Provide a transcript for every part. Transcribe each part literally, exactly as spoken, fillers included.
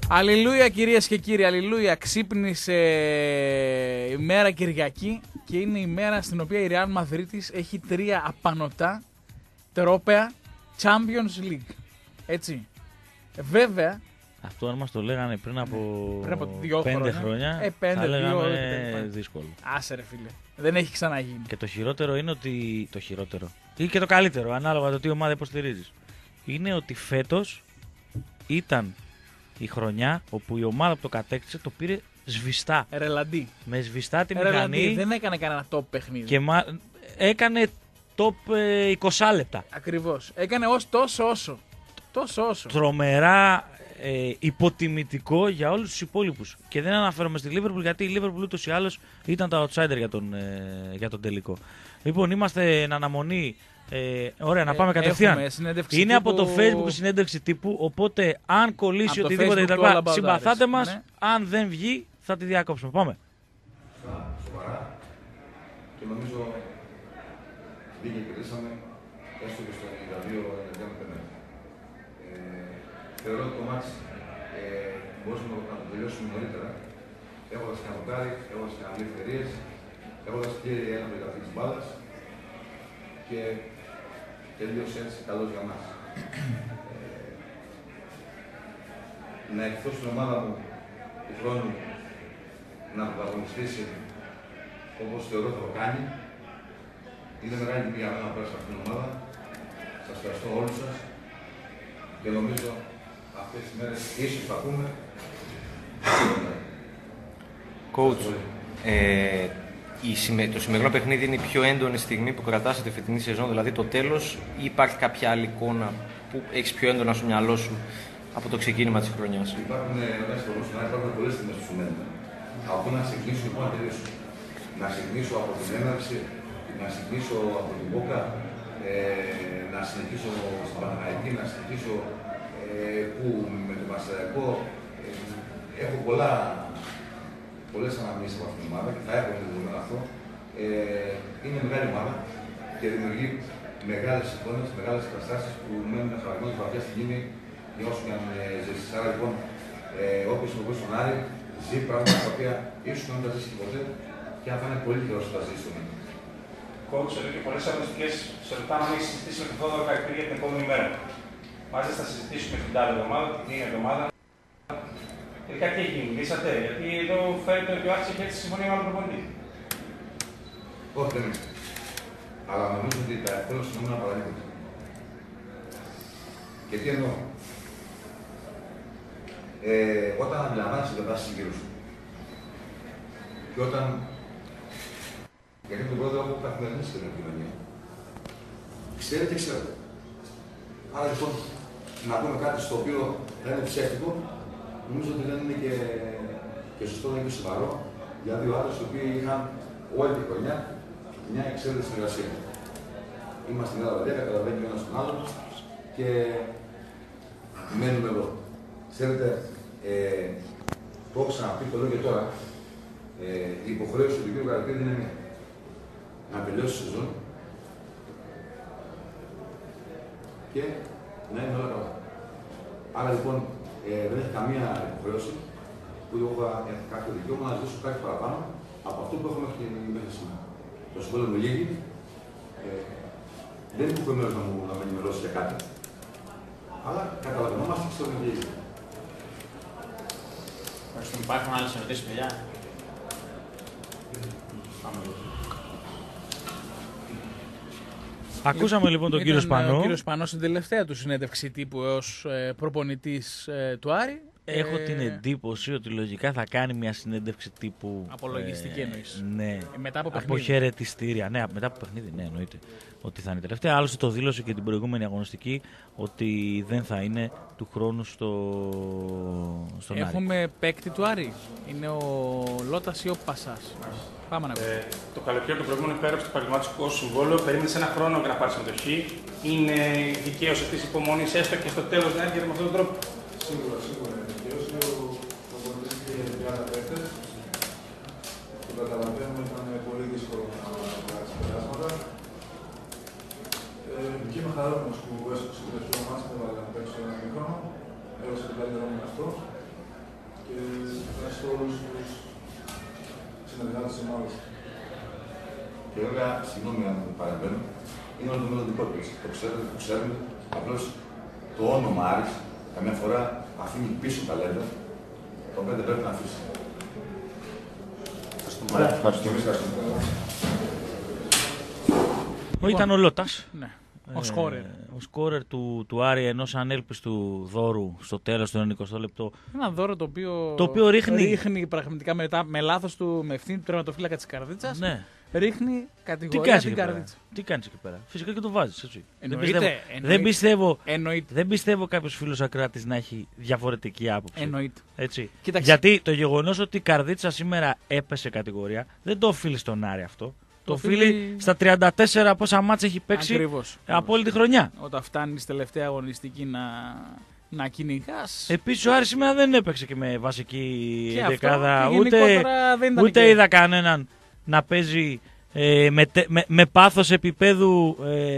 Αλληλούια κυρίες και κύριοι, αλληλούια. Ξύπνησε η μέρα Κυριακή και είναι η μέρα στην οποία η Real Madrid έχει τρία απανωτά τρόπαια Champions League. Έτσι. Βέβαια. Αυτό αν μας το λέγανε πριν από, πριν από δύο πέντε χρόνια, χρόνια, ε, πέντε, θα λέγαμε δύο, δύσκολο. Άσε ρε φίλε, δεν έχει ξαναγίνει. Και το χειρότερο είναι ότι, το χειρότερο, ή και το καλύτερο, ανάλογα το τι ομάδα υποστηρίζεις, είναι ότι φέτος ήταν η χρονιά όπου η ομάδα που το κατέκτησε το πήρε σβηστά. Ρελαντί. Με σβηστά τη Ρελαντί. μηχανή. Δεν έκανε κανένα top παιχνίδι. Και μα... έκανε top είκοσι λεπτά. Ακριβώς. Έκανε ως τόσο όσο. Τόσο όσο. Τρομερά ε, υποτιμητικό για όλους τους υπόλοιπους. Και δεν αναφέρομαι στη Liverpool γιατί η Liverpool ούτως ή άλλως ήταν τα outsider για τον, ε, για τον τελικό. Λοιπόν, είμαστε εν αναμονή. Ε, ωραία, να πάμε ε, κατευθείαν. Είναι τύπου... από το Facebook συνέντευξη τύπου. Οπότε, αν κολλήσει οτιδήποτε κτλ. Συμπαθάτε μας. Ναι. Αν δεν βγει, θα τη διακόψουμε. Πάμε. Σοβαρά. Και νομίζω βγήκε και κρίσαμε έστω και στο ενενήντα δύο ενενήντα πέντε. Θεωρώ ότι το μάτς ε, μπορούσαμε να το τελειώσουμε νωρίτερα. Έχοντας και ανωτάρι, έχοντας και αναλύφερίες, έχοντας και ένα μεταφύγει της μπάλας και τελείωσε έτσι καλώς για μας. ε, να εκθώ στην ομάδα μου του χρόνου να πρωταγωνιστήσει όπως θεωρώ θα το κάνει. Είναι μεγάλη τιμή για μένα να πέρασω αυτήν την ομάδα. Σας ευχαριστώ όλους σας και νομίζω αυτές τις μέρες ίσως θα πούμε. Coach, ε, η σημε... το σημερινό παιχνίδι είναι η πιο έντονη στιγμή που κρατάς τη φετινή σεζόν, δηλαδή το τέλος, ή υπάρχει κάποια άλλη εικόνα που έχεις πιο έντονα στο μυαλό σου από το ξεκίνημα της χρονιάς? Υπάρχουν υπάρχουν πολλές στιγμές που σου μένουν. Από πού να ξεκινήσω και πού να τελειώσω. Να ξεκινήσω από την έναρξη, να ξεκινήσω από την Μπόκα, ε, να συνεχίσω στην Παναγαϊκή, να συνεχίσω ε, που με τον Μαστερακό. Ε, έχω πολλά, πολλές αναμνήσεις από αυτήν την ομάδα και θα έχω δεδομένο αυτό. Ε, είναι μεγάλη ομάδα και δημιουργεί μεγάλες εικόνες, μεγάλες καταστάσεις που μένουν χαραγμένες βαθιά στη γη για όσο και αν ζήσεις. Άρα λοιπόν, ε, όποιος είναι στον Άρη, ζει πράγματα τα οποία ίσως δεν τα ζήσει ποτέ και αν θα είναι πολύ καιρός που τα ζήσει στο μέλλον. Coach, εδώ και πολλές αγωνιστικές σε ρωτάμε αν έχει συζητήσει με τον Θόδωρο Καϊπήρη για την επόμενη μέρα. Μάλιστα θα συζητήσουμε την άλλη εβδομάδα, την ίδια εβδομάδα. Τελικά τι έχει γίνει, μιλήσατε, γιατί εδώ φαίνεται ότι ο Άκης έχει έτσι συμφωνία με άλλο προπονητή. Όχι, δεν είναι. Αλλά νομίζω ότι τα ευθύνω συμφωνούν απαραδείγματα. Και τι εννοώ. Ε, όταν αντιλαμβάνεσαι την κατάσταση γύρω σου και όταν. Γιατί τον πρόεδρο έχω καθημερινή στην επικοινωνία. Ξέρετε, ξέρετε. Άρα λοιπόν, να πούμε κάτι στο οποίο θα είναι ψεύτικο, νομίζω ότι δεν είναι και, και σωστό, δεν είναι και σοβαρό για δύο άντρες οι οποίοι είχαν όλη τη χρονιά μια εξαίρετη συνεργασία. Είμαστε στην Ελλάδα δέκα, καταλαβαίνει ο ένας τον άλλον και μένουμε εδώ. Ξέρετε, ε, το έχω ξαναπεί, το λέω και τώρα, ε, η υποχρέωση του κ. Καραπίδη είναι μία. Να τελειώσει τη σεζόν και να είναι όλα καλά. Άρα λοιπόν ε, δεν έχει καμία υποχρέωση που έχω κάποιο δικαίωμα να ζητήσω κάτι παραπάνω από αυτό που έχω μέχρι, μέχρι σήμερα. Το συμβόλαιο μου λύγει. Ε, δεν είναι υποχρεωμένος να, να με ενημερώσει για κάτι. Αλλά καταλαβαίνόμαστε και στο λύγει. Υπάρχουν άλλες ερωτήσεις, παιδιά? Ακούσαμε λοιπόν τον Ήταν κύριο Σπανό. Ο κύριος Σπανός στην τελευταία του συνέντευξη τύπου ως ε, προπονητής ε, του Άρη. Έχω ε, την εντύπωση ότι λογικά θα κάνει μια συνέντευξη τύπου. Απολογιστική ε, εννοείς. Ναι. Ε, μετά από παιχνίδι. Αποχαιρετιστήρια. Ναι, μετά από παιχνίδι, ναι, εννοείται. Ότι θα είναι η τελευταία. Άλλωστε το δήλωσε και την προηγούμενη αγωνιστική ότι δεν θα είναι του χρόνου στο... στον Άρη. Έχουμε παίκτη του Άρη. Είναι ο Λότας ή ο Πασάς. Πάμε να πούμε. Ε, το καλοκαίρι του προηγούμενου υπέγραψε το επαγγελματικό συμβόλαιο. Περίμενε ένα χρόνο για να πάρει συμμετοχή. Είναι δικαίωση τη υπομονή έστω και στο τέλο να έρχεται με αυτόν τον τρόπο? Σίγουρα, σίγουρα είναι δικαίωση. Ο προπονητής και για τριάντα παίκτες. Το καταλαβαίνουμε, ήταν πολύ δύσκολο να βγάλει περάσματα. Και είμαι χαρούμενος που έστω στο τελευταίο μάτς δεν έβαλε να παίξω ένα μικρόνο. Έδωσε το καλύτερο μου αυτό. και ευχαριστώ όλους τους συνεργάτες της ομάδας. Και βέβαια, συγγνώμη αν παρεμβαίνω, είναι όλο το μελλοντικό του. Το ξέρετε, το ξέρουμε. Απλώς το όνομα Άρης καμιά φορά αφήνει πίσω ταλέντα, το οποίο δεν πρέπει να αφήσει. Ο ήταν ο Λότας. Ναι. Ο σκόρερ. Ε, ο σκόρερ του, του Άρη, ενός ανέλπιστου δώρου στο τέλος του ενενηκοστού λεπτό. Ένα δώρο το οποίο, το οποίο ρίχνει... ρίχνει πραγματικά μετά, με λάθος του, με ευθύνη του τερματοφύλακα της Καρδίτσας. Ναι. Ρίχνει κατηγορία την Καρδίτσα. Τι κάνεις εκεί πέρα. Φυσικά και το βάζεις, έτσι. Εννοείται, δεν πιστεύω, εννοείται. δεν πιστεύω, εννοείται. δεν πιστεύω κάποιος φίλος ακράτης να έχει διαφορετική άποψη. Εννοείται. Έτσι. Κοίταξε. Γιατί το γεγονός ότι η Καρδίτσα σήμερα έπεσε κατηγορία δεν το οφείλει στον Άρη αυτό. Το οφείλει στα τριάντα τέσσερα πόσα μάτς έχει παίξει. Ακριβώς. Από όλη τη χρονιά. Όταν φτάνει τελευταία αγωνιστική να, να κυνηγάς. Επίσης ο Άρης σήμερα δεν έπαιξε και με βασική δεκάδα. Ούτε, ούτε και... είδα κανέναν να παίζει ε, με, με, με πάθος επίπεδου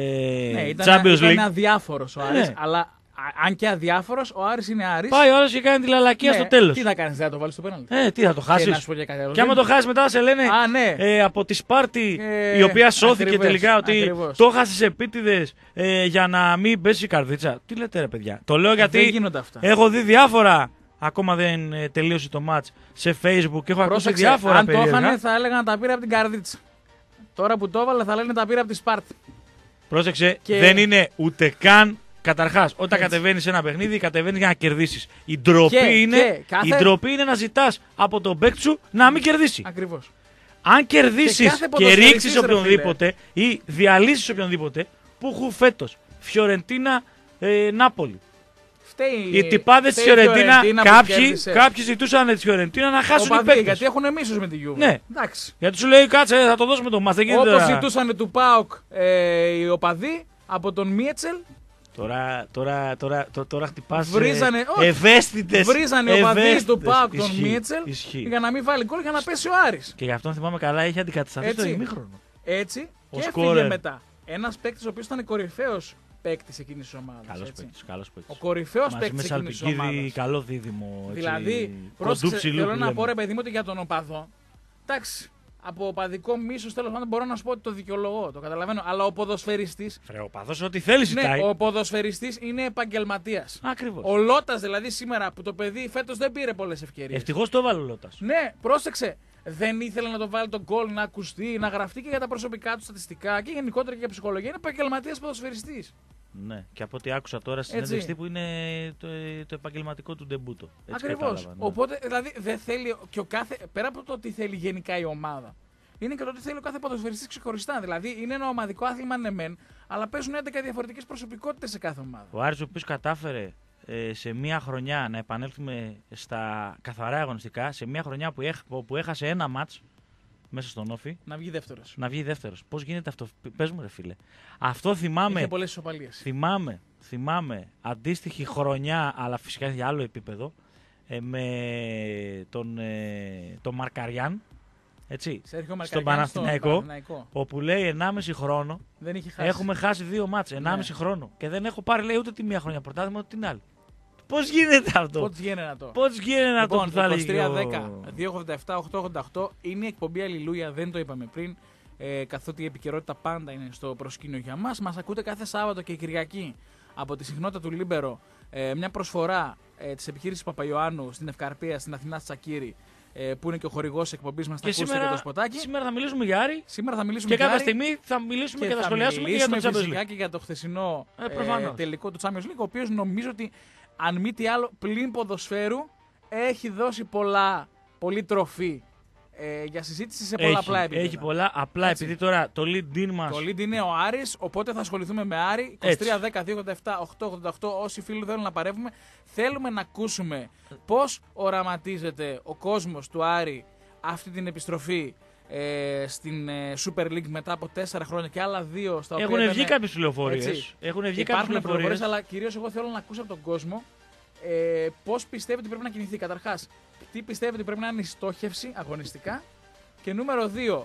ε, ναι, ήταν, Champions League. Ήταν αδιάφορος ο Άρης, ναι. αλλά αν και αδιάφορος, ο Άρης είναι Άρης. Πάει ο Άρης και κάνει τη λαλακία ναι, στο τέλος. Τι θα κάνεις, δεν θα το βάλεις στο πέναλτι. Ε, τι θα το χάσεις. Και, και, και άμα το χάσεις μετά σε λένε Α, ναι. ε, από τη Σπάρτη ε, η οποία σώθηκε ακριβώς, τελικά ότι ακριβώς. το χάσεις επίτηδες ε, για να μην πέσει η Καρδίτσα. Τι λέτε ρε παιδιά. Το λέω γιατί έχω δει διάφορα. Ακόμα δεν ε, τελείωσε το match σε Facebook και έχω Πρόσεξε, ακούσει διάφορα αν περίεργα. Αν το είχαν θα έλεγαν τα πήρα από την Καρδίτσα. Τώρα που το έβαλε θα λένε τα πήρα από τη Σπάρτη. Πρόσεξε, και... δεν είναι ούτε καν. Καταρχάς, όταν κατεβαίνεις σε ένα παιχνίδι, κατεβαίνεις για να κερδίσεις. Η ντροπή, και, είναι, και, κάθε... η ντροπή είναι να ζητάς από τον παίκτη σου να μην κερδίσει. Ακριβώς. Αν κερδίσεις και, και ρίξεις οποιονδήποτε ή διαλύσεις οποιονδήποτε, που έχουν φέτος Φιωρεντίνα, ε, Νάπολη. Φταίει, οι τυπάδες της Φιωρεντίνα, κάποιοι, κάποιοι ζητούσαν τη Φιωρεντίνα να χάσουν οι παίκτες. Γιατί έχουν μίσος με τη Γιούβε. Ναι. Εντάξει. Γιατί σου λέει κάτσε, θα το δώσουμε το μας. Όπως ζητούσαν του ΠΑΟΚ ε, οι οπαδοί από τον Μίετσελ. Τώρα, τώρα, τώρα, τώρα, τώρα χτυπάς βρίζανε, ευαίσθητες. Βρίζανε οι οπαδοί του ΠΑΟΚ τον Μίετσελ για να μην βάλει γκολ για να πέσει ο Άρης. Και γι' αυτό θυμάμαι καλά είχε αντικατασταθεί στο ημίχρονο. Έτσι ο και σκόρερ. έφυγε μετά. Ένας παίκτης ο οποίος ήταν κορυφαίος παίκτης εκείνης της ομάδας. Καλός παίκτης, καλός παίκτης. Ο κορυφαίος παίκτης εκείνης της ομάδας. Καλό δίδυμο. Έτσι, δηλαδή, πρόσεξε, θέλω να πω ρε παιδί μου ότι για τον οπαδό, εντάξει, από οπαδικό μίσος τέλος πάντων μπορώ να σου πω ότι το δικαιολογώ, το καταλαβαίνω, αλλά ο ποδοσφαιριστής. Φρε, ο παδός ό,τι θέλει ζητάει. Ναι, ο ποδοσφαιριστής είναι επαγγελματίας. Ακριβώς. Ο Λότας δηλαδή σήμερα που το παιδί φέτος δεν πήρε πολλές ευκαιρίες. Ευτυχώς το έβαλε ο Λότας. Ναι, πρόσεξε. Δεν ήθελε να το βάλει τον γκολ, να ακουστεί, να γραφτεί και για τα προσωπικά του στατιστικά και γενικότερα και για ψυχολογία. Είναι επαγγελματίας ποδοσφαιριστής. Ναι, και από ό,τι άκουσα τώρα στη συνέντευξη που είναι το, το επαγγελματικό του ντεμπούτο. Ακριβώς. Ναι. Οπότε δηλαδή δεν θέλει και ο κάθε. Πέρα από το τι θέλει γενικά η ομάδα, είναι και το τι θέλει ο κάθε ποδοσφαιριστής ξεχωριστά. Δηλαδή είναι ένα ομαδικό άθλημα ναι μεν, αλλά παίζουν έντεκα διαφορετικές προσωπικότητες σε κάθε ομάδα. Ο Άρης ο οποίος κατάφερε ε, σε μία χρονιά να επανέλθουμε στα καθαρά αγωνιστικά, σε μία χρονιά που, έχ, που έχασε ένα μάτς μέσα στον Όφη. Να βγει δεύτερος. Να βγει δεύτερος. Πώς γίνεται αυτό, πες μου ρε φίλε. Αυτό θυμάμαι. Είχε πολλές ισοπαλίες. Θυμάμαι, θυμάμαι αντίστοιχη χρονιά, αλλά φυσικά για άλλο επίπεδο, ε, με τον, ε, τον Μαρκαριάν. Έτσι, στον Παναθηναϊκό, όπου λέει ενάμιση χρόνο δεν είχε χάσει. Έχουμε χάσει δύο μάτς, ενάμιση ναι. χρόνο. Και δεν έχω πάρει λέει ούτε τη μία χρονιά πρωτάθλημα ούτε την άλλη. Πώς γίνεται αυτό. Πώς γίνεται αυτό. Πώς γίνεται λοιπόν, αυτό που θα είκοσι τρία δέκα δύο ογδόντα επτά οκτακόσια ογδόντα οκτώ είναι η εκπομπή Αλληλούια, δεν το είπαμε πριν. Ε, καθότι η επικαιρότητα πάντα είναι στο προσκήνιο για μας. Μας ακούτε κάθε Σάββατο και Κυριακή από τη συχνότητα του Λίμπερο. Ε, μια προσφορά ε, της επιχείρησης Παπαϊωάννου στην Ευκαρπία, στην Αθηνά Τσακύρη. Που είναι και ο χορηγός της εκπομπής μας, θα ακούσετε και το σποτάκι. Σήμερα θα μιλήσουμε για Άρη. Σήμερα θα μιλήσουμε και για κάποια στιγμή θα μιλήσουμε και, και θα, θα σχολιάσουμε και για το Champions League. Και για το χθεσινό ε, ε, τελικό του Champions League, ο οποίος νομίζω ότι αν μη τι άλλο πλην ποδοσφαίρου έχει δώσει πολλά, πολύ τροφή ε, για συζήτηση σε πολλαπλά επίπεδα. Έχει πολλά, απλά έτσι. Επειδή τώρα το lead-in μας... Το lead είναι ο Άρης, οπότε θα ασχοληθούμε με Άρη. είκοσι τρία δέκα δύο ογδόντα επτά οκτακόσια ογδόντα οκτώ, όσοι φίλοι θέλουν να παρεύουμε. Θέλουμε να ακούσουμε πώς οραματίζεται ο κόσμος του Άρη αυτή την επιστροφή ε, στην ε, Super League μετά από τέσσερα χρόνια και άλλα δύο στα οποία. Έχουν βγει κάποιες πληροφορίες. Έχουν βγει κάποιες πληροφορίες. Αλλά κυρίως εγώ θέλω να ακούσω από τον κόσμο ε, πώς πιστεύει ότι πρέπει να κινηθεί. Καταρχάς, τι πιστεύει ότι πρέπει να είναι η στόχευση αγωνιστικά. Και νούμερο δύο,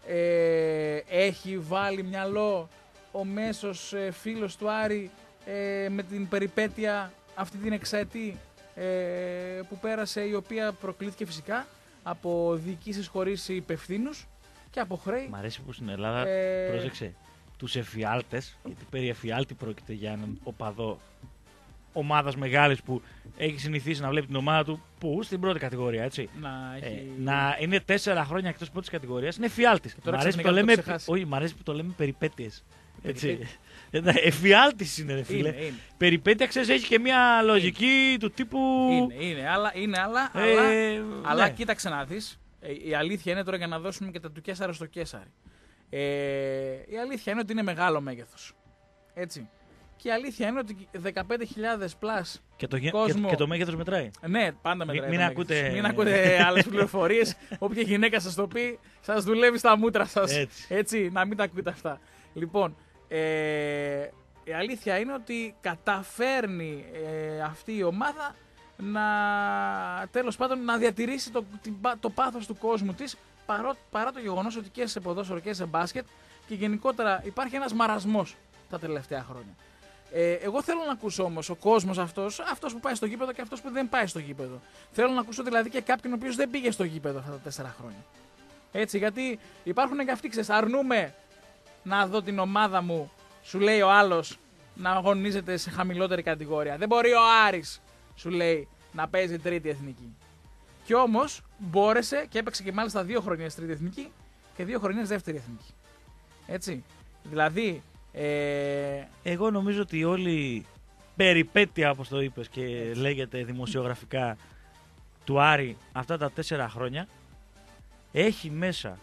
ε, έχει βάλει μυαλό ο μέσος ε, φίλος του Άρη ε, με την περιπέτεια αυτή την εξαετή ε, που πέρασε, η οποία προκλήθηκε φυσικά από διοικήσεις χωρίς υπευθύνους και από χρέη. Μ' αρέσει που στην Ελλάδα, Ε, πρόσεξε, τους εφιάλτες, γιατί περί εφιάλτη πρόκειται για έναν οπαδό ομάδας μεγάλης που έχει συνηθίσει να βλέπει την ομάδα του που στην πρώτη κατηγορία, έτσι. Να, Ε, έχει... να είναι τέσσερα χρόνια εκτός πρώτης κατηγορίας, είναι εφιάλτης. τώρα Μ' αρέσει, που το ξαφνικά το λέμε, ξεχάσει. όχι, μ' αρέσει που το λέμε περιπέτειες. Έτσι. Περιπέτειες. Εφιάλτης είναι, ρε φίλε. είναι, είναι, Περιπέτεια, ξέρεις, έχει και μια λογική του τύπου. είναι, είναι, αλλά, είναι, αλλά, Ε, αλλά, ναι. αλλά κοίταξε να δεις, ε, η αλήθεια είναι τώρα για να δώσουμε και τα του Κέσσαρα στο Κέσσαρι. Ε, η αλήθεια είναι ότι είναι μεγάλο μέγεθος. Έτσι. Και η αλήθεια είναι ότι δεκαπέντε χιλιάδες πλάς Και το, γε- κόσμο. και, και το μέγεθος μετράει. Ναι, πάντα μετράει. μην το ακούτε- μέγεθος. Μην ακούτε άλλες πληροφορίες. Όποια γυναίκα σας το πει, σας δουλεύει στα μούτρα σας. Έτσι. Έτσι, να μην τα ακούτε αυτά. Λοιπόν, ε, η αλήθεια είναι ότι καταφέρνει ε, αυτή η ομάδα να, τέλος πάντων, να διατηρήσει το, την πα- το πάθος του κόσμου της, παρό, παρά το γεγονός ότι και σε ποδόσφαιρο και σε μπάσκετ και γενικότερα υπάρχει ένας μαρασμός τα τελευταία χρόνια. Ε, εγώ θέλω να ακούσω όμως ο κόσμος αυτός, αυτός που πάει στο γήπεδο και αυτός που δεν πάει στο γήπεδο. Θέλω να ακούσω δηλαδή και κάποιον ο οποίος δεν πήγε στο γήπεδο αυτά τα τέσσερα χρόνια. Έτσι, γιατί υπάρχουν και αυτοί, ξέρεις, αρνούμε να δω την ομάδα μου, σου λέει ο άλλος, να αγωνίζεται σε χαμηλότερη κατηγορία. Δεν μπορεί ο Άρης, σου λέει, να παίζει τρίτη εθνική. Κι όμως μπόρεσε και έπαιξε και μάλιστα δύο χρονιές τρίτη εθνική και δύο χρονιές δεύτερη εθνική. Έτσι. Δηλαδή. Ε... Εγώ νομίζω ότι όλη η περιπέτεια, όπως το είπες και λέγεται δημοσιογραφικά, του Άρη αυτά τα τέσσερα χρόνια έχει μέσα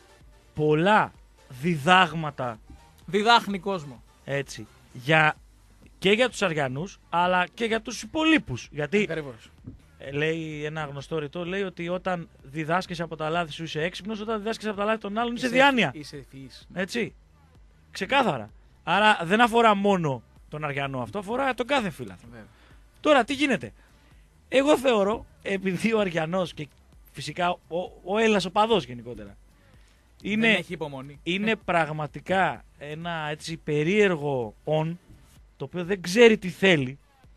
πολλά διδάγματα, Διδάχνει κόσμο. έτσι, για, και για τους Αριανούς αλλά και για τους υπολείπους. Γιατί Ακριβώς. ε, λέει ένα γνωστό ρητό, λέει ότι όταν διδάσκεσαι από τα λάθη σου είσαι έξυπνος, όταν διδάσκεσαι από τα λάθη των άλλων είσαι διάνοια. Είσαι ευφυής. Έτσι. Ξεκάθαρα. Άρα δεν αφορά μόνο τον Αριανό αυτό, αφορά τον κάθε φίλαθλο. Βέβαια. Τώρα τι γίνεται. Εγώ θεωρώ, επειδή ο Αριανός και φυσικά ο, ο Έλληνας οπαδός γενικότερα είναι, Δεν έχει υπομονή. είναι πραγματικά ένα έτσι περίεργο on, το οποίο δεν ξέρει τι θέλει,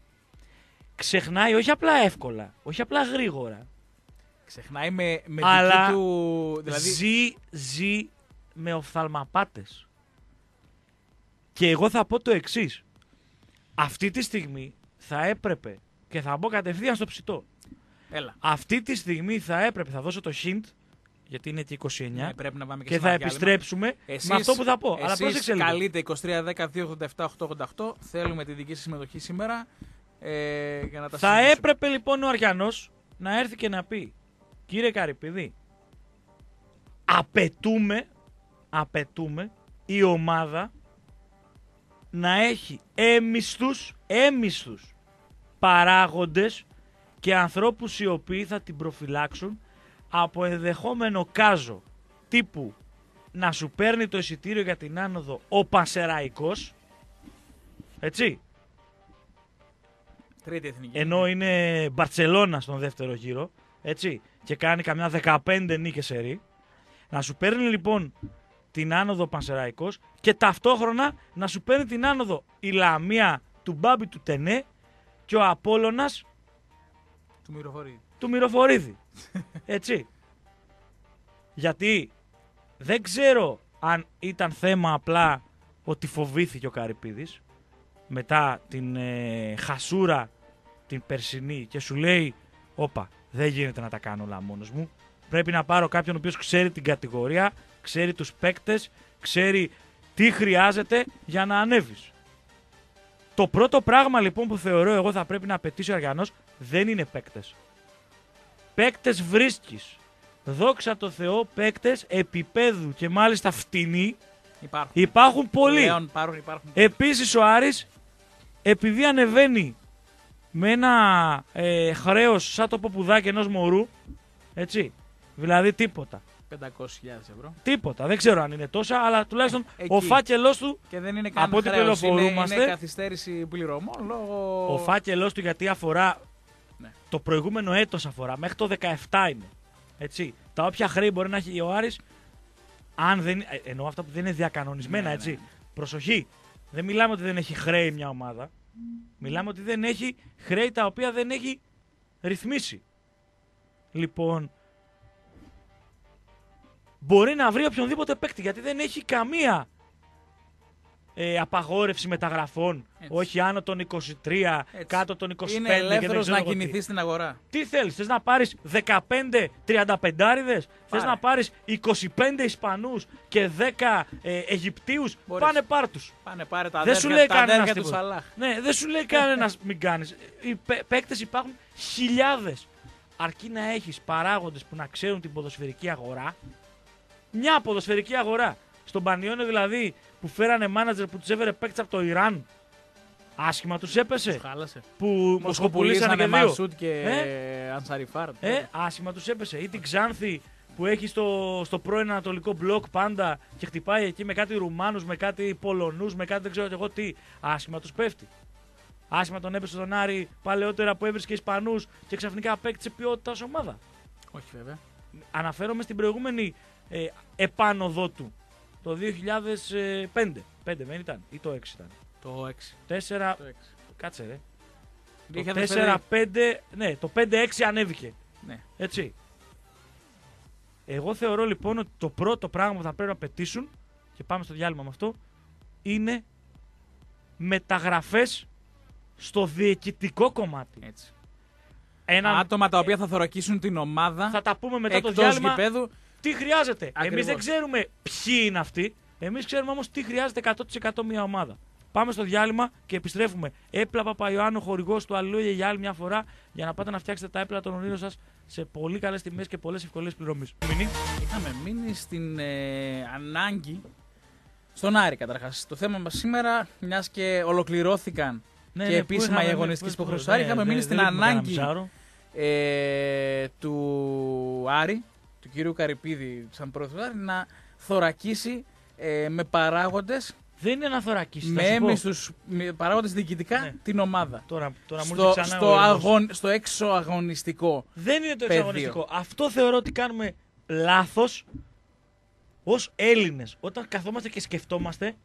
ξεχνάει όχι απλά εύκολα, όχι απλά γρήγορα, Ξεχνάει με, με αλλά δική του. Δηλαδή, ζει, ζει με οφθαλμαπάτες. Και εγώ θα πω το εξής. Αυτή τη στιγμή θα έπρεπε, και θα μπω κατευθείαν στο ψητό, έλα. αυτή τη στιγμή θα έπρεπε, θα δώσω το hint, γιατί είναι και είκοσι εννιά, Ναι, πρέπει να πάμε και, και σε θα ένα διάλειμμα. επιστρέψουμε Εσείς- με αυτό που θα πω. Αλλά εσείς πρόσεξε λίγο. καλείτε είκοσι τρία δέκα δύο ογδόντα επτά οκτακόσια ογδόντα οκτώ. Θέλουμε τη δική σας συμμετοχή σήμερα. Ε, για να τα Θα συζητήσουμε. έπρεπε λοιπόν ο Αριανός να έρθει και να πει, κύριε Καρυπίδη, απαιτούμε, απαιτούμε η ομάδα να έχει έμισθους, έμισθους παράγοντες και ανθρώπους οι οποίοι θα την προφυλάξουν από ενδεχόμενο κάζο τύπου να σου παίρνει το εισιτήριο για την άνοδο ο Πανσεραϊκός, έτσι, Τρίτη εθνική. ενώ είναι Μπαρτσελώνα στον δεύτερο γύρο, έτσι, και κάνει καμιά δεκαπέντε νίκες σερί, να σου παίρνει λοιπόν την άνοδο Πανσεραϊκός και ταυτόχρονα να σου παίρνει την άνοδο η Λαμία του Μπάμπη του Τενέ και ο Απόλλωνας Του Μυροφορή. του Μυροφορίδη. Έτσι. Γιατί δεν ξέρω αν ήταν θέμα απλά ότι φοβήθηκε ο Καρυπίδης μετά την ε, χασούρα την περσινή και σου λέει όπα, δεν γίνεται να τα κάνω όλα μόνος μου. Πρέπει να πάρω κάποιον ο οποίος ξέρει την κατηγορία, ξέρει τους παίκτες, ξέρει τι χρειάζεται για να ανέβεις. Το πρώτο πράγμα λοιπόν που θεωρώ εγώ θα πρέπει να απαιτήσει ο Αριανός δεν είναι παίκτες. Παίκτες βρίσκεις. Δόξα τω Θεώ, παίκτες επίπεδου και μάλιστα φτηνοί Υπάρχουν. υπάρχουν πολλοί. Πλέον υπάρχουν, υπάρχουν. Επίσης ο Άρης, επειδή ανεβαίνει με ένα ε, χρέος σαν το ποπουδάκι ενός μωρού, έτσι, δηλαδή τίποτα. πεντακόσιες χιλιάδες ευρώ. Τίποτα. Δεν ξέρω αν είναι τόσα, αλλά τουλάχιστον Εκεί. ο φάκελός του, Και δεν είναι καν Από ό,τι χρέος, είναι, πληροφορούμαστε, είναι καθυστέρηση πληρωμών λόγω. ο φάκελός του γιατί αφορά Ναι. το προηγούμενο έτος αφορά, μέχρι το δεκαεπτά είναι. Έτσι. Τα όποια χρέη μπορεί να έχει ο Άρης, αν δεν, ε, εννοώ αυτά που δεν είναι διακανονισμένα, Ναι, έτσι. ναι. Προσοχή. Δεν μιλάμε ότι δεν έχει χρέη μια ομάδα. Μιλάμε ότι δεν έχει χρέη τα οποία δεν έχει ρυθμίσει. Λοιπόν, μπορεί να βρει οποιονδήποτε παίκτη, γιατί δεν έχει καμία ε, απαγόρευση μεταγραφών. Έτσι. Όχι άνω των είκοσι τρία, έτσι. Κάτω των είκοσι πέντε. Είναι ελεύθερος να κινηθεί στην αγορά. Τι θέλεις, θες να πάρεις δεκαπέντε τριανταπεντάριδες, θες να πάρεις είκοσι πέντε Ισπανούς και δέκα ε, Αιγυπτίους, μπορείς. Πάνε πάρ' τους. Πάνε πάρε τα δεν αδέρφια, σου λέει τα κανένας του Σαλάχ. Ναι, δεν σου λέει κανένας μην κάνεις. Οι παίκτες υπάρχουν χιλιάδες. Αρκεί να έχεις παράγοντες που να ξέρουν την ποδοσφαιρική αγορά. Μια ποδοσφαιρική αγορά. Στον Πανιόνιο δηλαδή που φέρανε μάνατζερ που τους έφερε παίκτες από το Ιράν. Άσχημα τους έπεσε. Τους χάλασε. Που μοσχοπουλήσανε και δύο. Μασούτ και ε? Ανσαριφάρ. Ε, άσχημα τους έπεσε. Ή την Ξάνθη που έχει στο, στο πρώην Ανατολικό μπλοκ πάντα και χτυπάει εκεί με κάτι Ρουμάνους, με κάτι Πολωνούς, με κάτι δεν ξέρω εγώ τι. Άσχημα τους πέφτει. Άσχημα τον έπεσε τον Άρη παλαιότερα που έβρισκε Ισπανούς και ξαφνικά απέκτησε ποιότητα ως ομάδα. Όχι βέβαια. Αναφέρομαι στην προηγούμενη ε, επάνωδό του το δύο χιλιάδες πέντε. πέντε δεν ήταν ή το έξι ήταν. Το έξι. τέσσερα. Το έξι. Κάτσε ρε. Το τέσσερα πέντε. Ναι, το πέντε έξι ανέβηκε. Ναι. Έτσι. Εγώ θεωρώ λοιπόν ότι το πρώτο πράγμα που θα πρέπει να πετύσουν, και πάμε στο διάλειμμα με αυτό, είναι μεταγραφές στο διοικητικό κομμάτι. Έτσι. Ένα... Άτομα τα οποία θα θωρακίσουν την ομάδα. Θα τα πούμε μετά το εκτός διάλειμμα. γηπέδου. Τι χρειάζεται. Ακριβώς. Εμείς δεν ξέρουμε ποιοι είναι αυτοί. Εμείς ξέρουμε όμως τι χρειάζεται εκατό τοις εκατό μια ομάδα. Πάμε στο διάλειμμα και επιστρέφουμε. Έπλα Παπαϊωάννου, χορηγός του Αλληλούια για άλλη μια φορά, για να πάτε να φτιάξετε τα έπλα των ονείρων σας σε πολύ καλές τιμές και πολλές ευκολίες πληρωμής. Είχαμε μείνει στην ε, ανάγκη. Στον Άρη καταρχάς. Το θέμα μας σήμερα, μιας και ολοκληρώθηκαν ναι, και ναι, επίσημα οι αγωνιστικές υποχρεώσεις του Άρη, είχαμε μείνει στην ανάγκη ε, του Άρη, του κυρίου Καρυπίδη, σαν πρόεδρος του Άρη, να θωρακίσει ε, με παράγοντες. Δεν είναι να θωρακίσει. Με έμιστους παράγοντες διοικητικά ναι. την ομάδα. Τώρα, τώρα στο, ξανά στο, αγων, στο έξω αγωνιστικό. Δεν είναι το έξω αγωνιστικό. Αυτό θεωρώ ότι κάνουμε λάθος ως Έλληνες. Όταν καθόμαστε και σκεφτόμαστε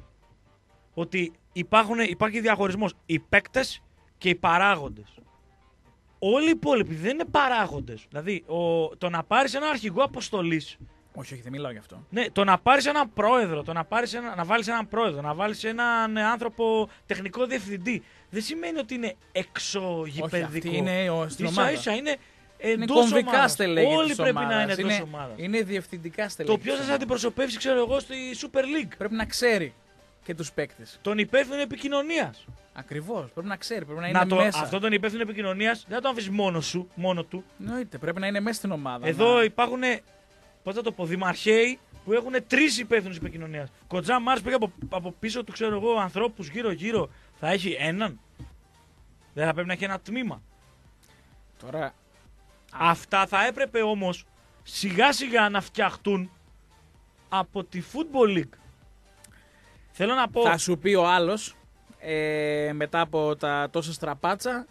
ότι υπάρχουν, υπάρχει διαχωρισμός οι παίκτες και οι παράγοντες. Όλοι οι υπόλοιποι δεν είναι παράγοντες. Δηλαδή, ο, το να πάρεις έναν αρχηγό αποστολής. Όχι, όχι, δεν μιλάω γι' αυτό. Ναι, το να πάρεις έναν πρόεδρο, το να, πάρεις ένα, να βάλεις έναν πρόεδρο, να βάλεις έναν άνθρωπο τεχνικό διευθυντή, δεν σημαίνει ότι είναι εξωγηπεδικό. Όχι, είναι ο, στην ομάδα. Ίσα ίσα είναι είναι κομβικά στελέχη. Όλοι πρέπει ομάδας. να είναι εντός είναι, ομάδας. Είναι διευθυντικά στελέχη. Το ποιος θα σας αντιπροσωπεύσει, ξέρω εγώ, στη Super League. Πρέπει να ξέρει και τους παίκτες. Τον υπεύθυνο επικοινωνίας. Ακριβώς. Πρέπει να ξέρει. Πρέπει να είναι να το, μέσα. Αυτό τον υπεύθυνο επικοινωνίας δεν θα το αφήσεις μόνο σου, μόνο του. Εννοείται. Πρέπει να είναι μέσα στην ομάδα. Εδώ να... υπάρχουν, πώς θα το πω, δημαρχαίοι που έχουν τρεις υπεύθυνους επικοινωνίας. Κοντζά Μάρς πήγε από, από πίσω του, ξέρω εγώ, ανθρώπους γύρω-γύρω. Θα έχει έναν. Δεν θα πρέπει να έχει ένα τμήμα. Τώρα. Αυτά θα έπρεπε όμως σιγά σιγά να φτιαχτούν από τη Football League. Θέλω να πω. Θα σου πει ο άλλος ε, μετά από τα τόσα στραπάτσα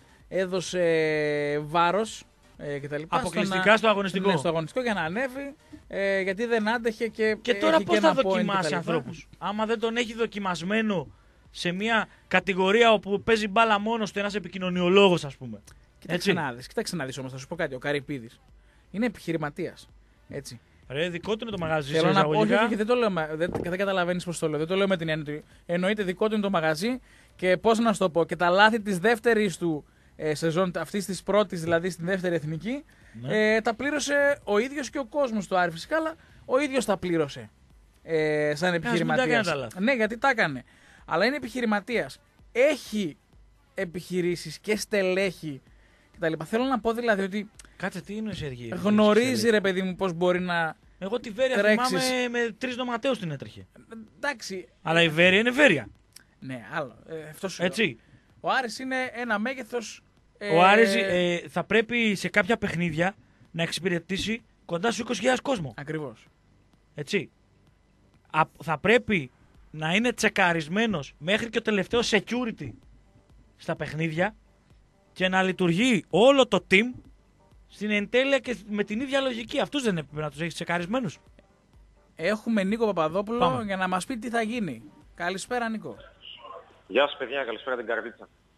έδωσε βάρος ε, κτλ. Αποκλειστικά στο αγωνιστικό. Ναι, στο αγωνιστικό για να ανέβει ε, γιατί δεν άντεχε και. Και τώρα πώς θα δοκιμάσει ανθρώπους. Άμα δεν τον έχει δοκιμασμένο σε μια κατηγορία όπου παίζει μπάλα μόνος του ένας επικοινωνιολόγος, ας πούμε. Κοίταξε να δεις, κοίταξε να δεις όμως, θα σου πω κάτι. Ο Καρυπίδης είναι επιχειρηματίας. Έτσι. Ρε, δικό του είναι το μαγαζί. Θέλω να πω, όχι, όχι, δεν το λέω, δεν, δεν καταλαβαίνεις πώς το λέω. Δεν το λέω με την έννοια του. Εννοείται δικό του είναι το μαγαζί και πώς να σου το πω. Και τα λάθη της δεύτερης του ε, σεζόν, αυτής της πρώτης δηλαδή στην δεύτερη εθνική, ναι. ε, τα πλήρωσε ο ίδιος και ο κόσμος του Άρη φυσικά, αλλά ο ίδιος τα πλήρωσε ε, σαν επιχειρηματίας. Ναι, γιατί τα έκανε. Αλλά είναι επιχειρηματίας. Έχει επιχειρήσεις και στελέχη κτλ. Θέλω να πω δηλαδή ότι. Κάτσε, τι είναι ο Σεργίου. Γνωρίζει ρε παιδί μου πώς μπορεί να. Εγώ τη Βέρεια θυμάμαι με τρεις νοματέους την έτρεχε. Εντάξει. Αλλά η Βέρεια είναι Βέρεια. Ναι, άλλο. Ε, αυτό σου Έτσι. Λέω. Ο Άρης είναι ένα μέγεθος. Ε... Ο Άρης ε, θα πρέπει σε κάποια παιχνίδια να εξυπηρετήσει κοντά στους είκοσι χιλιάδες κόσμο. Ακριβώς. Έτσι. Α, θα πρέπει να είναι τσεκαρισμένος μέχρι και το τελευταίο security στα παιχνίδια και να λειτουργεί όλο το team στην εντέλεια και με την ίδια λογική. Αυτούς δεν έπρεπε να τους έχει τσεκαρισμένους. Έχουμε Νίκο Παπαδόπουλο Πάμε. για να μας πει τι θα γίνει. Καλησπέρα Νίκο. Γεια σας παιδιά, καλησπέρα την Καρδίτσα.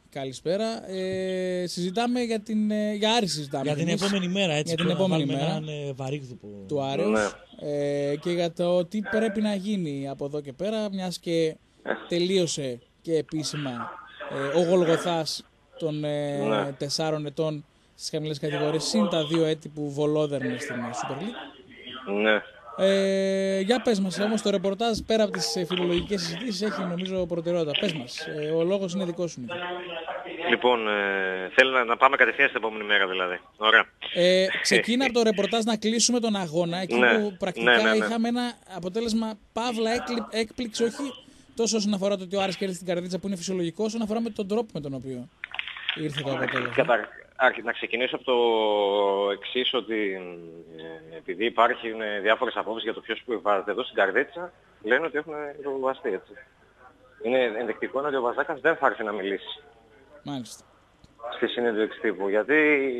Καλησπέρα. Ε, συζητάμε για την. Για Άρη συζητάμε. Για την εμείς. επόμενη μέρα, έτσι. Για την επόμενη μέρα. Έναν ε, βαρύγδουπο του Άρεως. Ναι. Ε, και για το τι πρέπει να γίνει από εδώ και πέρα, μιας και τελείωσε και επίσημα ε, ο Γολγοθάς των ε, Ναι. τεσσάρων ετών στις χαμηλές κατηγορίες, συν τα δύο έτη που βολόδερνε στην Super League. Ναι. Ε, για πες μας όμως, το ρεπορτάζ πέρα από τις ε, φιλολογικές συζητήσεις έχει νομίζω προτεραιότητα. Πες μας, ε, ο λόγος είναι δικός σου. Νίκο. Λοιπόν, ε, θέλω να, να πάμε κατευθείαν στην επόμενη μέρα δηλαδή. Ωραία. Ε, ξεκίνα από το ρεπορτάζ να κλείσουμε τον αγώνα, εκεί Ναι, που πρακτικά ναι, ναι, ναι. είχαμε ένα αποτέλεσμα παύλα έκλει, έκπληξη, όχι τόσο όσον αφορά το ότι ο Άρης κέρδισε την Καρδίτσα που είναι φυσιολογικό, όσον αφορά με τον τρόπο με τον οποίο ήρθε το αποτέλεσμα. Κατα... άρχι- Να ξεκινήσω από το εξής, ότι ε, επειδή υπάρχουν διάφορες απόψεις για το ποιος που βάζεται εδώ στην Καρδίτσα, λένε ότι έχουν υποβιβαστεί, έτσι. Είναι ενδεικτικό ότι ο Βαζάκας δεν θα έρθει να μιλήσει Μάλιστα. στη συνέντευξη τύπου, γιατί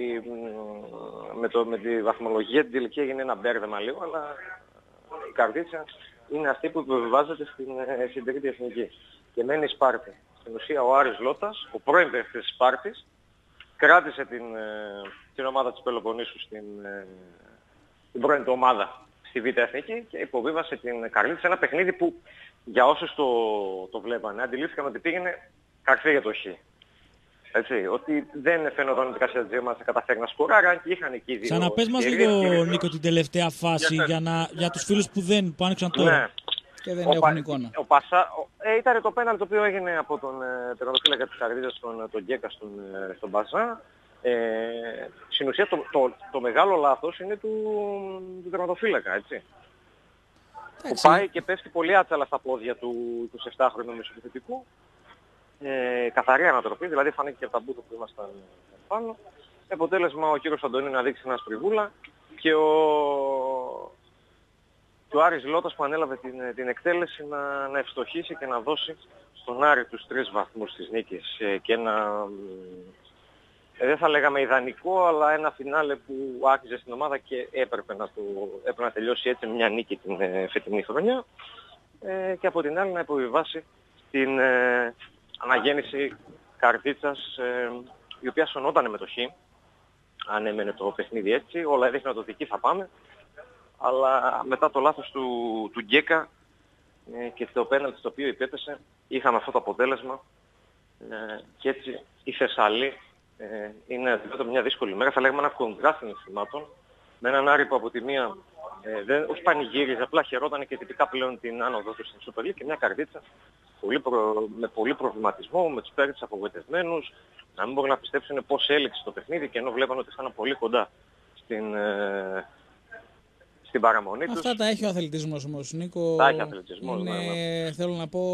μ, με, το, με τη βαθμολογία την τελική έγινε ένα μπέρδεμα λίγο, αλλά η Καρδίτσα είναι αυτή που υποβιβάζεται στην, ε, στην τρίτη εθνική και μένει η Σπάρτη. Στην ουσία ο Άρης Λότας, ο πρώην παίκτης της Σπάρτης, κράτησε την, ε, την ομάδα της Πελοποννήσου στην ε, την πρώην του ομάδα στη Β' Εθνική και υποβίβασε την Καρδίτσα σε ένα παιχνίδι που για όσους το, το βλέπανε αντιλήφθηκαν ότι πήγαινε καρφί για το Χ. Έτσι, ότι δεν φαίνονταν ότι κάποια τζέμα θα καταφέρει να σκοράρει, αν και είχαν εκεί δύο. Ξαναπες μας ευκαιρίες λίγο, και- Νίκο, την τελευταία φάση Για- για, να, για τους φίλους που δεν που άνοιξαν τώρα. Ναι. Και δεν Ο έχουν Πα- εικόνα. Ο Πασά, ο, ε, ήταν το πέναλ το οποίο έγινε από τον ε, τερματοφύλακα της Καρδίτσας, τον, τον Γκέκα στον, ε, στον Πασά. Ε, στην ουσία το, το, το μεγάλο λάθος είναι του, του τερματοφύλακα, έτσι. Που Εντάξει. πάει και πέφτει πολύ άτσαλα στα πόδια του εικοσιεπτάχρονου μεσοπιθετικού. Ε, καθαρή ανατροπή, δηλαδή φάνηκε και από τα μπούθα που ήμασταν πάνω. Αποτέλεσμα ο κύριος Αντωνίου να δείξει ένα σπριγούλα και ο, και ο Άρης Λότας που ανέλαβε την, την εκτέλεση να, να ευστοχίσει και να δώσει στον Άρη τους τρεις βαθμούς της νίκης ε, και ένα, ε, δεν θα λέγαμε ιδανικό, αλλά ένα φινάλε που άκουζε στην ομάδα και έπρεπε να, το, έπρεπε να τελειώσει έτσι με μια νίκη την ε, φετινή χρονιά ε, και από την άλλη να υποβιβάσει την ε, αναγέννηση Καρδίτσας, ε, η οποία σωνόταν με το Χ, αν έμενε το παιχνίδι έτσι, όλα έδειχναν ότι εκεί θα πάμε, αλλά μετά το λάθος του, του Γκέκα ε, και το πέναλτι το οποίο υπέπεσε, είχαμε αυτό το αποτέλεσμα ε, και έτσι η Θεσσαλή ε, είναι αντιμέτωπη μια δύσκολη μέρα, θα λέγαμε ένα κοντράστ συναισθημάτων, με έναν Άρη που από τη μία ε, δεν, όχι πανηγύριζε, απλά χαιρόταν και τυπικά πλέον την άνοδο του στην Super League και μια Καρδίτσα πολύ προ, με πολύ προβληματισμό, με τους παίκτες απογοητευμένους, να μην μπορούν να πιστέψουν πώς έληξε το παιχνίδι και ενώ βλέπαν ότι ήταν πολύ κοντά στην, ε, στην παραμονή τους. Αυτά τα έχει ο αθλητισμός όμως, Νίκο. Τα έχει ο αθλητισμός, είναι, ναι, θέλω να πω,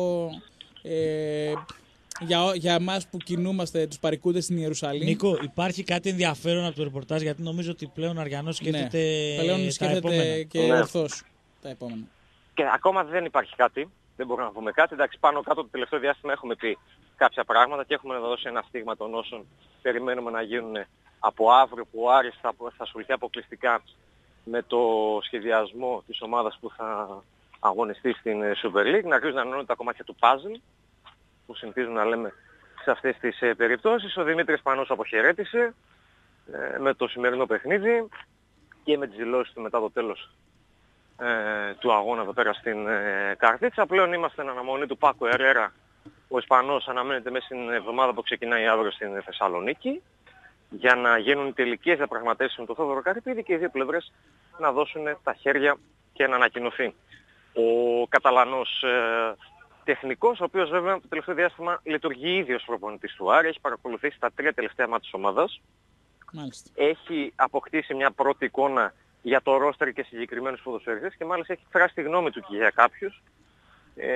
ε, για, για εμάς που κινούμαστε τους παρικούντες στην Ιερουσαλήμ. Νίκο, υπάρχει κάτι ενδιαφέρον από το ρεπορτάζ, γιατί νομίζω ότι πλέον ο Αριανός σκέφτεται ναι, πλέον τα σκέφτεται επόμενα. και Ναι. ορθώς τα επόμενα. Και ακόμα δεν υπάρχει κάτι, δεν μπορούμε να πούμε κάτι. Εντάξει, πάνω κάτω το τελευταίο διάστημα έχουμε πει κάποια πράγματα και έχουμε δώσει ένα στίγμα των όσων περιμένουμε να γίνουν από αύριο που ο Άρης θα, θα ασχοληθεί αποκλειστικά με το σχεδιασμό της ομάδας που θα αγωνιστεί στην Super League, να αρχίζουν να ενώνουν τα κομμάτια του puzzle που συνηθίζουν να λέμε σε αυτές τις ε, περιπτώσεις. Ο Δημήτρης Πανός αποχαιρέτησε ε, με το σημερινό παιχνίδι και με τις δηλώσεις του μετά το τέλος ε, του αγώνα εδώ πέρα στην ε, Καρδίτσα. Πλέον είμαστε εν αναμονή του Πάκο Ερέρα. Ο Ισπανός αναμένεται μέσα στην εβδομάδα που ξεκινάει αύριο στην Θεσσαλονίκη για να γίνουν τελικές διαπραγματεύσεις με τον Θόδωρο Καρυπίδη και οι δύο πλευρές να δώσουν τα χέρια και να ανακοινωθεί ο Καταλανός ε, τεχνικός, ο οποίος βέβαια το τελευταίο διάστημα λειτουργεί ίδιος προπονητής του Άρη, έχει παρακολουθήσει τα τρία τελευταία μάτια της ομάδας. Μάλιστα. Έχει αποκτήσει μια πρώτη εικόνα για το ρόστερ και συγκεκριμένους ποδοσφαιριστές και μάλιστα έχει εκφράσει τη γνώμη του και για κάποιους, ε,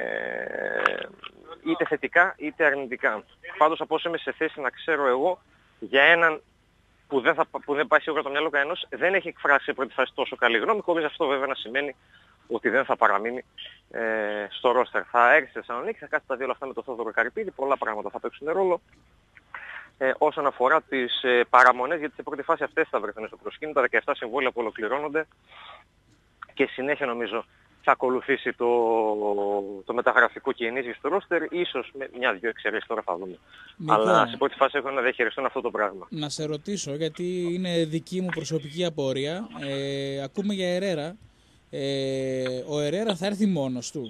είτε θετικά είτε αρνητικά. Πάντως από όσο είμαι σε θέση να ξέρω εγώ, για έναν που δεν, θα, που δεν πάει σίγουρα το μυαλό κανένας, δεν έχει εκφράσει σε πρώτη φάση τόσο καλή γνώμη, χωρίς αυτό βέβαια να σημαίνει ότι δεν θα παραμείνει ε, στο ρόστερ. Θα έρθει στη Θεσσαλονίκη, θα κάθεται τα δύο αυτά με τον Θόδωρο Καρυπίδη, πολλά πράγματα θα παίξουν ρόλο. Ε, όσον αφορά τις ε, παραμονές, γιατί σε πρώτη φάση αυτές θα βρεθούν στο προσκήνιο, τα δεκαεπτά συμβόλαια που ολοκληρώνονται και συνέχεια νομίζω θα ακολουθήσει το, το μεταγραφικό και ενίσχυση στο ρόστερ, ίσως με μια-δυο εξαιρέσεις, τώρα θα δούμε. Νικό, Αλλά σε πρώτη φάση έχω να διαχειριστούν αυτό το πράγμα. Να σε ρωτήσω, γιατί είναι δική μου προσωπική απορία. Ε, ακούμε για Ερέρα. Ε, ο Ερέρα θα έρθει μόνος του.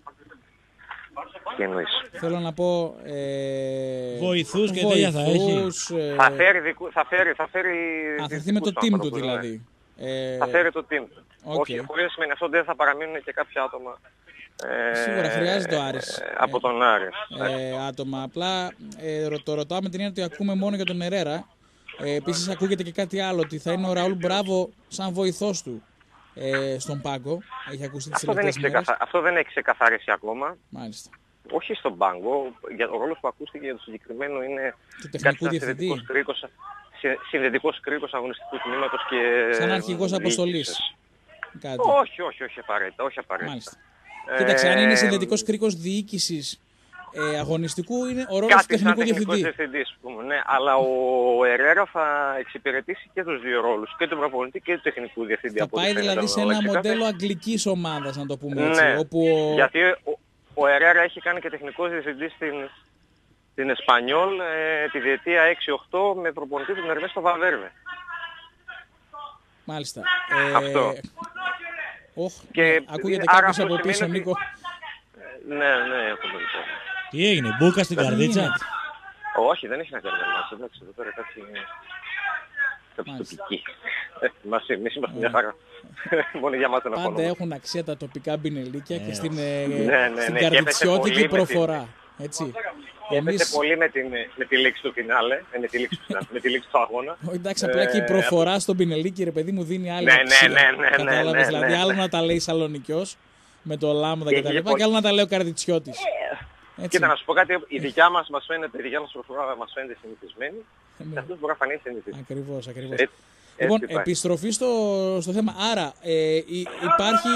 Τι εννοείς? Θέλω να πω... Ε, βοηθούς και τέτοια θα έχει. Ε, θα φέρει, δικου, θα φέρει, θα φέρει... Α, θα έρθει με το team του δηλαδή. Ε, θα φέρει το team του. Okay. Όχι, χωρίς να σημαίνει αυτό ότι δεν θα παραμείνουν και κάποια άτομα. Ε, Σίγουρα χρειάζεται ο Άρης. Ε, από τον Άρη. Ε, άτομα. Απλά ε, το ρωτάω με την έννοια ότι ακούμε μόνο για τον Ερέρα. Ε, επίσης ακούγεται και κάτι άλλο, ότι θα είναι ο Ραούλ Μπράβο σαν βοηθός του ε, στον πάγκο. Έχει ακουστεί τις τελευταίες μέρες. Ξεκαθα... Αυτό δεν έχει ξεκαθαρίσει ακόμα. Μάλιστα. Όχι στον πάγκο. Για... Ο ρόλος που ακούστηκε για το συγκεκριμένο είναι του τεχνικού διευθυντή. Συνδετικός κρίκος αγωνιστικού τμήματος και... Σαν αρχηγός αποστολής. Κάτι. Όχι, όχι, όχι απαραίτητα. Όχι απαραίτητα. Μάλιστα. Ε... Κοίταξε, αν είναι συνδετικός κρίκος διοίκησης ε, αγωνιστικού, είναι ο ρόλος του τεχνικού διευθυντή. Διευθυντής, πούμε, ναι. Αλλά ο Ερέρα θα εξυπηρετήσει και τους δύο ρόλους, και τον προπονητή και του τεχνικού διευθυντή. Θα πάει δηλαδή σε ένα μοντέλο αγγλικής ομάδας, να το πούμε έτσι. Ναι, όπου ο... γιατί ο, ο Ερέρα έχει κάνει και τεχνικός διευθυντή στην, στην Εσπανιόλ ε, τη διετία έξι οκτώ με προπονητή τον Ερνέστο Βαλβέρδε. Μάλιστα. Ε, Αυτό. Όχ, και ακούγεται κάποιος από πίσω, ότι... Νίκο. Ναι, ναι, έχω το δικό. Τι έγινε, μπούκα στην καρδίτσα? Όχι, δεν έχει να κάνει με εμάς. Εντάξει, εδώ πέρα κάτι είναι... Κάποια τοπική. Εμείς είμαστε μια χαρά. Μόνο για μας δεν Πάντα αφήνουμε. έχουν αξία τα τοπικά μπινελίκια και στην ναι, ναι, καρδιτσιώτικη προφορά. Έτσι. Έπεσε πολύ με, την, με τη λήξη του φινάλε, με τη λήξη, με τη λήξη του αγώνα. Εντάξει, απλά και η προφορά στο πινελίκι, ρε παιδί μου, δίνει άλλη ναι, αξία. Ναι, ναι, ναι. Κατάλαβες, ναι, ναι, δηλαδή, ναι. άλλο να τα λέει Σαλονικιός με το λάμδα και τα λοιπά, και άλλο να τα λέει ο Καρδιτσιώτης. Κοίτα, να σου πω κάτι, η δικιά μας μας φαίνεται, η δικιά μας προφορά μας φαίνεται συνηθισμένη, και αυτός μπορεί να φανεί συνηθισμένη. Ακριβώς, ακριβώς. Λοιπόν, επιστροφή στο, στο θέμα. Άρα, ε, υπάρχει...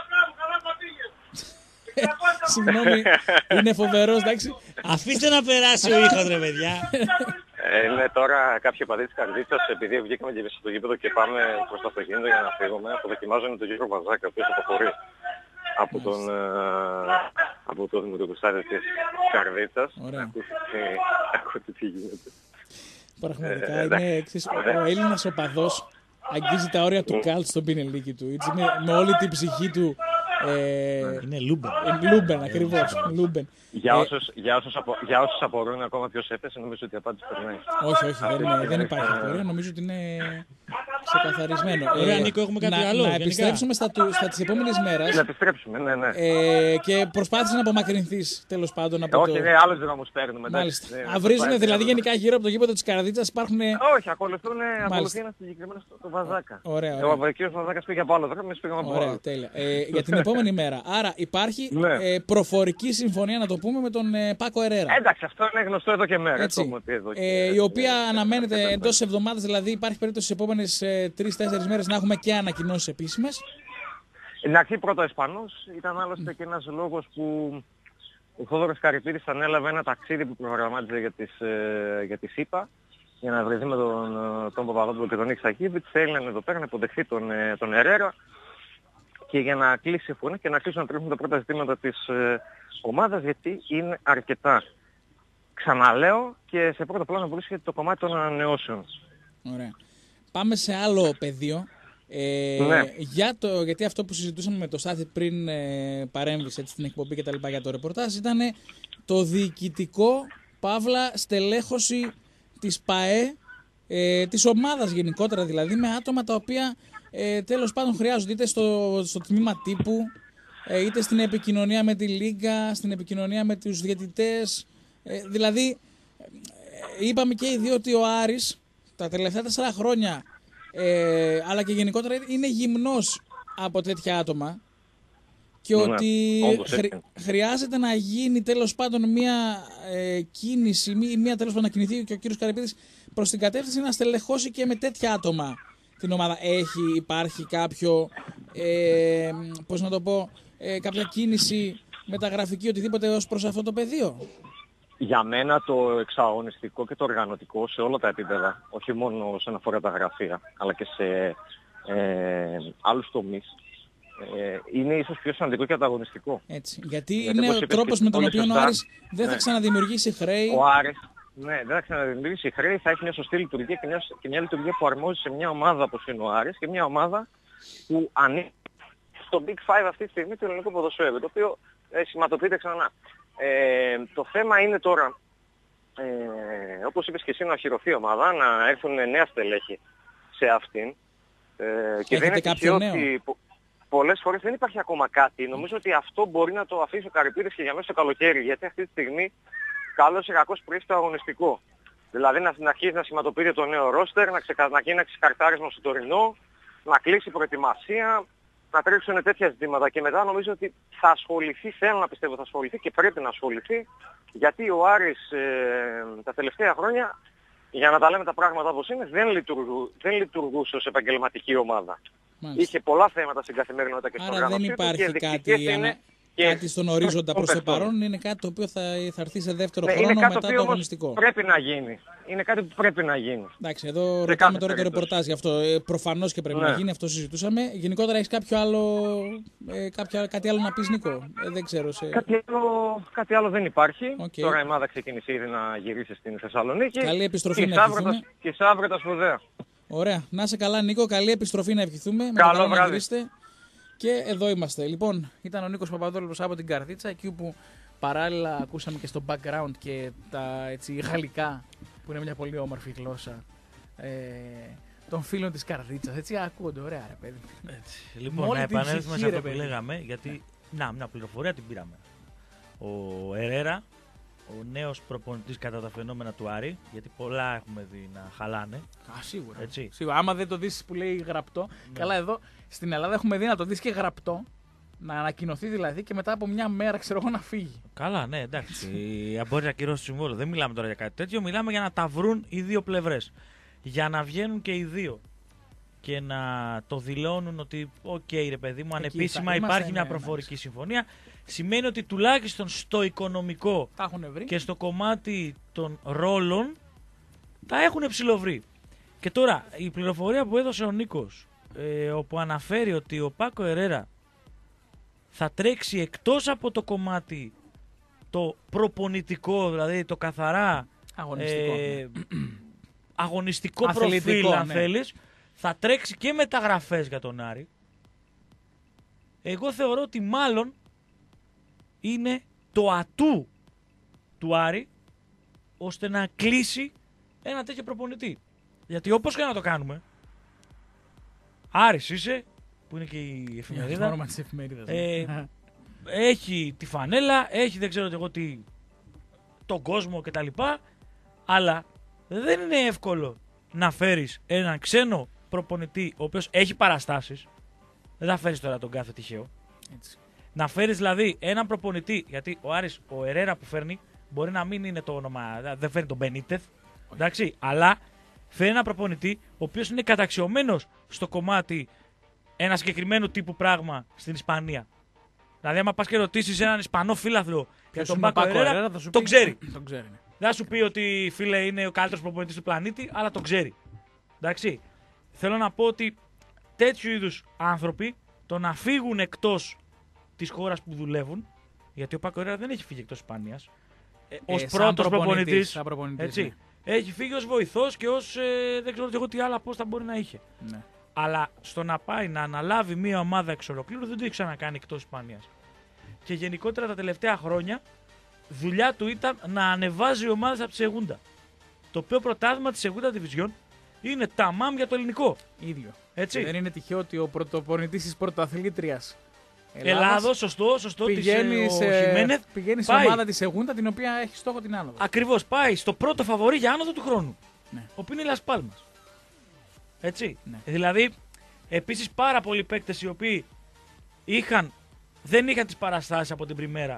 Συγγνώμη, είναι φοβερός, εντάξει. Αφήστε να περάσει ο ήχος, ρε παιδιά. Ε, είναι τώρα κάποιοι οπαδοί της Καρδίτσας, επειδή βγήκαμε και στο γήπεδο και πάμε προς το αυτοκίνητο για να φύγουμε, αποδοκιμάζουν τον Γιώργο Βαζάκα, ο οποίος αποχωρεί από τον, από το δημοτικοστάδιο της Καρδίτσας. Ακούτε τι γίνεται. Πραγματικά είναι εξής, ο Έλληνας οπαδός αγγίζει τα όρια του καλτ στον πινελίκι του, έτσι, με, με όλη την ψυχή του. Ε, είναι Λούμπεν. Ε, Λούμπεν, ακριβώς. Λούμπεν. Για όσους, για, όσους απο, για όσους απορούν ακόμα ποιος έπεσε, νομίζω ότι η απάντηση περνάει. Όχι, όχι, δεν, δεν υπάρχει απορία. Νομίζω ότι είναι ξεκαθαρισμένο. Ωραία, ε, Νίκο, έχουμε κάτι να, άλλο. Να επιστρέψουμε στα, στα της επόμενης μέρας. Να επιστρέψουμε, ναι, ναι. Ε, και προσπάθησε να απομακρυνθείς, τέλος πάντων. Από όχι, το... ναι, άλλους δρόμους παίρνουμε. Μάλιστα. Ναι, αυρίζουν δηλαδή γενικά γύρω από το γήπεδο της Καρδίτσας υπάρχουν... Όχι, ακολουθούν ένα συγκεκριμένο στο Βαζάκα. Ωραία, ωραία. Ο κύριος Βαζάκας πήγε από άλλο δρόμο, εμείς πήγαμε από άλλο. Ωραία, τέλεια. Ε, για την επόμενη μέρα. Άρα υπάρχει ναι. ε, προφορική συμφωνία, να το πούμε, με τον ε, Πάκο Ερέρα. Εντάξει, αυτό είναι γνωστό εδώ και μέρα. Έτσι. Εδώ και... Ε, η οποία ε, αναμένεται ε, εντός της εβδομάδας, δηλαδή υπάρχει περίπτωση στις επόμενες ε, τρεις τέσσερις μέρες να έχουμε και ανακοινώσεις επίσημες. Να αρχή πρώτο Ισπανός, ήταν άλλωστε και ένας λόγος που ο Θόδωρος Καρυπίδης ανέλαβε ένα ταξίδι που προγραμμάτιζε για τις, ε, για τη ΣΥΠΑ, για να βρεθεί με τον, τον Παπαδόπουλο και τον Νίκ Σακίβιτς. Θέλανε εδώ πέρα να υποδεχθεί τον, τον Ερέρα και για να κλείσει φωνή και να κλείσουν να τρέχουν τα πρώτα ζητήματα της ε, ομάδας, γιατί είναι αρκετά. Ξαναλέω, και σε πρώτο πλάνο βρίσκεται το κομμάτι των ανανεώσεων. Ωραία. Πάμε σε άλλο πεδίο. Ε, ναι. για το, γιατί αυτό που συζητούσαμε με το Στάθη πριν ε, παρέμβησε έτσι, στην εκπομπή και τα λοιπά για το ρεπορτάζ ήταν το διοικητικό παύλα στελέχωση της ΠΑΕ, ε, της ομάδας γενικότερα δηλαδή, με άτομα τα οποία ε, τέλος πάντων χρειάζονται είτε στο, στο τμήμα τύπου, ε, είτε στην επικοινωνία με τη Λίγκα, στην επικοινωνία με τους διαιτητές. Ε, δηλαδή, ε, είπαμε και οι δύο ότι ο Άρης τα τελευταία τέσσερα χρόνια, ε, αλλά και γενικότερα, είναι γυμνός από τέτοια άτομα και ναι, ότι χρει, χρειάζεται να γίνει τέλος πάντων μια ε, κίνηση, μια, μια τέλος πάντων να κινηθεί και ο κύριος Καρυπίδης προς την κατεύθυνση να στελεχώσει και με τέτοια άτομα την ομάδα. Έχει, υπάρχει κάποιο, ε, πώς να το πω, ε, κάποια κίνηση μεταγραφική, οτιδήποτε ως προς αυτό το πεδίο? Για μένα το εξαγωνιστικό και το οργανωτικό σε όλα τα επίπεδα, όχι μόνο όσον αφορά τα γραφεία, αλλά και σε ε, άλλους τομείς, ε, είναι ίσως πιο σημαντικό και ανταγωνιστικό. Έτσι. Γιατί, Γιατί είναι όπως ο είπες τρόπος και με τον πολύ οποίο ο σωστά, Άρης δεν θα ναι. ξαναδημιουργήσει χρέη. Ο Άρης, ναι, δεν θα ξαναδημιουργήσει χρέη, θα έχει μια σωστή λειτουργία και μια, και μια λειτουργία που αρμόζει σε μια ομάδα όπως είναι ο Άρης και μια ομάδα που ανήκει στο Big Five αυτή τη στιγμή του ελληνικού ποδοσφαίρου, το οποίο ε, σηματοποιείται ξανά. Ε, το θέμα είναι τώρα, ε, όπως είπες και εσύ, να οχυρωθεί η ομάδα, να έρθουν νέα στελέχη σε αυτήν. Ε, και δεν είναι τυχαίο ότι πο, πολλές φορές δεν υπάρχει ακόμα κάτι. Νομίζω ότι αυτό μπορεί να το αφήσει ο Καρυπίδης και για μέσα στο καλοκαίρι, γιατί αυτή τη στιγμή καλώς ή κακώς προήλθε το αγωνιστικό. Δηλαδή να, να αρχίσει να σηματοποιείται το νέο ρόστερ, να, ξεκα... να γίνει ένα ξεκαρτάρισμα στο τωρινό, να κλείσει προετοιμασία, να τρέξουν τέτοια ζητήματα και μετά νομίζω ότι θα ασχοληθεί, θέλω να πιστεύω θα ασχοληθεί και πρέπει να ασχοληθεί, γιατί ο Άρης ε, τα τελευταία χρόνια, για να τα λέμε τα πράγματα όπως είναι, δεν, λειτουργού, δεν λειτουργούσε ως επαγγελματική ομάδα. Μάλιστα. Είχε πολλά θέματα στην καθημερινότητα και στην οργάνωσή του. Άρα δεν υπάρχει κάτι, ανα... κάτι στον ορίζοντα προς το παρόν, είναι κάτι το οποίο θα, θα έρθει σε δεύτερο ναι, χρόνο είναι κάτι μετά το, το αγωνιστικό. Πρέπει να γίνει. Είναι κάτι που πρέπει να γίνει. Εντάξει, εδώ ρωτάμε τώρα το ρεπορτάζ γι' αυτό. Ε, προφανώς και πρέπει ναι. να γίνει, αυτό συζητούσαμε. Γενικότερα έχεις κάποιο άλλο, ε, κάποια, κάτι άλλο να πεις, Νίκο? Ε, δεν ξέρω. Σε... Κάτι, άλλο, κάτι άλλο δεν υπάρχει. Okay. Τώρα η ομάδα ξεκίνησε ήδη να γυρίσει στην Θεσσαλονίκη. Καλή επιστροφή και να ευχηθούμε. Και Σάββρα τα σπουδαία. Ωραία. Να είσαι καλά, Νίκο. Καλή επιστροφή να ευχηθούμε. Καλό βράδυ. Να και εδώ είμαστε. Λοιπόν, ήταν ο Νίκος Παπαδόλος από την Καρδίτσα, εκεί που παράλληλα ακούσαμε και στο background και τα έτσι, γαλλικά, που είναι μια πολύ όμορφη γλώσσα, ε, των φίλων της Καρδίτσας. Έτσι ακούγονται, ωραία ρε παιδί. Έτσι. Λοιπόν, να επανέλθουμε σε αυτό που λέγαμε, γιατί να, μια πληροφορία την πήραμε. Ο Ερέρα, ο νέος προπονητής κατά τα φαινόμενα του Άρη, γιατί πολλά έχουμε δει να χαλάνε. Α, σίγουρα. Έτσι. Σίγουρα. Άμα δεν το δεις που λέει γραπτό, ναι. Καλά εδώ στην Ελλάδα έχουμε δει να το δεις και γραπτό, να ανακοινωθεί δηλαδή και μετά από μια μέρα ξέρω εγώ να φύγει. Καλά, ναι, εντάξει. Μπορεί να κυρώσει το συμβόλαιο. Δεν μιλάμε τώρα για κάτι τέτοιο, μιλάμε για να τα βρουν οι δύο πλευρές. Για να βγαίνουν και οι δύο και να το δηλώνουν ότι οκ okay, ρε παιδί μου, ανεπίσημα υπάρχει μια προφορική ναι, συμφωνία, σημαίνει ότι τουλάχιστον στο οικονομικό και στο κομμάτι των ρόλων τα έχουν ψηλοβρει. Και τώρα η πληροφορία που έδωσε ο Νίκος, ε, όπου αναφέρει ότι ο Πάκο Ερέρα θα τρέξει εκτός από το κομμάτι το προπονητικό, δηλαδή το καθαρά αγωνιστικό, ε, αγωνιστικό προφίλ, αν ναι. θέλεις, θα τρέξει και μεταγραφές για τον Άρη. Εγώ θεωρώ ότι μάλλον είναι το ατού του Άρη ώστε να κλείσει ένα τέτοιο προπονητή. Γιατί όπως και να το κάνουμε, Άρης είσαι, που είναι και η εφημερίδα, όνομα της εφημερίδας, ε, έχει τη φανέλα, έχει δεν ξέρω εγώ τι, τον κόσμο κτλ. Αλλά δεν είναι εύκολο να φέρεις έναν ξένο προπονητή ο οποίος έχει παραστάσεις. Δεν θα φέρεις τώρα τον κάθε τυχαίο. Έτσι. Να φέρεις δηλαδή έναν προπονητή, γιατί ο Άρης, ο Ερέρα που φέρνει, μπορεί να μην είναι το όνομα, δεν φέρνει τον Μπενίτεθ, εντάξει, αλλά φέρνει έναν προπονητή ο οποίος είναι καταξιωμένος στο κομμάτι ένα συγκεκριμένο τύπου πράγμα στην Ισπανία. Δηλαδή, άμα πας και ρωτήσεις έναν Ισπανό φίλαθλο για τον Πάκο Ερέρα, τον ξέρει. Τον ξέρει. Δεν θα σου πει ότι φίλε είναι ο καλύτερος προπονητής του πλανήτη, αλλά τον ξέρει. Εντάξει. Θέλω να πω ότι τέτοιου είδους άνθρωποι το να φύγουν εκτός της χώρας που δουλεύουν, γιατί ο Πάκο Ερέρα δεν έχει φύγει εκτός Ισπανίας, ε, ως ε, πρώτος προπονητής. προπονητής έτσι. Ναι. Έχει φύγει ως βοηθός και ως ε, δεν ξέρω εγώ τι άλλα πώς θα μπορεί να είχε. Ναι. Αλλά στο να πάει να αναλάβει μια ομάδα εξ ολοκλήρου δεν το έχει ξανακάνει εκτός Ισπανίας. Και γενικότερα τα τελευταία χρόνια δουλειά του ήταν να ανεβάζει ομάδες από τη Σεγούντα. Το οποίο πρωτάθλημα της Σεγούντα Division είναι ταμάμ για το ελληνικό. Ίδιο. Έτσι. Και δεν είναι τυχαίο ότι ο πρωτοπονητής της πρωταθλήτριας Ελλάδος, σωστό, σωστό. Πηγαίνει, της, σε, Χιμένεθ, πηγαίνει σε ομάδα της Σεγούντα την οποία έχει στόχο την άνοδο. Ακριβώς, πάει στο πρώτο φαβορί για άνοδο του χρόνου. Ναι. Ο οποίο είναι η Λας Πάλμας. Έτσι. Ναι. Δηλαδή, επίσης πάρα πολλοί παίκτες οι οποίοι είχαν, δεν είχαν τις παραστάσεις από την πριμέρα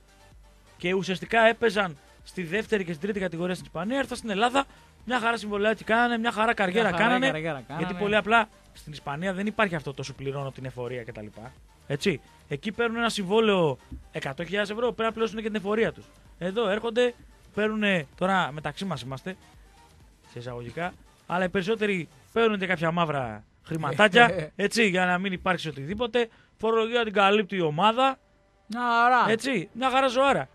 και ουσιαστικά έπαιζαν στη δεύτερη και στην τρίτη κατηγορία στην Ισπανία, ήρθαν στην Ελλάδα, μια χαρά συμβολιάκι κάνανε, μια χαρά καριέρα, μια χαρά κάνανε, καριέρα κάνανε. Γιατί πολύ απλά στην Ισπανία δεν υπάρχει αυτό το σου πληρώνω την εφορία κτλ. Έτσι. Εκεί παίρνουν ένα συμβόλαιο εκατό χιλιάδες ευρώ, πρέπει να πληρώσουν και την εφορία τους. Εδώ έρχονται, παίρνουν, τώρα μεταξύ μας είμαστε, σε εισαγωγικά, αλλά οι περισσότεροι παίρνουν και κάποια μαύρα χρηματάκια, έτσι, για να μην υπάρξει οτιδήποτε. Φορολογία την καλύπτει η ομάδα. Άρα. Έτσι, μια χαρά ζωάρα.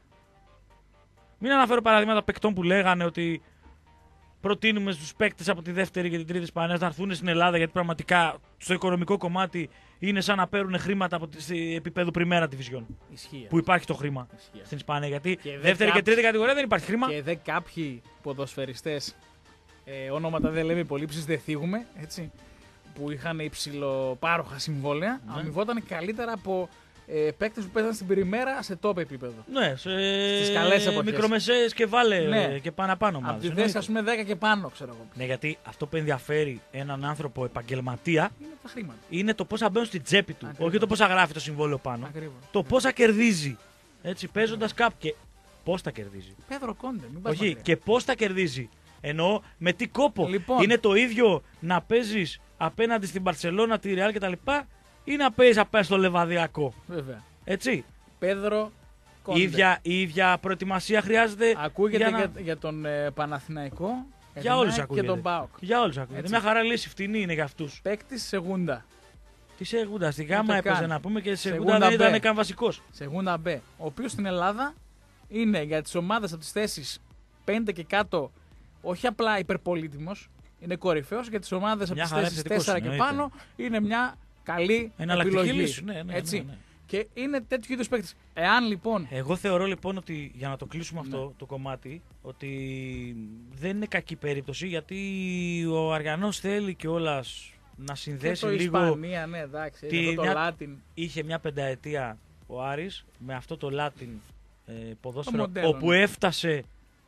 Μην αναφέρω παραδείγματα παικτών που λέγανε ότι προτείνουμε στους παίκτες από τη δεύτερη και την τρίτη Ισπανία να έρθουν στην Ελλάδα, γιατί πραγματικά στο οικονομικό κομμάτι είναι σαν να παίρνουν χρήματα από τη επίπεδο πριμέρα division. Ισχύει. Που υπάρχει το χρήμα Ισχύει. στην Ισπανία. Γιατί Και δε δεύτερη κάποιοι- και τρίτη κατηγορία δεν υπάρχει χρήμα. Και δε κάποιοι ποδοσφαιριστές, ε, ονόματα δεν λέμε, υπολείψεις δεν θίγουμε, έτσι, που είχαν υψηλοπάροχα συμβόλαια, Ναι. αμοιβόταν καλύτερα από ε, παίκτες που παίζαν στην πριμέρα σε top επίπεδο. Ναι, σε Στις καλές εποχές. μικρομεσαίες και βάλε Ναι. και πάνω πάνω Από ομάδες. τη εννοείται. θέση, ας πούμε, δέκα και πάνω, ξέρω εγώ. Ναι, γιατί αυτό που ενδιαφέρει έναν άνθρωπο επαγγελματία Είναι τα χρήματα. είναι το πόσα μπαίνουν στην τσέπη του. Ακριβώς. Όχι το πόσα γράφει το συμβόλαιο πάνω. Ακριβώς. Το πόσα κερδίζει. Έτσι, παίζοντας κάπου. Και πώς τα κερδίζει. Πέδρο Κόντε, μην πας Όχι, μακριά. και πώς τα κερδίζει. Εννοώ με τι κόπο. Λοιπόν. Είναι το ίδιο να παίζεις απέναντι στην Μπαρσελόνα, τη Ρεάλ κτλ. Ή να παίζεις απέναντι στο Λεβαδιακό. Βέβαια. Έτσι. Πέδρο Η Κόντε. ίδια, η ίδια προετοιμασία χρειάζεται. Ακούγεται για, να... για, για τον ε, Παναθηναϊκό, για όλους και ακούγεται. τον ΠΑΟΚ. Για όλους ακούγεται. Έτσι. Μια χαρά λύση, φτηνή είναι για αυτούς. Παίκτης σε γούντα. Τι σε Γούντα, στη Γάμα το έπαιζε κάνει. να πούμε και σε Σε Γούντα Γούντα δεν ήταν μπε. καν βασικός. Σε γούντα μπε. Ο οποίος στην Ελλάδα είναι για τις ομάδες από τις θέσεις πέντε και κάτω όχι απλά υπερπολίτιμος, είναι κορυφαίος. Για τις ομάδες από Μια τις χαρά θέσεις επιθετικός τέσσερα και εννοείται. πάνω είναι μια καλή Εναλλακτική επιλογή. λύση. Ναι, ναι, Έτσι. ναι, ναι. Και είναι τέτοιου είδους παίκτης. Εάν λοιπόν. Εγώ θεωρώ λοιπόν ότι για να το κλείσουμε Ναι. αυτό το κομμάτι, ότι δεν είναι κακή περίπτωση, γιατί ο Αριανός θέλει κιόλας να Και συνδέσει το λίγο. Ισπανία, ναι, εντάξει. τη- αυτό το μια- Λάτιν. Είχε μια πενταετία ο Άρης με αυτό το Latin ε, ποδόσφαιρο, μοντέλο, όπου ναι. έφτασε,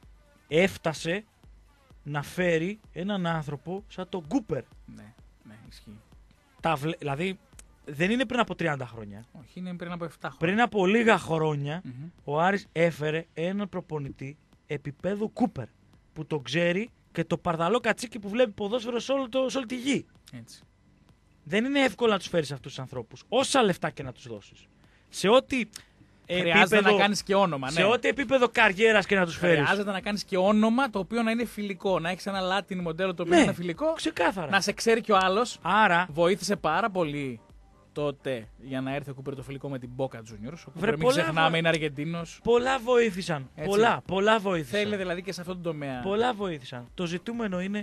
έφτασε να φέρει έναν άνθρωπο σαν τον Κούπερ. Ναι, ναι, ισχύει. Τα βλέ- Δηλαδή δεν είναι πριν από τριάντα χρόνια. Όχι, είναι πριν από επτά χρόνια. Πριν από λίγα χρόνια Μμμ. ο Άρης έφερε έναν προπονητή επίπεδου Κούπερ που το ξέρει και το παρδαλό κατσίκι που βλέπει ποδόσφαιρο σε, όλο το, σε όλη τη γη. Έτσι. Δεν είναι εύκολο να τους φέρεις αυτούς τους ανθρώπους, όσα λεφτά και να τους δώσεις. Σε ό,τι Χρειάζεται επίπεδο, να κάνεις και όνομα. Ναι. σε ό,τι επίπεδο καριέρας και να τους φέρεις. Χρειάζεται να κάνεις και όνομα το οποίο να είναι φιλικό. Να έχεις ένα Latin μοντέλο το οποίο Ναι, είναι φιλικό. ξεκάθαρα. Να σε ξέρει και ο άλλος. Άρα, Βοήθησε πάρα πολύ τότε για να έρθει ο Κούπερ το φιλικό με την Boca Juniors. Ο Κούπερ, μην πολλά ξεχνάμε, βο- είναι Αργεντίνος. πολλά βοήθησαν. Έτσι. Πολλά, πολλά βοήθησαν. Θέλει δηλαδή και σε αυτόν τον τομέα. Πολλά βοήθησαν. Το ζητούμενο είναι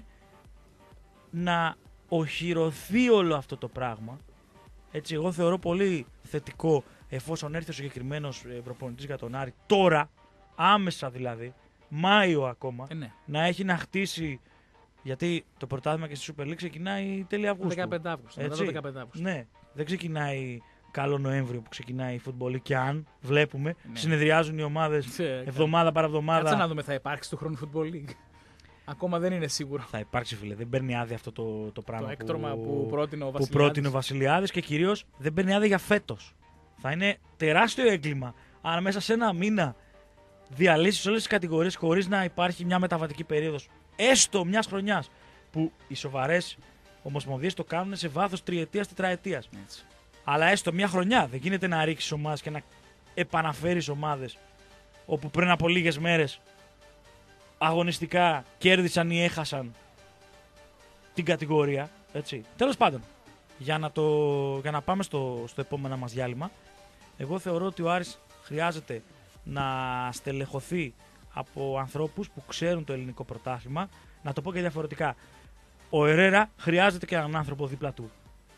να οχυρωθεί όλο αυτό το πράγμα. Έτσι, εγώ θεωρώ πολύ θετικό εφόσον έρθει ο συγκεκριμένο προπονητής για τον Άρη τώρα, άμεσα δηλαδή, Μάιο ακόμα, Ε, ναι. να έχει να χτίσει. Γιατί το πρωτάθλημα και στη Super League ξεκινάει τέλη Αυγούστου. δεκαπέντε Αυγούστου. Μετά Έτσι. το δεκαπέντε Αυγούστου. Ναι, δεν ξεκινάει καλό Νοέμβριο που ξεκινάει η Football League και αν βλέπουμε, Ναι. συνεδριάζουν οι ομάδες Τσε, εβδομάδα παρά Κάτσε εβδομάδα. να δούμε, θα υπάρξει του χρόνου Football League. Ακόμα δεν είναι σίγουρο. Θα υπάρξει, φίλε. Δεν παίρνει άδεια αυτό το, το πράγμα Το έκτρωμα που πρότεινε ο που Βασιλιάδης. πρότεινε ο Βασιλιάδης και κυρίως δεν παίρνει άδεια για φέτος. Θα είναι τεράστιο έγκλημα αν μέσα σε ένα μήνα διαλύσεις όλες τις κατηγορίες χωρίς να υπάρχει μια μεταβατική περίοδος, έστω μιας χρονιάς, που οι σοβαρές ομοσπονδίες το κάνουν σε βάθος τριετίας, τετραετίας. Έτσι. Αλλά έστω μια χρονιά δεν γίνεται να ρίξεις ομάδες και να επαναφέρεις ομάδες όπου πριν από λίγες μέρες αγωνιστικά κέρδισαν ή έχασαν την κατηγορία. Έτσι. Τέλος πάντων, για να, το, για να πάμε στο, στο επόμενο μας διάλειμμα, εγώ θεωρώ ότι ο Άρης χρειάζεται να στελεχωθεί από ανθρώπους που ξέρουν το ελληνικό πρωτάθλημα. Να το πω και διαφορετικά. Ο Ερέρα χρειάζεται και έναν άνθρωπο δίπλα του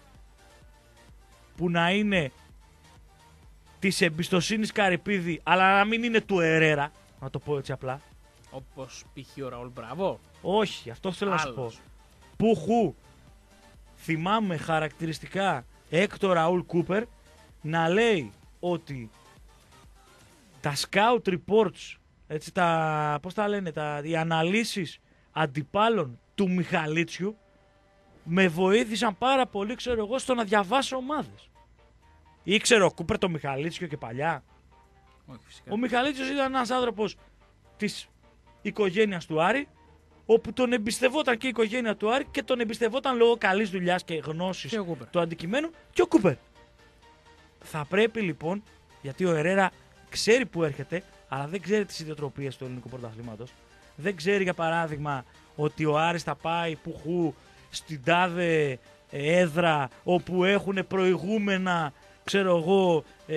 που να είναι της εμπιστοσύνης Καρυπίδη, αλλά να μην είναι του Ερέρα, να το πω έτσι απλά. Όπως π.χ. ο Ραούλ Μπράβο. Όχι, αυτό θέλω να σου πω. Άλλος. Πουχου θυμάμαι χαρακτηριστικά Έκτο Ραούλ Κούπερ να λέει ότι τα scout reports, έτσι, τα, πώς τα λένε, τα, οι αναλύσεις αντιπάλων του Μιχαλίτσιου με βοήθησαν πάρα πολύ, ξέρω εγώ, στο να διαβάσω ομάδες. Ήξερε ο Κούπερ το Μιχαλίτσιο και παλιά. Όχι, φυσικά. Ο Μιχαλίτσιος ήταν ένας άνθρωπος της οικογένειας του Άρη, όπου τον εμπιστευόταν και η οικογένεια του Άρη και τον εμπιστευόταν λόγω καλής δουλειάς και γνώσης Και ο Κούπερ. του αντικειμένου και ο Κούπερ. Θα πρέπει λοιπόν, γιατί ο Ερέρα ξέρει που έρχεται, αλλά δεν ξέρει τις ιδιοτροπίες του ελληνικού πρωταθλήματος. Δεν ξέρει για παράδειγμα ότι ο Άρης θα πάει πουχού στην τάδε έδρα όπου έχουν προηγούμενα, ξέρω εγώ, ε,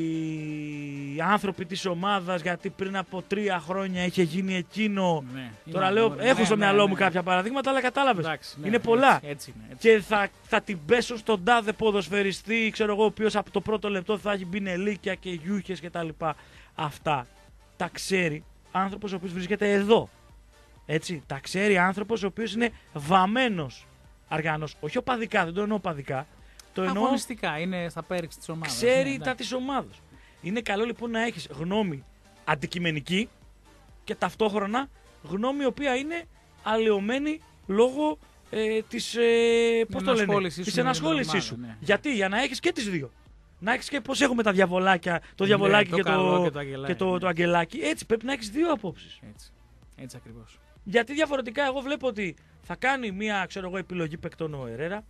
οι άνθρωποι της ομάδας, γιατί πριν από τρία χρόνια είχε γίνει εκείνο. Ναι, Τώρα είναι, λέω, ναι, έχω ναι, στο ναι, μυαλό ναι, μου ναι. κάποια παραδείγματα, αλλά κατάλαβες. Εντάξει, ναι, είναι έτσι, πολλά. Έτσι, είναι, έτσι. Και θα, θα την πέσουν στον τάδε ποδοσφαιριστή, ξέρω εγώ, ο οποίος από το πρώτο λεπτό θα έχει μπει νελίκια και γιούχες κτλ. Αυτά τα ξέρει άνθρωπος ο οποίος βρίσκεται εδώ. Έτσι, τα ξέρει άνθρωπος ο οποίος είναι βαμμένος αργάνος. Όχι οπαδικά, δεν το εννοώ οπαδικά. Το εννοώ Αγωνιστικά, είναι στα πέριξ της ομάδας. ξέρει ναι, τα εντάξει. της ομάδας. Είναι καλό λοιπόν να έχεις γνώμη αντικειμενική και ταυτόχρονα γνώμη η οποία είναι αλλοιωμένη λόγω ε, της, ε, πώς το λένε, ενασχόλησης της σου με την ενασχόλησής σου. ομάδα, ναι. Γιατί, για να έχεις και τις δύο. Να έχεις και πώς έχουμε τα διαβολάκια, το Ναι, διαβολάκι το και, καλό το, και το αγγελάκι, και το, ναι. το αγγελάκι. Έτσι πρέπει να έχεις δύο απόψεις. Έτσι, έτσι ακριβώς. Γιατί διαφορετικά εγώ βλέπω ότι θα κάνει μια, ξέρω εγώ, επιλογή παικτών ο Ερέρα,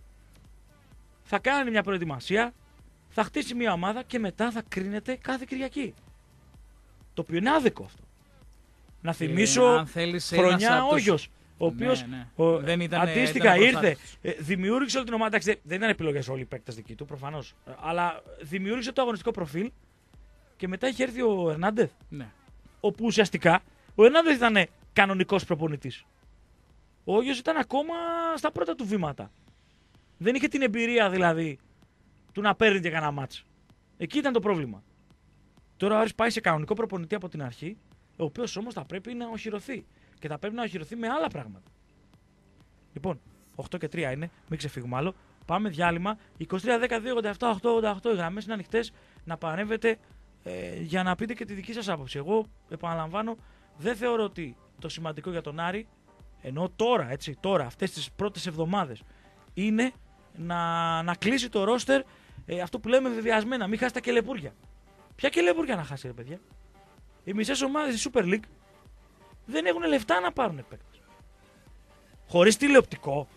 θα κάνει μια προετοιμασία, θα χτίσει μια ομάδα και μετά θα κρίνεται κάθε Κυριακή. Το οποίο είναι άδικο αυτό. Να θυμίσω αν θέλεις ένας χρονιά από τους- Όγιος, ο οποίος Ναι, ναι. ο- Δεν ήταν- αντίστοιχα ήταν ήρθε, προστάτης. ε, δημιούργησε όλη την ομάδα. Εντάξει, δεν ήταν επιλογές όλοι οι παίκτες δικοί του προφανώς, ε, αλλά δημιούργησε το αγωνιστικό προφίλ και μετά είχε έρθει ο Ερνάντεθ, Ναι. όπου ουσιαστικά ο Ερνάντεθ ήταν κανονικός προπονητής. Ο Όγιος ήταν ακόμα στα πρώτα του βήματα. Δεν είχε την εμπειρία δηλαδή του να παίρνει και κανένα μάτς. Εκεί ήταν το πρόβλημα. Τώρα ο Άρης πάει σε κανονικό προπονητή από την αρχή, ο οποίος όμως θα πρέπει να οχυρωθεί. Και θα πρέπει να οχυρωθεί με άλλα πράγματα. Λοιπόν, οκτώ και τρία είναι, μην ξεφύγουμε άλλο. Πάμε διάλειμμα. είκοσι τρία δέκα δύο ογδόντα επτά οκτακόσια ογδόντα οκτώ οι γραμμές είναι ανοιχτές να παρέμβετε ε, για να πείτε και τη δική σας άποψη. Εγώ επαναλαμβάνω, δεν θεωρώ ότι το σημαντικό για τον Άρη, ενώ τώρα, έτσι, τώρα, αυτές τις πρώτες εβδομάδες, είναι να, να κλείσει το ρόστερ ε, αυτό που λέμε βεβαιασμένα, μην χάσει τα κελεπούρια. Ποια κελεπούρια να χάσει, ρε παιδιά? Οι μισές ομάδες της Super League δεν έχουν λεφτά να πάρουν παίκτες. Χωρίς τηλεοπτικό.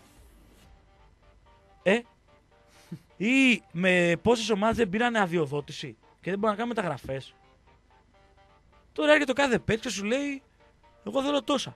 Ε, ή με πόσες ομάδες δεν πήρανε αδειοδότηση και δεν μπορούν να κάνουν μεταγραφές. Τώρα έρχεται ο κάθε παίκτης και σου λέει, εγώ θέλω τόσα.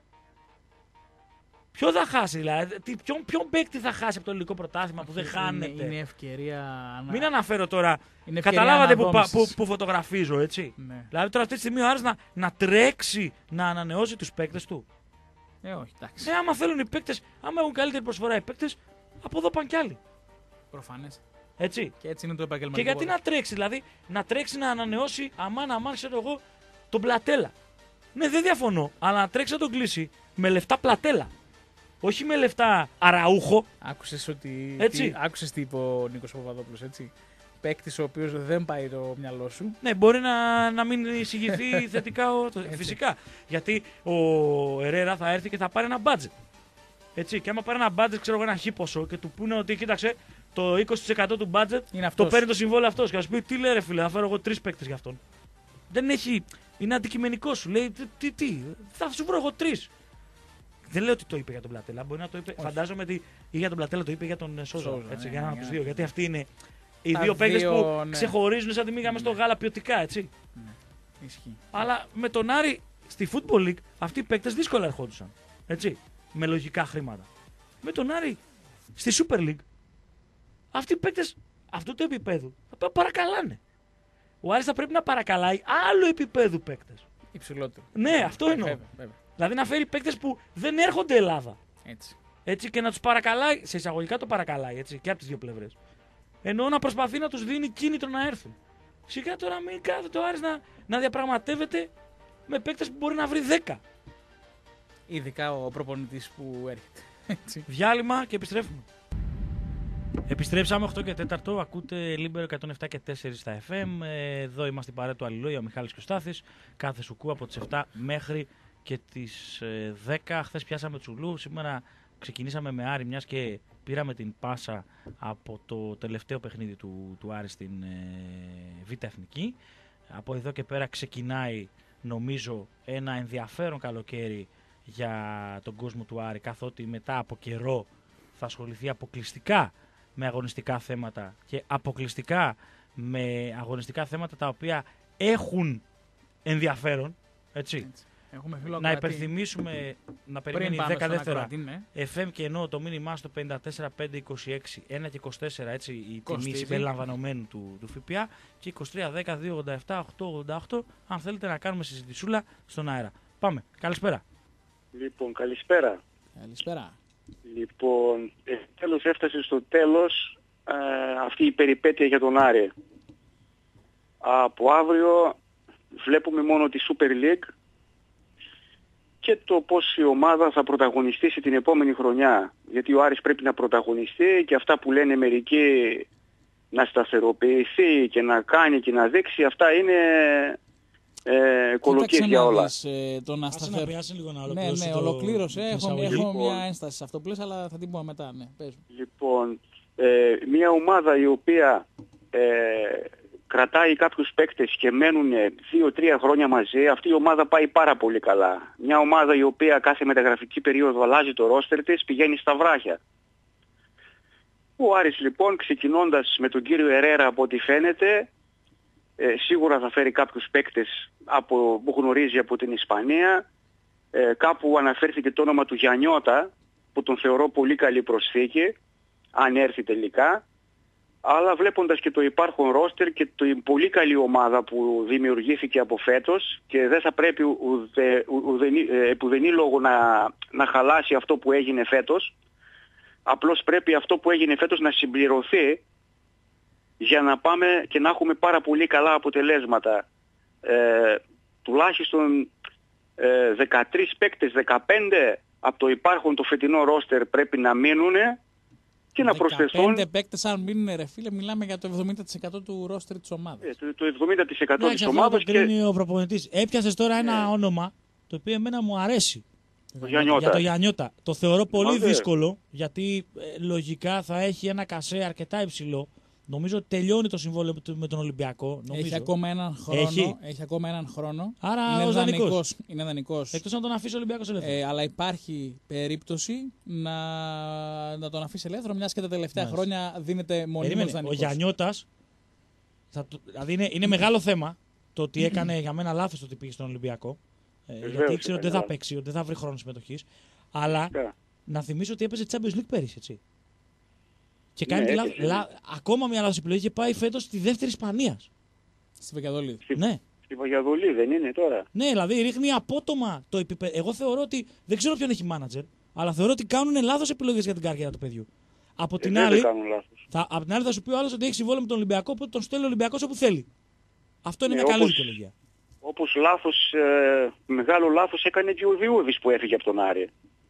Ποιο θα χάσει, δηλαδή, τι- ποιον, ποιον παίκτη θα χάσει από το ελληνικό πρωτάθλημα που δεν χάνεται. Είναι, είναι ευκαιρία. Να... Μην αναφέρω τώρα. Είναι ευκαιρία Καταλάβατε που, πα- αναδόμησης. που, που φωτογραφίζω, έτσι. Ναι. Δηλαδή τώρα αυτή τη στιγμή ο Άρης να, να τρέξει να ανανεώσει τους παίκτες του. Ε, όχι, εντάξει. Ναι, άμα θέλουν οι παίκτες, άμα έχουν καλύτερη προσφορά οι παίκτες, από εδώ πάνε κι άλλοι. Προφανές. Έτσι. Και έτσι είναι το Και επαγγελματικό. γιατί να τρέξει, δηλαδή, να τρέξει να ανανεώσει αμάν αμάν, ξέρω εγώ, τον Πλατέλα. Ναι, δεν διαφωνώ, αλλά να τρέξει να τον κλείσει με λεφτά Πλατέλα. Όχι με λεφτά Αραούχο. Άκουσες ότι. Έτσι. Τι, άκουσες τι είπε ο Νίκος Παπαδόπουλος, έτσι. Παίκτης ο οποίος δεν πάει το μυαλό σου. Ναι, μπορεί να, να μην εισηγηθεί θετικά. Ο, το, φυσικά. Γιατί ο Ερέρα θα έρθει και θα πάρει ένα budget. Έτσι, και άμα πάρει ένα budget, ξέρω εγώ, ένα χι ποσό και του πούνε ότι κοίταξε το είκοσι τοις εκατό του budget Είναι το αυτός. παίρνει το συμβόλαιο αυτό. Και θα σου πει, τι λέει, ρε φίλε, θα φέρω εγώ τρεις παίκτες για αυτόν. Δεν έχει. Είναι αντικειμενικό σου. Λέει, τι, τι, τι θα σου βρω εγώ τρεις. Δεν λέω ότι το είπε για τον Πλατέλα. Μπορεί να το είπε. Όχι. Φαντάζομαι ότι ή για τον Πλατέλα το είπε για τον Σόζα. Σόζα, Έτσι, ναι, για έναν ναι, από του ναι. δύο. Γιατί αυτοί είναι οι Τα δύο παίκτες δύο, που ναι. ξεχωρίζουν σαν τη μήγα μες στο γάλα ποιοτικά, έτσι. Ισχύει. Αλλά με τον Άρη στη Football League αυτοί οι παίκτες δύσκολα ερχόντουσαν. Έτσι. Με λογικά χρήματα. Με τον Άρη στη Super League αυτοί οι παίκτες αυτού του επίπεδου θα πρέπει να παρακαλάνε. Ο Άρης θα πρέπει να παρακαλάει άλλο επίπεδου παίκτες. Υψηλότερο. Ναι, αυτό εννοώ. Βέβαια, βέβαια. Δηλαδή να φέρει παίκτες που δεν έρχονται Ελλάδα. Έτσι. Έτσι, και να τους παρακαλάει, σε εισαγωγικά το παρακαλάει, έτσι, και από τις δύο πλευρές. Ενώ να προσπαθεί να τους δίνει κίνητρο να έρθουν. Σιγά τώρα μην κάθεται ο Άρης να, να διαπραγματεύεται με παίκτες που μπορεί να βρει δέκα. Ειδικά ο προπονητής που έρχεται. Έτσι. Διάλειμμα και επιστρέφουμε. Επιστρέψαμε οκτώ και τέσσερα, ακούτε Λίμπερο εκατόν επτά και τέσσερα στα εφ εμ. Εδώ είμαστε η παρέα του Αλληλούια, ο Μιχάλης και ο Στάθης. Κάθε σουκού από τις επτά μέχρι και τις δέκα. Χθες πιάσαμε Τσουλού, σήμερα ξεκινήσαμε με Άρη, μιας και πήραμε την πάσα από το τελευταίο παιχνίδι του, του Άρη στην ε, Β' Εθνική. Από εδώ και πέρα ξεκινάει, νομίζω, ένα ενδιαφέρον καλοκαίρι για τον κόσμο του Άρη, καθότι μετά από καιρό θα ασχοληθεί αποκλειστικά με αγωνιστικά θέματα και αποκλειστικά με αγωνιστικά θέματα τα οποία έχουν ενδιαφέρον, έτσι. Έτσι. Έχουμε φίλο να ακροατή. υπενθυμίσουμε να Πριν περιμένει πάμε δέκα στον δεύτερα ακροατή, ναι. εφ εμ και ενώ το μήνυμά στο πέντε τέσσερα πέντε είκοσι έξι ένα και είκοσι τέσσερα, έτσι η τιμή Κοστίζει. συμπεριλαμβανομένου του, του ΦΠΑ, και είκοσι τρία δέκα δύο ογδόντα επτά οκτακόσια ογδόντα οκτώ αν θέλετε να κάνουμε συζητησούλα στον αέρα. Πάμε. Καλησπέρα. Λοιπόν, καλησπέρα. Καλησπέρα. Λοιπόν, ε, τέλος έφτασε στο τέλος ε, αυτή η περιπέτεια για τον Άρη. Από αύριο βλέπουμε μόνο τη Super League και το πώς η ομάδα θα πρωταγωνιστήσει την επόμενη χρονιά. Γιατί ο Άρης πρέπει να πρωταγωνιστεί και αυτά που λένε μερικοί να σταθεροποιηθεί και να κάνει και να δείξει, αυτά είναι ε, κολοκύθια για όλα. Δεις, ε, το να Άσε σταθερ... να πιάσει λίγο να Ναι, ολοκληρώσει. ναι, το... ολοκλήρωσε. την Έχω, εισαγωγή. έχω Λοιπόν. μια ένσταση σε αυτό που λες, αλλά θα την πω μετά. Ναι, πες. Λοιπόν, ε, μια ομάδα η οποία ε, κρατάει κάποιους παίκτες και μένουν δύο τρία χρόνια μαζί, αυτή η ομάδα πάει πάρα πολύ καλά. Μια ομάδα η οποία κάθε μεταγραφική περίοδο αλλάζει το ρόστερ της, πηγαίνει στα βράχια. Ο Άρης λοιπόν, ξεκινώντας με τον κύριο Ερέρα από ό,τι φαίνεται, ε, σίγουρα θα φέρει κάποιους παίκτες από, που γνωρίζει από την Ισπανία. Ε, κάπου αναφέρθηκε το όνομα του Γιαννιώτα, που τον θεωρώ πολύ καλή προσθήκη, αν έρθει τελικά. Αλλά βλέποντας και το υπάρχον ρόστερ και την πολύ καλή ομάδα που δημιουργήθηκε από φέτος, και δεν θα πρέπει ουδε, ουδενή, επουδενή λόγο να, να χαλάσει αυτό που έγινε φέτος, απλώς πρέπει αυτό που έγινε φέτος να συμπληρωθεί για να πάμε και να έχουμε πάρα πολύ καλά αποτελέσματα. Ε, τουλάχιστον ε, δεκατρείς παίκτες, δεκαπέντε από το υπάρχον το φετινό ρόστερ πρέπει να μείνουν και να προσθεθούν. δεκαπέντε παίκτες αν μείνουν, ρε φίλε, μιλάμε για το εβδομήντα τοις εκατό του ρόστερ της ομάδας. Ε, το, το εβδομήντα τοις εκατό Εντάξει, της αυτό ομάδας το και κρίνει ο προπονητής. Έπιασες τώρα ένα Ναι. όνομα το οποίο εμένα μου αρέσει. το Γιαννιώτα. Για το Γιαννιώτα. Το θεωρώ πολύ Μάλιστα. δύσκολο, γιατί ε, λογικά θα έχει ένα κασέ αρκετά υψηλό. Νομίζω ότι τελειώνει το συμβόλαιο του με τον Ολυμπιακό. Νομίζω. Έχει ακόμα έναν χρόνο. Έχει. Έχει ακόμα έναν χρόνο. Άρα είναι ως δανεικός. δανεικός. Είναι δανεικός. Εκτός να τον αφήσει ο Ολυμπιακός ελεύθερο. Ε, αλλά υπάρχει περίπτωση να, να τον αφήσει ελεύθερο, μιας και τα τελευταία Μάλιστα. χρόνια δίνεται μονίμως Περίμενε. Ο δανεικός. Γιαννιώτας. Θα, το- δηλαδή είναι, είναι μεγάλο θέμα το ότι έκανε για μένα λάθος το ότι πήγε στον Ολυμπιακό. Ε, Βεβαίως, γιατί ήξερε ότι δεν θα μεγάλο. παίξει, ότι δεν θα βρει χρόνο συμμετοχής. Αλλά Yeah. να θυμίσω ότι έπαιζε Champions League πέρυσι, έτσι. Και κάνει Ναι, τη λάθ- έπαιζε. λα- ακόμα μια λάθος επιλογή και πάει φέτος στη δεύτερη Ισπανία. Στη Βεκαδόλη. Ναι. Στη Βαγιαδολή δεν είναι τώρα. Ναι, δηλαδή ρίχνει απότομα το επίπεδο. Εγώ θεωρώ ότι. Δεν ξέρω ποιον έχει μάνατζερ, αλλά θεωρώ ότι κάνουν λάθος επιλογές για την καριέρα του παιδιού. Από Ε, την, δεν άλλη, κάνουν λάθος. θα, από την άλλη θα σου πει ο άλλος ότι έχει συμβόλαιο με τον Ολυμπιακό, οπότε τον στέλνει ο Ολυμπιακός όπου θέλει. Αυτό είναι Ναι, μια καλή όπως- δικαιολογία. Όπως λάθος, ε, μεγάλο λάθος έκανε και ο Διούδης που έφυγε από τον Άρη.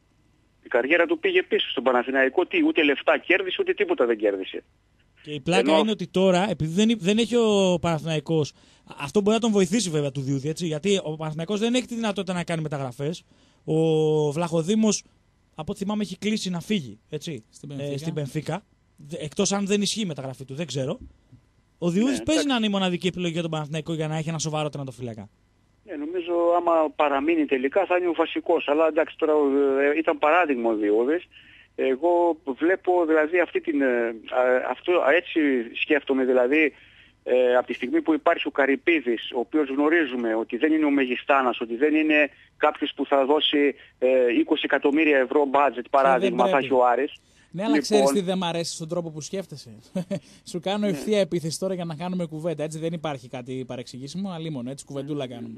Η καριέρα του πήγε πίσω στον Παναθηναϊκό, τι, ούτε λεφτά κέρδισε, ούτε τίποτα δεν κέρδισε. Και η πλάκα Ενώ- είναι ότι τώρα, επειδή δεν, δεν έχει ο Παναθηναϊκός, αυτό μπορεί να τον βοηθήσει βέβαια του Διούδη, έτσι, γιατί ο Παναθηναϊκός δεν έχει τη δυνατότητα να κάνει μεταγραφές. Ο Βλαχοδήμος, από ό,τι θυμάμαι, έχει κλείσει να φύγει, έτσι, Στην ε, Μπενφίκα. στην Μπενφίκα. Δε- Εκτός αν δεν ισχύει η μεταγραφή του, δεν ξέρω. Ο Διούδης Ναι, παίζει εντάξει. να είναι η μοναδική επιλογή για τον Παναθηναϊκό για να έχει ένα σοβαρό τερματοφύλακα. Ε, νομίζω άμα παραμείνει τελικά θα είναι ο βασικός. Αλλά εντάξει τώρα ε, ήταν παράδειγμα ο Διούδης. Εγώ βλέπω δηλαδή αυτή την, ε, α, αυτό, έτσι σκέφτομαι δηλαδή ε, από τη στιγμή που υπάρχει ο Καρυπίδης, ο οποίος γνωρίζουμε ότι δεν είναι ο Μεγιστάνας, ότι δεν είναι κάποιος που θα δώσει ε, είκοσι εκατομμύρια ευρώ budget παράδειγμα, θα πρέπει. έχει ο Άρης. Ναι, αλλά Λοιπόν, ξέρεις τι δεν μ' αρέσει στον τρόπο που σκέφτεσαι. Σου κάνω ευθεία επίθεση τώρα για να κάνουμε κουβέντα. Έτσι δεν υπάρχει κάτι παρεξηγήσιμο, αλίμονο, έτσι κουβεντούλα κάνουμε.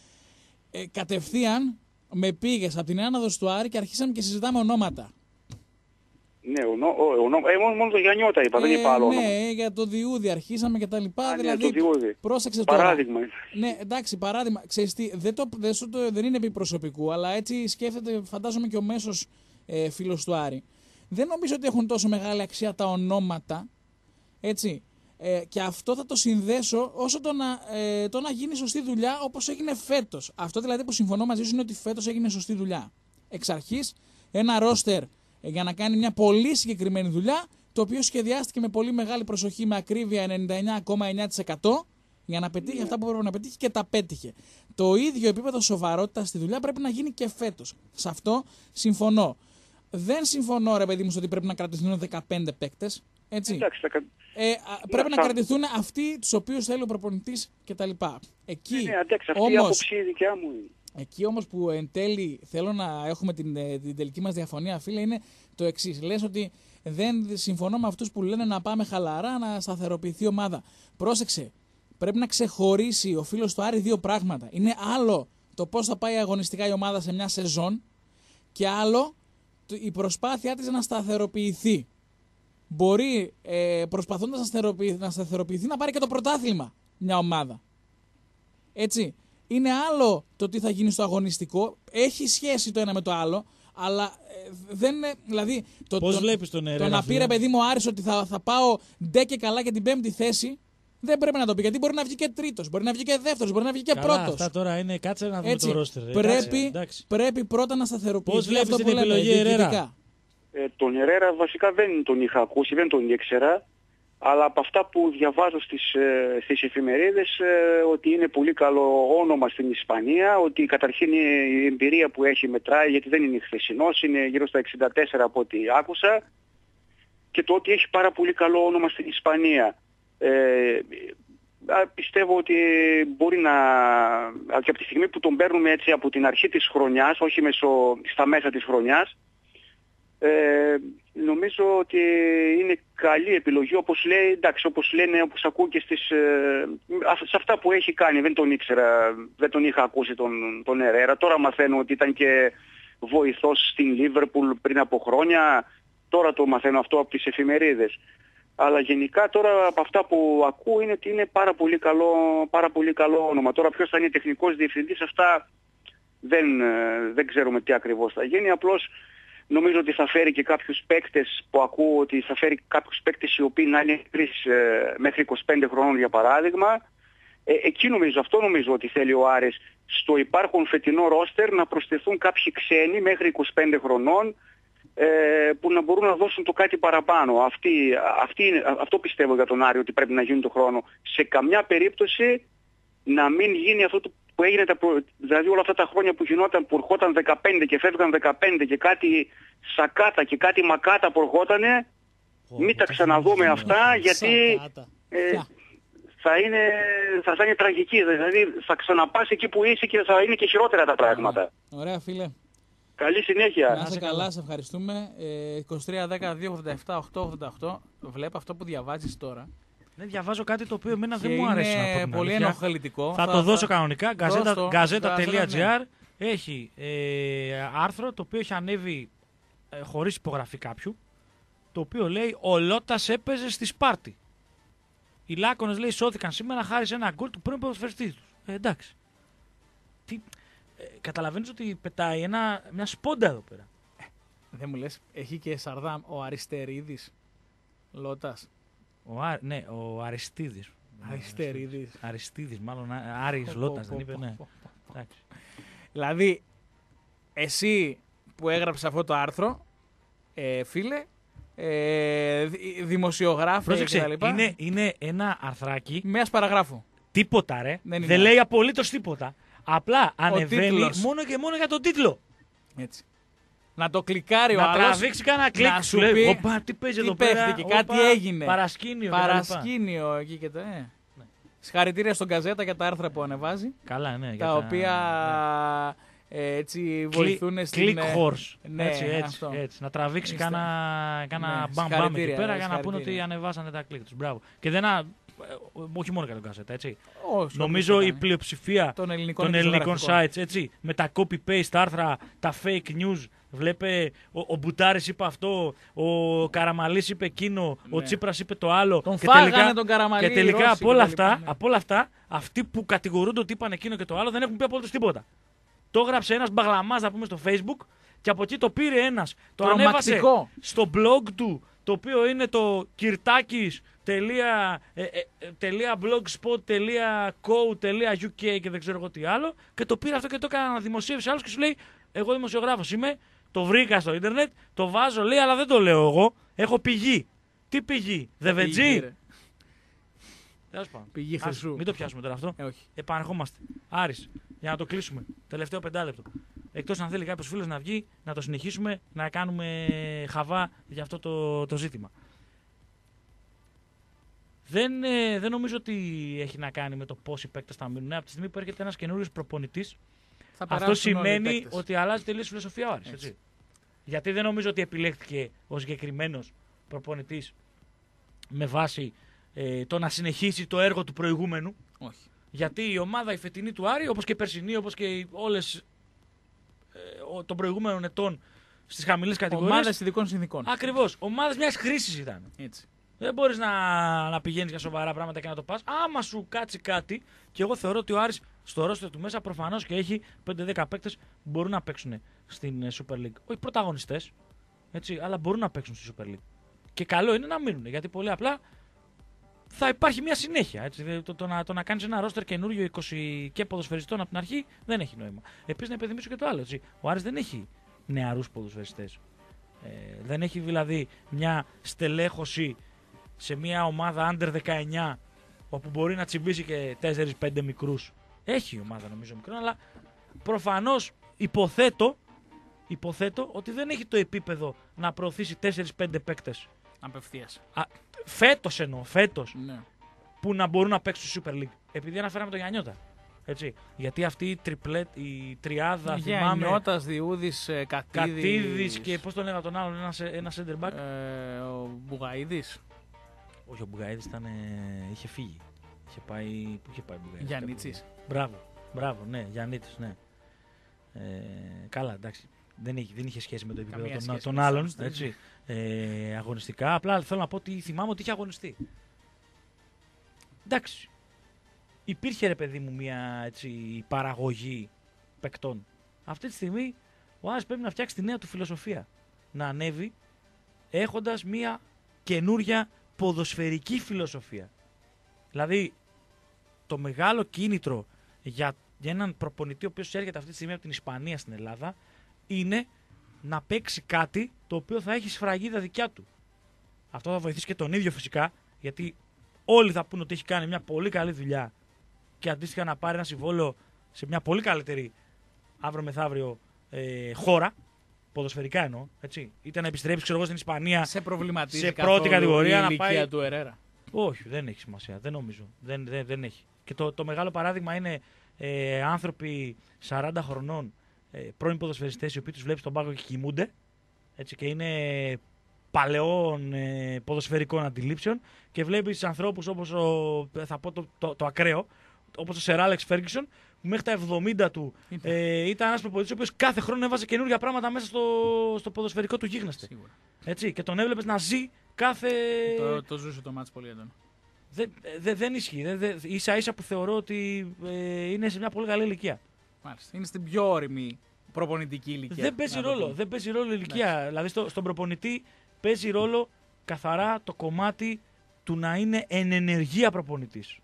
Ε, κατευθείαν με πήγες από την άνοδος του Άρη και αρχίσαμε και συζητάμε ονόματα. Ναι, ο, ο, ο, ο, ε, μόνο, μόνο το Γιαννιώτα είπα, δεν είπα άλλο όνομα. Ναι, για το Διούδη αρχίσαμε και τα λοιπά. Α, ναι, δηλαδή, το Διούδη. πρόσεξε τώρα. Παράδειγμα. Ναι, εντάξει, παράδειγμα. Ξέρεις τι, δεν, το, δεν, σου το, δεν είναι επί προσωπικού, αλλά έτσι σκέφτεται, φαντάζομαι και ο μέσος ε, φίλος του Άρη. Δεν νομίζω ότι έχουν τόσο μεγάλη αξία τα ονόματα, έτσι. Ε, και αυτό θα το συνδέσω όσο το να, ε, το να γίνει σωστή δουλειά όπως έγινε φέτος. Αυτό δηλαδή που συμφωνώ μαζί σου είναι ότι φέτος έγινε σωστή δουλειά. Εξ αρχής, ένα ρόστερ ε, για να κάνει μια πολύ συγκεκριμένη δουλειά, το οποίο σχεδιάστηκε με πολύ μεγάλη προσοχή, με ακρίβεια ενενήντα εννέα κόμμα εννέα τοις εκατό για να πετύχει αυτά που πρέπει να πετύχει και τα πέτυχε. Το ίδιο επίπεδο σοβαρότητα στη δουλειά πρέπει να γίνει και φέτος. Σε αυτό συμφωνώ. Δεν συμφωνώ, ρε παιδί μου, στο ότι πρέπει να κρατηθούν δεκαπέντε παίκτες. Έτσι. Εντάξει, θα... Ε, α, πρέπει να θα- κρατηθούν αυτοί τους οποίους θέλει ο προπονητής κτλ. Εκεί Ναι, εντάξει, αυτή η όμως, άποψη η δικιά μου είναι. Εκεί όμως που εν τέλει θέλω να έχουμε την, την τελική μας διαφωνία, φίλε, είναι το εξής. Λες ότι δεν συμφωνώ με αυτούς που λένε να πάμε χαλαρά, να σταθεροποιηθεί η ομάδα. Πρόσεξε, πρέπει να ξεχωρίσει ο φίλος του Άρη δύο πράγματα. Είναι άλλο το πώς θα πάει αγωνιστικά η ομάδα σε μια σεζόν και άλλο η προσπάθειά της να σταθεροποιηθεί. Μπορεί ε, προσπαθώντας να σταθεροποιηθεί, να σταθεροποιηθεί να πάρει και το πρωτάθλημα μια ομάδα. Έτσι. Είναι άλλο το τι θα γίνει στο αγωνιστικό. Έχει σχέση το ένα με το άλλο. Αλλά ε, δεν είναι. Δηλαδή, το, Πώς το, βλέπεις τον Ερέρα, το να πήρε παιδί μου Άρης ότι θα, θα πάω ντε και καλά για την πέμπτη θέση. Δεν πρέπει να το πει. Γιατί μπορεί να βγει και τρίτος, μπορεί να βγει και δεύτερος, μπορεί να βγει και Καλά, πρώτος. Αυτά τώρα είναι κάτσε να δούμε το ρόστερ. Πρέπει, πρέπει πρώτα να σταθεροποιηθεί. Πώς βλέπεις αυτό την που επιλογή λέμε, Ερέρα? Ε, τον Ερέρα βασικά δεν τον είχα ακούσει, δεν τον ήξερα. Αλλά από αυτά που διαβάζω στις, ε, στις εφημερίδες ε, ότι είναι πολύ καλό όνομα στην Ισπανία, ότι καταρχήν η εμπειρία που έχει μετράει, γιατί δεν είναι χθεσινός, είναι γύρω στα εξήντα τέσσερα από ό,τι άκουσα, και το ότι έχει πάρα πολύ καλό όνομα στην Ισπανία. Ε, πιστεύω ότι μπορεί να, και από τη στιγμή που τον παίρνουμε έτσι από την αρχή της χρονιάς, όχι μεσω, στα μέσα της χρονιάς, ε, νομίζω ότι είναι καλή επιλογή, όπως λέει, εντάξει, όπως λένε, όπως ακούω και στις, ε, σε αυτά που έχει κάνει. Δεν τον ήξερα, δεν τον είχα ακούσει τον, τον Ερέρα. Τώρα μαθαίνω ότι ήταν και βοηθός στην Λίβερπουλ πριν από χρόνια. Τώρα το μαθαίνω αυτό από τις εφημερίδες. Αλλά γενικά τώρα από αυτά που ακούω είναι ότι είναι πάρα πολύ καλό, πάρα πολύ καλό όνομα. Τώρα ποιος θα είναι τεχνικός διευθυντής, αυτά δεν, δεν ξέρουμε τι ακριβώς θα γίνει. Απλώς νομίζω ότι θα φέρει και κάποιους παίκτες που ακούω ότι θα φέρει κάποιους παίκτες οι οποίοι να είναι μέχρι είκοσι πέντε χρονών για παράδειγμα. Ε, εκεί νομίζω, αυτό νομίζω ότι θέλει ο Άρης στο υπάρχον φετινό ρόστερ να προσθεθούν κάποιοι ξένοι μέχρι είκοσι πέντε χρονών ε, που να μπορούν να δώσουν το κάτι παραπάνω. Αυτή, αυτή, αυτό πιστεύω για τον Άρη ότι πρέπει να γίνει το χρόνο. Σε καμιά περίπτωση να μην γίνει αυτό το που έγινε, τα, δηλαδή όλα αυτά τα χρόνια που γινόταν, που ερχόταν δεκαπέντε και φεύγαν δεκαπέντε και κάτι σακάτα και κάτι μακάτα που ερχότανε, oh, μην τα ξαναδούμε αυτά, γιατί ε, θα, είναι, θα, θα είναι τραγική. Δηλαδή θα ξαναπάς εκεί που είσαι και θα είναι και χειρότερα τα πράγματα. Ωραία, φίλε. Καλή συνέχεια. Να είσαι καλά, σε ευχαριστούμε. Ε, είκοσι τρία δέκα δύο ογδόντα επτά οκτακόσια ογδόντα οκτώ. Βλέπω αυτό που διαβάζεις τώρα. Ναι, διαβάζω κάτι το οποίο εμένα δεν μου αρέσει να πω. Είναι πολύ ενοχλητικό. Θα, θα το δώσω κανονικά. γκαζέτα τελεία τζι άρ έχει ε, άρθρο το οποίο έχει ανέβει ε, χωρίς υπογραφή κάποιου. Το οποίο λέει ο Λότας έπαιζε στη Σπάρτη. Οι Λάκωνες, λέει, σώθηκαν σήμερα χάρη σε ένα γκολ του πρώην ποδοσφαιριστή τους. Ε, εντάξει. Τι, ε, καταλαβαίνεις ότι πετάει ένα, μια σπόντα εδώ πέρα. Ε, δεν μου λες, έχει και Σαρδάμ ο Αριστερίδης Λότας. Ο Ά, ναι, ο Αριστίδης. Αριστερίδης. Αριστίδης, μάλλον Άρης Λότας, δεν είπε, ναι. Δηλαδή, εσύ που έγραψες αυτό το άρθρο, ε, φίλε, ε, δημοσιογράφε πρόσεξε, και τα λοιπά. Είναι, είναι ένα αρθράκι. Μιας παραγράφου. Τίποτα, ρε. Δεν, δεν λέει απολύτως τίποτα. Απλά ανεβαίνει τίτλος. μόνο και μόνο για τον τίτλο. Έτσι. Να το κλικάρει ο να άλλος. Να τραβήξει κανένα κλικ. Να σου πει, λέει, οπα, τι παίζει τι εδώ πέρα. Και οπα, κάτι έγινε. Παρασκήνιο. Παρασκήνιο εκεί και τα. Ε. Ναι. Συγχαρητήρια στον Γκαζέτα για τα άρθρα που ανεβάζει. Καλά, ναι. Τα οποία ναι. ε, έτσι βοηθούν στην. Click horse. Ναι, έτσι, έτσι, αυτό. έτσι. Να τραβήξει κάνα ναι, μπαμ μπαμ εκεί πέρα για να πούνε ότι ανεβάσανε τα κλικ του. Μπράβο. Και δεν. Όχι μόνο για τον Γκαζέτα, έτσι. Όχι, νομίζω η πλειοψηφία των ελληνικών, των ελληνικών sites, έτσι, με τα copy-paste άρθρα, τα fake news, βλέπε ο, ο Μπουτάρης είπε αυτό, ο Καραμαλής είπε εκείνο, ναι. ο Τσίπρας είπε το άλλο. Τον και φάγανε τελικά, τον Καραμαλή. Και τελικά από όλα, αυτά, ναι. από όλα αυτά, αυτοί που κατηγορούνται ότι είπαν εκείνο και το άλλο δεν έχουν πει απολύτως τίποτα. Το έγραψε ένας μπαγλαμάς, να πούμε, στο Facebook και από εκεί το πήρε ένας. Το ανέβασε στο blog του, το οποίο είναι το Κυρτάκης .blogspot.co.uk και δεν ξέρω εγώ τι άλλο και το πήρα αυτό και το έκανα να δημοσίευσει άλλος και σου λέει εγώ δημοσιογράφος είμαι, το βρήκα στο ίντερνετ, το βάζω, λέει, αλλά δεν το λέω εγώ, έχω πηγή. Τι πηγή, Δεβετζή. Πηγή Χρυσού. Μην το πιάσουμε τώρα αυτό. Ε, όχι. Επανερχόμαστε. Άρης, για να το κλείσουμε. Τελευταίο πεντάλεπτο. Εκτός αν θέλει κάποιος φίλος να βγει, να το συνεχίσουμε, να κάνουμε χαβά για αυτό το, το ζήτημα. Δεν, ε, δεν νομίζω ότι έχει να κάνει με το πόσοι παίκτες θα μείνουν. Από τη στιγμή που έρχεται ένας καινούριος προπονητής, Αυτό σημαίνει ότι αλλάζει τελείως η φιλοσοφία ο Άρης. Έτσι. Γιατί δεν νομίζω ότι επιλέχθηκε ο συγκεκριμένος προπονητής με βάση ε, το να συνεχίσει το έργο του προηγούμενου. Όχι. Γιατί η ομάδα η φετινή του Άρη, όπως και η περσινή, όπως και όλες ε, των προηγούμενων ετών στις χαμηλές κατηγορίες. Ομάδες ειδικών συνθηκών. Ακριβώς. Ομάδες μιας χρήσης ήταν. Έτσι. Δεν μπορείς να, να πηγαίνεις για σοβαρά πράγματα και να το πας. Άμα σου κάτσει κάτι, και εγώ θεωρώ ότι ο Άρης στο ρόστερ του μέσα προφανώς και έχει πέντε δέκα παίκτες που μπορούν να παίξουν στην Super League. Όχι πρωταγωνιστές, έτσι, αλλά μπορούν να παίξουν στη Super League. Και καλό είναι να μείνουν, γιατί πολύ απλά θα υπάρχει μια συνέχεια. Έτσι. Το, το, να, το να κάνεις ένα ρόστερ καινούριο είκοσι και ποδοσφαιριστών από την αρχή δεν έχει νόημα. Επίσης να υπενθυμίσω και το άλλο. Έτσι. Ο Άρης δεν έχει νεαρούς ποδοσφαιριστές. Ε, δεν έχει δηλαδή μια στελέχωση σε μια ομάδα under δεκαεννιά όπου μπορεί να τσιμπήσει και τέσσερα πέντε μικρούς. Έχει η ομάδα νομίζω μικρό, αλλά προφανώς υποθέτω, υποθέτω ότι δεν έχει το επίπεδο να προωθήσει τέσσερα πέντε παίκτες. Απευθείας. Φέτος εννοώ, φέτος. Ναι. Που να μπορούν να παίξουν στη Super League. Επειδή αναφέραμε τον Γιαννιώτα. Έτσι. Γιατί αυτή η, τριπλέτ, η τριάδα yeah, θυμάμαι. Γιαννιώτας, Διούδης, Κατίδης. Κατίδης και πώς τον λέγα τον άλλον, ένα, ένα center back. Ε, ο Μπουγαίδης. Όχι, ο Μπουγαίδης ήταν, ε, είχε φύγει. Είχε πάει. Πού είχε πάει ο Μπουγαίδης? Γιαννίτσης. Μπράβο, μπράβο, ναι, Γιαννίτης, ναι. Ε, καλά, εντάξει. Δεν είχε, δεν είχε σχέση με το επίπεδο των, σχέση, των άλλων. Έτσι, ε, αγωνιστικά. Απλά θέλω να πω ότι θυμάμαι ότι είχε αγωνιστεί. Εντάξει. Υπήρχε ρε παιδί μου μια έτσι, παραγωγή παικτών. Αυτή τη στιγμή ο Άρης πρέπει να φτιάξει τη νέα του φιλοσοφία. Να ανέβει έχοντας μια καινούρια ποδοσφαιρική φιλοσοφία. Δηλαδή το μεγάλο κίνητρο για, για έναν προπονητή ο οποίος έρχεται αυτή τη στιγμή από την Ισπανία στην Ελλάδα είναι να παίξει κάτι το οποίο θα έχει σφραγίδα δικιά του. Αυτό θα βοηθήσει και τον ίδιο φυσικά, γιατί όλοι θα πούνε ότι έχει κάνει μια πολύ καλή δουλειά και αντίστοιχα να πάρει ένα συμβόλαιο σε μια πολύ καλύτερη αύριο μεθαύριο ε, χώρα, ποδοσφαιρικά εννοώ, έτσι. Είτε να επιστρέψει ξέρω εγώ στην Ισπανία σε, σε πρώτη κατηγορία η να πάει. του Ερέρα. Όχι, δεν έχει σημασία, δεν νομίζω. Δεν, δεν, δεν έχει. Και το, το μεγάλο παράδειγμα είναι ε, άνθρωποι σαράντα χρονών, ε, πρώην ποδοσφαιριστές, οι οποίοι τους βλέπεις στον πάγκο και κοιμούνται, έτσι, και είναι παλαιών ε, ποδοσφαιρικών αντιλήψεων, και βλέπεις ανθρώπους όπως ο, θα πω το, το, το ακραίο, όπως ο Σερ Άλεξ Φέργκισον, που μέχρι τα εβδομήντα του ε, ήταν ένας προπονητής ο οποίος κάθε χρόνο έβαζε καινούργια πράγματα μέσα στο, στο ποδοσφαιρικό του γίγνεσθε. Έτσι, και τον έβλεπες να ζει κάθε. Το, το ζούσε το μάτς πολύ έντονα. Δεν, δε, δεν ισχύει. Δε, δε, ίσα ίσα που θεωρώ ότι ε, είναι σε μια πολύ καλή ηλικία. Μάλιστα. Είναι στην πιο όρημη προπονητική ηλικία. Δεν παίζει ρόλο. Δεν παίζει ρόλο η ηλικία. Ναι. Δηλαδή στο, στον προπονητή παίζει ρόλο καθαρά το κομμάτι του να είναι εν ενεργεία προπονητής.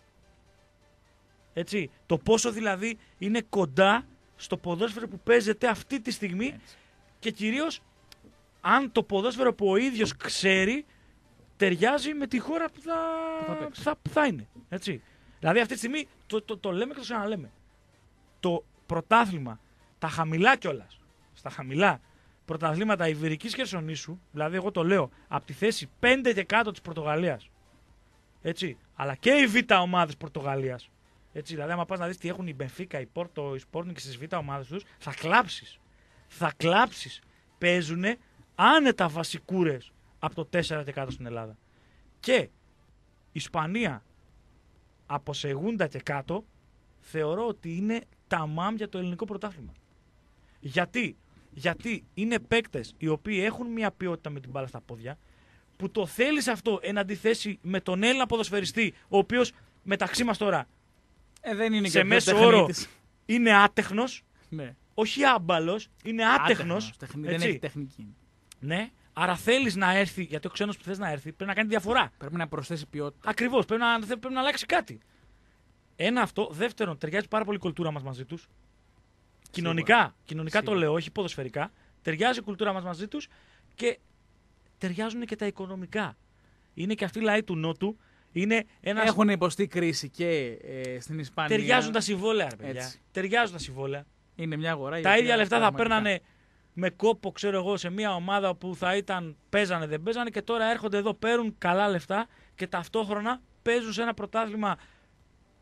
Έτσι, το πόσο δηλαδή είναι κοντά στο ποδόσφαιρο που παίζεται αυτή τη στιγμή. Έτσι. Και κυρίως αν το ποδόσφαιρο που ο ίδιος ξέρει ταιριάζει με τη χώρα που θα, θα, θα, θα είναι. Έτσι. Δηλαδή αυτή τη στιγμή το, το, το λέμε και το ξαναλέμε. Το πρωτάθλημα, τα χαμηλά κιόλας, στα χαμηλά πρωταθλήματα Ιβηρικής Χερσονήσου, δηλαδή εγώ το λέω από τη θέση πέντε και κάτω της Πορτογαλίας, έτσι, αλλά και οι β' ομάδες Πορτογαλίας. Έτσι, δηλαδή, άμα πας να δεις τι έχουν η Μπενφίκα, η Πόρτο, η Σπόρτινγκ και στις β' ομάδες τους, θα κλάψεις. Θα κλάψεις. Παίζουνε άνετα βασικούρες από το τέσσερα και κάτω στην Ελλάδα. Και η Ισπανία από Σεγούντα και κάτω θεωρώ ότι είναι ταμάμ για το ελληνικό πρωτάθλημα. Γιατί? Γιατί είναι παίκτες οι οποίοι έχουν μια ποιότητα με την μπάλα στα πόδια, που το θέλεις αυτό εν αντιθέσει με τον Έλληνα ποδοσφαιριστή, ο οποίος μεταξύ μας τώρα Ε, δεν είναι σε και μέσο όρο είναι άτεχνος, ναι. όχι άμπαλος, είναι άτεχνος. Τεχνη... Δεν έχει τεχνική. Ναι, άρα θέλεις να έρθει, γιατί ο ξένος που θες να έρθει πρέπει να κάνει διαφορά. Πρέπει να προσθέσει ποιότητα. Ακριβώς, πρέπει να, πρέπει να αλλάξει κάτι. Ένα αυτό. Δεύτερον, ταιριάζει πάρα πολύ η κουλτούρα μας μαζί τους. Κοινωνικά, Σίγουρα. κοινωνικά Σίγουρα. Το λέω, όχι ποδοσφαιρικά. Ταιριάζει η κουλτούρα μας μαζί τους και ταιριάζουν και τα οικονομικά. Είναι και αυτοί οι λαοί του Νότου. Είναι ένας... Έχουν υποστεί κρίση και ε, στην Ισπανία. Ταιριάζουν τα συμβόλαια, ρε παιδιά. Ταιριάζουν τα συμβόλαια. Είναι μια αγορά. Τα ίδια λεφτά θα παίρνανε με κόπο, ξέρω εγώ, σε μια ομάδα που θα ήταν παίζανε, δεν παίζανε, και τώρα έρχονται εδώ, παίρνουν καλά λεφτά και ταυτόχρονα παίζουν σε ένα πρωτάθλημα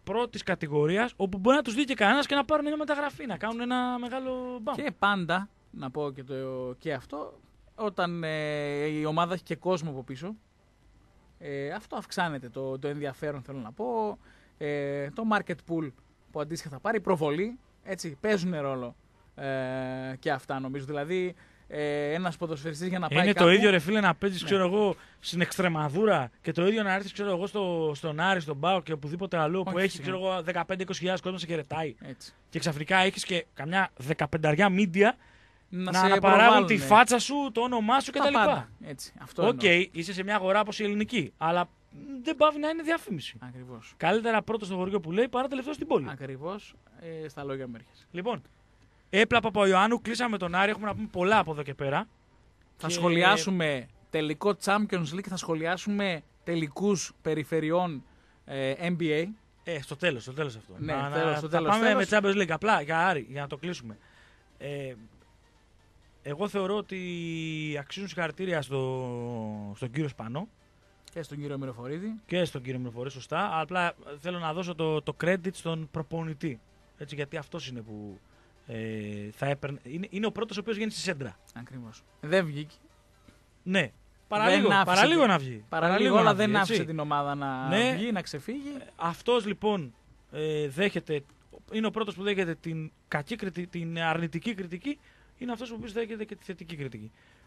πρώτης κατηγορίας, όπου μπορεί να τους δει και κανένας και να πάρουν μια μεταγραφή, να κάνουν ένα μεγάλο μπαμ. Και πάντα, να πω και, το, και αυτό, όταν ε, η ομάδα έχει και κόσμο από πίσω, ε, αυτό αυξάνεται το, το ενδιαφέρον, θέλω να πω. Ε, το market pool που αντίστοιχα θα πάρει, η προβολή, έτσι, παίζουν ρόλο ε, και αυτά νομίζω. Δηλαδή, ε, ένας ποδοσφαιριστής για να πάει είναι κάπου... το ίδιο ρε φίλε να παίζεις, ναι. ξέρω εγώ, στην Εξτρεμαδούρα και το ίδιο να έρθεις, ξέρω εγώ, στο, στον Άρη, στον Πάο και οπουδήποτε αλλού που έχει, ξέρω εγώ, δεκαπέντε είκοσι χιλιάδες κόσμο σε χαιρετάει. Έτσι. Και ξαφνικά έχεις και καμιά δεκαπενταριά μίντια να, να, να παράγουν τη φάτσα σου, το όνομά σου κτλ. Οκ, okay, είσαι σε μια αγορά όπως η ελληνική, αλλά δεν πάβει να είναι διαφήμιση. Ακριβώς. Καλύτερα πρώτο στο χωριό που λέει παρά τελευταίο στην πόλη. Ακριβώς, ε, στα λόγια μου έρχεσαι. Λοιπόν, έπλα Παπαϊωάννου, κλείσαμε τον Άρη, έχουμε να πούμε πολλά από εδώ και πέρα. Θα και... σχολιάσουμε τελικό Champions League, θα σχολιάσουμε τελικούς περιφερειών ε, N B A. Ε, στο τέλος, στο τέλος αυτό. Ναι, να, τέλος, να, στο θα τέλος, πάμε τέλος. με Champions League, απλά για Άρη, για να το κλείσουμε. Ε, εγώ θεωρώ ότι αξίζουν συγχαρητήρια στο, στον κύριο Σπανό. Και στον κύριο Μυροφορίδη. Και στον κύριο Μυροφορίδη, σωστά. Απλά θέλω να δώσω το, το credit στον προπονητή. Έτσι, γιατί αυτός είναι που ε, θα έπαιρνε. Είναι, είναι ο πρώτος ο οποίος βγαίνει στη σέντρα. Ακριβώς. Δεν βγήκε. Ναι. Παραλίγο, παραλίγο να βγει. Παραλίγο, αλλά δεν βγει, άφησε την ομάδα να ναι. βγει, να ξεφύγει. Αυτός λοιπόν ε, δέχεται, είναι ο πρώτος που δέχεται την, κακή, την αρνητική κριτική, είναι αυτός που δέχεται και τη θετική κριτική.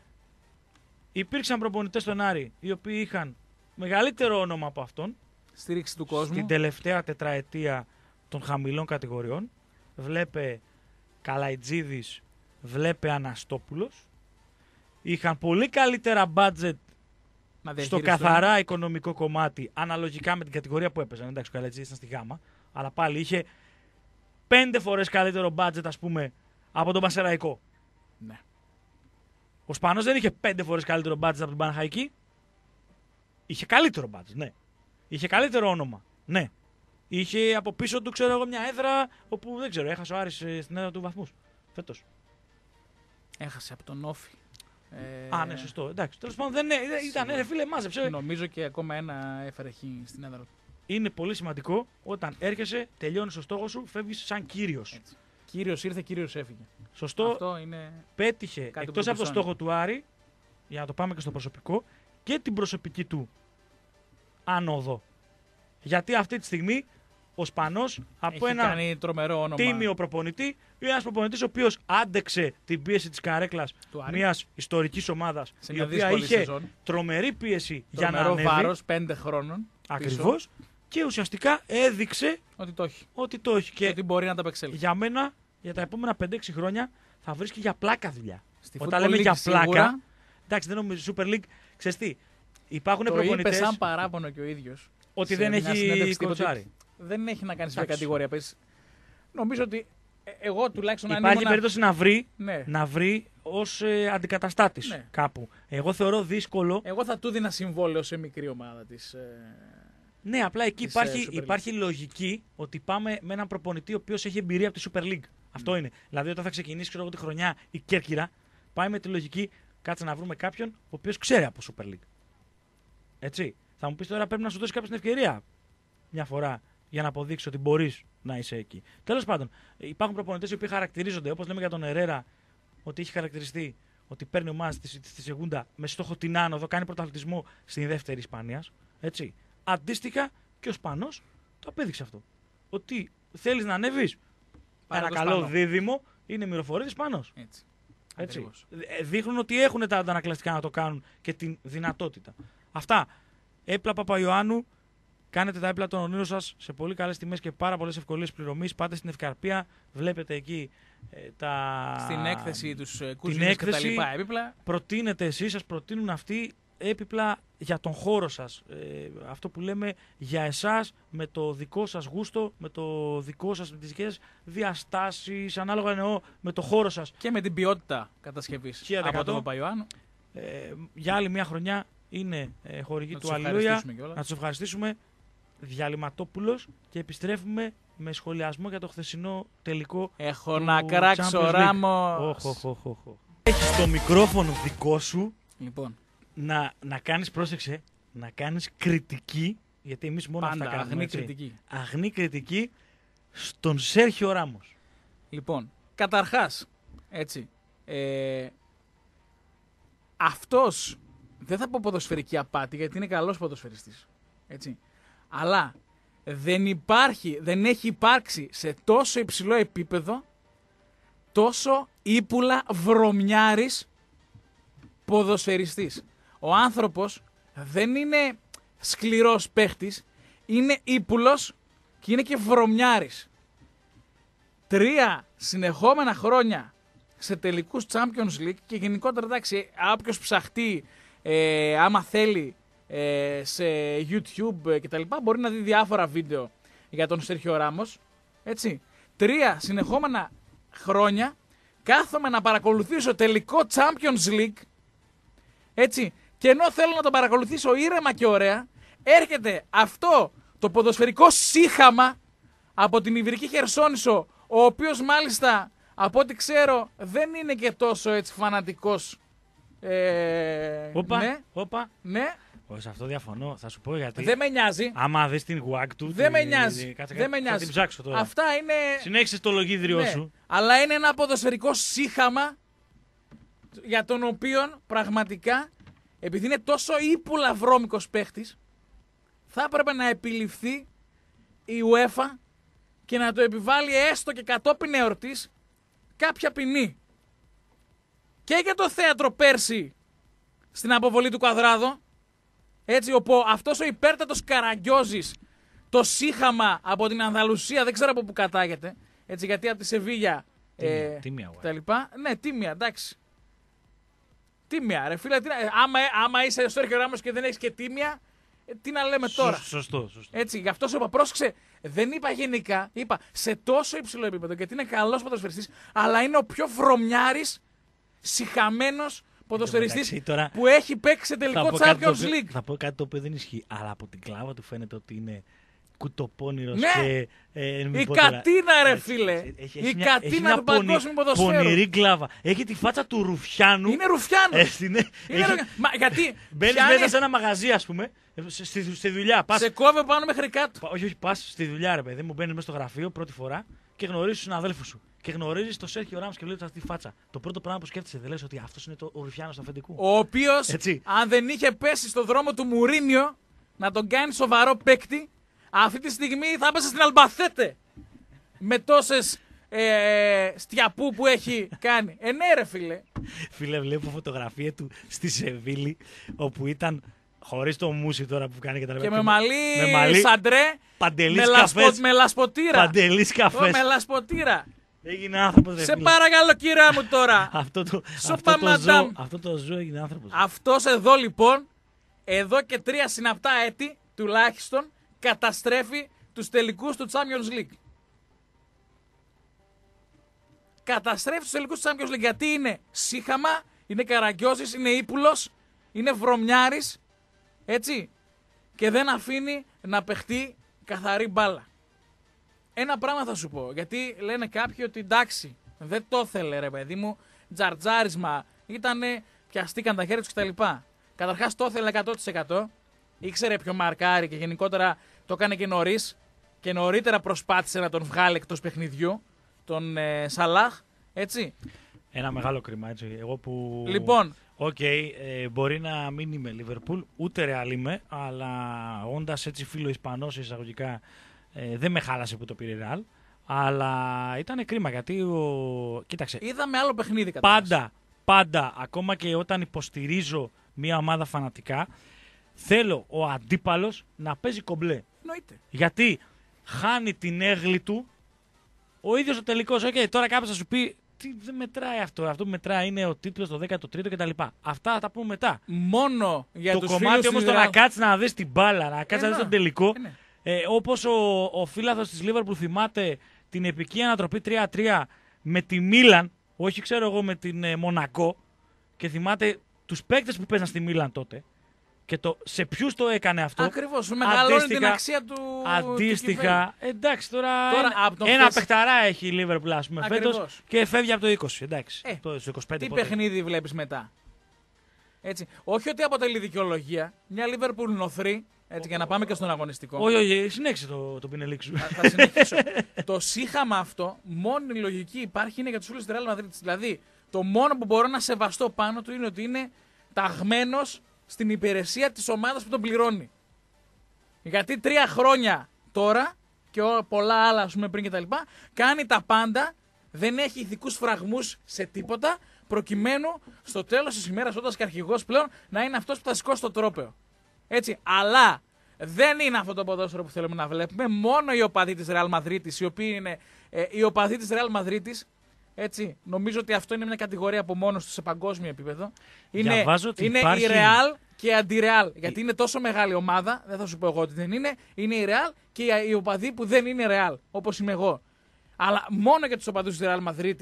Υπήρξαν προπονητές στον Άρη οι οποίοι είχαν μεγαλύτερο όνομα από αυτόν. Στήριξη του κόσμου. Στην τελευταία τετραετία των χαμηλών κατηγοριών. Βλέπε Καλαϊτζίδης, βλέπε Αναστόπουλος. Είχαν πολύ καλύτερα budget στο καθαρά οικονομικό κομμάτι, αναλογικά με την κατηγορία που έπαιζαν. Εντάξει, ο Καλαϊτζίδης ήταν στη Γάμα, αλλά πάλι είχε πέντε φορές καλύτερο budget, ας πούμε, από τον Πανσεραϊκό. Ναι. Ο Σπανός δεν είχε πέντε φορές καλύτερο budget από τον Παναχαϊκή. Είχε καλύτερο budget, ναι. Είχε καλύτερο όνομα, ναι. Είχε από πίσω του, ξέρω εγώ, μια έδρα όπου δεν ξέρω, έχασε ο Άρης στην έδρα του βαθμούς φέτος. Έχασε από τον Όφη. Ε... Α, ναι, σωστό. Εντάξει, τέλος πάντων δεν ήταν, ρε φίλε, μάζεψε. Νομίζω και ακόμα ένα έφερε εκεί στην έδρα του. Είναι πολύ σημαντικό όταν έρχεσαι, τελειώνεις το στόχο σου, φεύγεις σαν κύριος. Κύριος ήρθε, κύριος έφυγε. Σωστό. Αυτό είναι πέτυχε εκτός από το στόχο του Άρη, για να το πάμε και στο προσωπικό, και την προσωπική του άνοδο. Γιατί αυτή τη στιγμή ο Σπανός από έχει ένα τίμιο προπονητή είναι ένας προπονητής ο οποίος άντεξε την πίεση της καρέκλας μιας ιστορικής ομάδας η οποία είχε σεζόν. τρομερή πίεση τρομερό για να ανέβει. Βάρος πέντε χρόνων. Ακριβώς. Και ουσιαστικά έδειξε ότι το έχει. Ότι το έχει. Και ότι μπορεί να τα απεξέλθει. Για μένα, για τα επόμενα πέντε έξι χρόνια θα βρίσκει για πλάκα δουλειά. Στη Όταν λέμε για πλάκα. Σίγουρα, εντάξει, δεν νομίζω Super League. Ξέρεις τι, υπάρχουν το προπονητές. είπε σαν παράπονο και ο ίδιος. Ότι δεν έχει κοτσάρι. Δεν έχει να κάνει σε κατηγορία. Πες. Νομίζω ότι εγώ τουλάχιστον αν υπάρχει ήμουν... περίπτωση να βρει, ναι. να βρει ως ε, αντικαταστάτης ναι. κάπου. Εγώ θεωρώ δύσκολο. Εγώ θα του δίνα συμβόλαιο σε μικρή ομάδα της. Ε... Ναι, απλά εκεί υπάρχει, υπάρχει λογική ότι πάμε με έναν προπονητή ο οποίος έχει εμπειρία από τη Super League. Mm. Αυτό είναι. Δηλαδή, όταν θα ξεκινήσει ξέρω, τη χρονιά η Κέρκυρα, πάει με τη λογική κάτσε να βρούμε κάποιον ο οποίος ξέρει από Super League. Έτσι. Θα μου πεις τώρα πρέπει να σου δώσει κάποια την ευκαιρία μια φορά για να αποδείξει ότι μπορείς να είσαι εκεί. Τέλος πάντων, υπάρχουν προπονητές οι οποίοι χαρακτηρίζονται, όπως λέμε για τον Ερέρα, ότι έχει χαρακτηριστεί ότι παίρνει ομάδα στη, στη Σεγούντα με στόχο την άνοδο, κάνει πρωταθλητισμό στην δεύτερη Ισπανίας. Έτσι. Αντίστοιχα και ο Σπανός το απέδειξε αυτό. Ότι θέλεις να ανέβεις. Ένα καλό Σπανό. Δίδυμο είναι Μυροφορίδης Σπανός. Έτσι. Έτσι. Δείχνουν ότι έχουν τα αντανακλαστικά να το κάνουν και την δυνατότητα. Αυτά. Έπλα Παπαϊωάννου. Κάνετε τα έπλα των ονείρων σας σε πολύ καλές τιμές και πάρα πολλές ευκολίες πληρωμής. Πάτε στην Ευκαρπία. Βλέπετε εκεί ε, τα. Στην έκθεση τους κουζίνες και τα λοιπά έπιπλα. Προτείνετε εσείς, σας προτείνουν αυτοί έπιπλα για τον χώρο σας. Ε, αυτό που λέμε για εσάς, με το δικό σας γούστο, με το δικό σας, με τις δικές σας διαστάσεις, ανάλογα εννοώ με το χώρο σας. Και με την ποιότητα κατασκευής από τον Παπαϊωάννου. Ε, για άλλη μια χρονιά είναι ε, χορηγή του Αλληλούια. Να τους ευχαριστήσουμε. Διαλυματόπουλος και επιστρέφουμε με σχολιασμό για το χθεσινό τελικό. Έχω να κράξω Ράμος. Έχεις το μικρόφωνο δικό σου. Λοιπόν. Να, να κάνεις, πρόσεξε, να κάνεις κριτική γιατί εμείς μόνο Πάντα, αυτά κάνουμε. αγνή έτσι. κριτική. Αγνή κριτική στον Σέρχιο Ράμος. Λοιπόν, καταρχάς, έτσι, ε, αυτός, δεν θα πω ποδοσφαιρική απάτη, γιατί είναι καλός ποδοσφαιριστής, έτσι, αλλά δεν υπάρχει, δεν έχει υπάρξει σε τόσο υψηλό επίπεδο τόσο ύπουλα βρωμιάρης ποδοσφαιριστής. Ο άνθρωπος δεν είναι σκληρός παίχτης, είναι ύπουλος και είναι και βρωμιάρης. Τρία συνεχόμενα χρόνια σε τελικούς Champions League και γενικότερα, εντάξει, όποιος ψαχτεί, ε, άμα θέλει, ε, σε YouTube και τα λοιπά, μπορεί να δει διάφορα βίντεο για τον Σέρχιο Ράμος, έτσι. Τρία συνεχόμενα χρόνια κάθομαι να παρακολουθήσω τελικό Champions League, έτσι, και ενώ θέλω να τον παρακολουθήσω ήρεμα και ωραία, έρχεται αυτό το ποδοσφαιρικό σύχαμα από την Ιβηρική Χερσόνησο, ο οποίος μάλιστα, από ό,τι ξέρω, δεν είναι και τόσο έτσι φανατικός. Ε, Όπα, ναι, όπα. ναι. Όχι, σε αυτό διαφωνώ. Θα σου πω γιατί. Δεν με νοιάζει. Άμα δεις την γουάκ του. Δεν τη... με νοιάζει. Κάτσε, δεν με θα νοιάζει. την ψάξω τώρα. Αυτά είναι. Συνέχισε το λογίδριό ναι, σου. Αλλά είναι ένα ποδοσφαιρικό σύχαμα για τον οποίο πραγματικά, επειδή είναι τόσο ύπουλα βρώμικος παίχτης, θα έπρεπε να επιληφθεί η UEFA και να το επιβάλλει έστω και κατόπιν εορτής κάποια ποινή. Και για το θέατρο πέρσι στην αποβολή του Κουαδράδο, έτσι, όπου αυτός ο υπέρτατος Καραγκιόζης, το σύχαμα από την Ανδαλουσία, δεν ξέρω από πού κατάγεται, έτσι, γιατί από τη Σεβίγια Τίμια, ε, τίμια, τα λοιπά. Ναι, τίμια, εντάξει. Τίμια, ρε φίλε, τι, άμα, άμα είσαι στο Σέρχιο Ράμος και δεν έχεις και τίμια, ε, τι να λέμε τώρα. Σωστό, σωστό. Έτσι, γι' αυτό σου είπα, πρόσεξε, δεν είπα γενικά, είπα σε τόσο υψηλό επίπεδο, γιατί είναι καλός ποδοσφαιριστής, αλλά είναι ο πιο βρωμιάρης, συχαμένος ποδοσφαιριστής τώρα, που έχει παίξει σε τελικό Champions League. Θα πω κάτι το οποίο δεν ισχύει, αλλά από την κλάβα του φαίνεται ότι είναι κουτοπώνηρος ναι. και... Ε, η κατίνα, ρε φίλε. Έχει, έχει, η έχει μια, κατίνα έχει του παγκόσμιου ποδοσφαίρου. Πονηρή κλάβα. Έχει τη φάτσα του Ρουφιάνου. Είναι Ρουφιάνου. Ε, είναι, είναι έχει... Μα, γιατί μπαίνεις πιάνει... μέσα σε ένα μαγαζί, ας πούμε, στη, στη δουλειά. Πας... Σε κόβε πάνω μέχρι κάτω. Όχι, όχι, πας στη δουλειά, ρε παιδί μου, μπαίνεις μέσα στο γραφείο πρώτη φορά και γνωρίζεις τους συναδέλφους σου. Και γνωρίζεις το Σέρχιο Ράμος και βλέπεις αυτή τη φάτσα. Το πρώτο πράγμα που σκέφτεσαι, δεν λες ότι αυτός είναι το Ρουφιάνος του αφεντικού. Ο οποίος, αν δεν είχε πέσει στο δρόμο του Μουρίνιο να τον κάνει σοβαρό παίκτη, αυτή τη στιγμή θα έπεσε στην Αλμπαθέτε. Με τόσες ε, στιαπού που έχει κάνει. Ε, ναι, ρε φίλε. Φίλε, βλέπω φωτογραφία του στη Σεβίλη, όπου ήταν χωρίς το μουσι τώρα που κάνει και τα λοιπά. Και με μαλλί σαντρέ. Παντελής με, καφές. λασπο, με λασποτήρα. Παντελής καφές. Με λασποτήρα. Έγινε άνθρωπος. Σε παρακαλώ, κύριε μου τώρα. αυτό, το, Σοπα, αυτό, το ζώο, αυτό το ζώο έγινε άνθρωπος. Αυτός εδώ λοιπόν, εδώ και τρία συναπτά έτη τουλάχιστον, καταστρέφει τους τελικούς του Champions League. Καταστρέφει τους τελικούς του Champions League γιατί είναι σύχαμα, είναι καραγκιόζης, είναι ύπουλος, είναι βρωμιάρης, έτσι, και δεν αφήνει να παιχτεί καθαρή μπάλα. Ένα πράγμα θα σου πω, γιατί λένε κάποιοι ότι εντάξει, δεν το ήθελε ρε παιδί μου, τζαρτζάρισμα, ήτανε, πιαστήκαν τα χέρια τους κτλ. Καταρχάς το ήθελε εκατό τοις εκατό, ήξερε ποιο μαρκάρει και γενικότερα το έκανε και νωρίς και νωρίτερα προσπάθησε να τον βγάλει εκτός παιχνιδιού, τον ε, Σαλάχ, έτσι. Ένα μεγάλο κρίμα, έτσι. Εγώ που... Λοιπόν. Οκ, okay, ε, μπορεί να μην είμαι Λίβερπουλ, ούτε Ρεάλ είμαι, αλλά όντας έτσι φίλο Ισπανός εισαγωγικά, ε, δεν με χάλασε που το πήρε Ρεάλ. Αλλά ήταν κρίμα γιατί ο... Κοίταξε. Είδαμε άλλο παιχνίδι καταρχάς. Πάντα, πάντα, ακόμα και όταν υποστηρίζω μια ομάδα φανατικά, θέλω ο αντίπαλος να παίζει κομπλέ. Νοείται. Γιατί χάνει την έγκλη του ο ίδιος ο τελικός. Οκ, okay, τώρα κάποιος θα σου πει τι δεν μετράει αυτό. Αυτό που μετράει είναι ο τίτλος, το δέκατο τρίτο κτλ. Αυτά θα τα πούμε μετά. Μόνο για το τους κομμάτι όμως το Real... να κάτσεις να δεις την μπάλα, να κάτσεις να δεις τον τελικό. Ε, ε, όπως ο, ο φίλαθος της Liverpool θυμάται την επική ανατροπή τρία τρία με τη Μίλαν, όχι ξέρω εγώ με την ε, Μονακό, και θυμάται τους παίκτες που παίζαν στη Μίλαν τότε. Και το, σε ποιους το έκανε αυτό. Ακριβώς, μεγαλώνει την αξία του. Αντίστοιχα, του εντάξει τώρα, τώρα ένα, ένα θες... παιχταρά έχει η Λίβερπουλ ας πούμε φέτος και φεύγει από το είκοσι, εντάξει, ε, το είκοσι πέντε. Τι πότε. παιχνίδι βλέπεις μετά. Έτσι. Όχι ότι αποτελεί δικαιολογία, μια Λίβερπουλ νοθρή, Έτσι, για να πάμε και στον αγωνιστικό. Όχι, όχι, συνέχισε το, το πινελίκ σου. Θα, θα συνεχίσω. Το σύγχαμα αυτό, μόνη λογική υπάρχει είναι για τους φίλους της Real Madrid. Δηλαδή, το μόνο που μπορώ να σεβαστώ πάνω του είναι ότι είναι ταγμένος στην υπηρεσία της ομάδας που τον πληρώνει. Γιατί τρία χρόνια τώρα και πολλά άλλα, ας πούμε, πριν κτλ. Κάνει τα πάντα, δεν έχει ηθικούς φραγμούς σε τίποτα, προκειμένου στο τέλος της ημέρας, όταν και αρχηγός πλέον, να είναι αυτός που θα σηκώσει το τρόπαιο. Έτσι, αλλά δεν είναι αυτό το ποδόσφαιρο που θέλουμε να βλέπουμε. Μόνο οι οπαδοί της Real Madrid, οι οποίοι είναι ε, οι οπαδοί της Real Madrid, έτσι, νομίζω ότι αυτό είναι μια κατηγορία από μόνο του σε παγκόσμιο επίπεδο. Είναι, είναι υπάρχει... η Real και η αντι-Real. Γιατί είναι τόσο μεγάλη ομάδα, δεν θα σου πω εγώ ότι δεν είναι, είναι η Real και οι οπαδοί που δεν είναι Real, όπως είμαι εγώ. Αλλά μόνο για τους οπαδούς της Real Madrid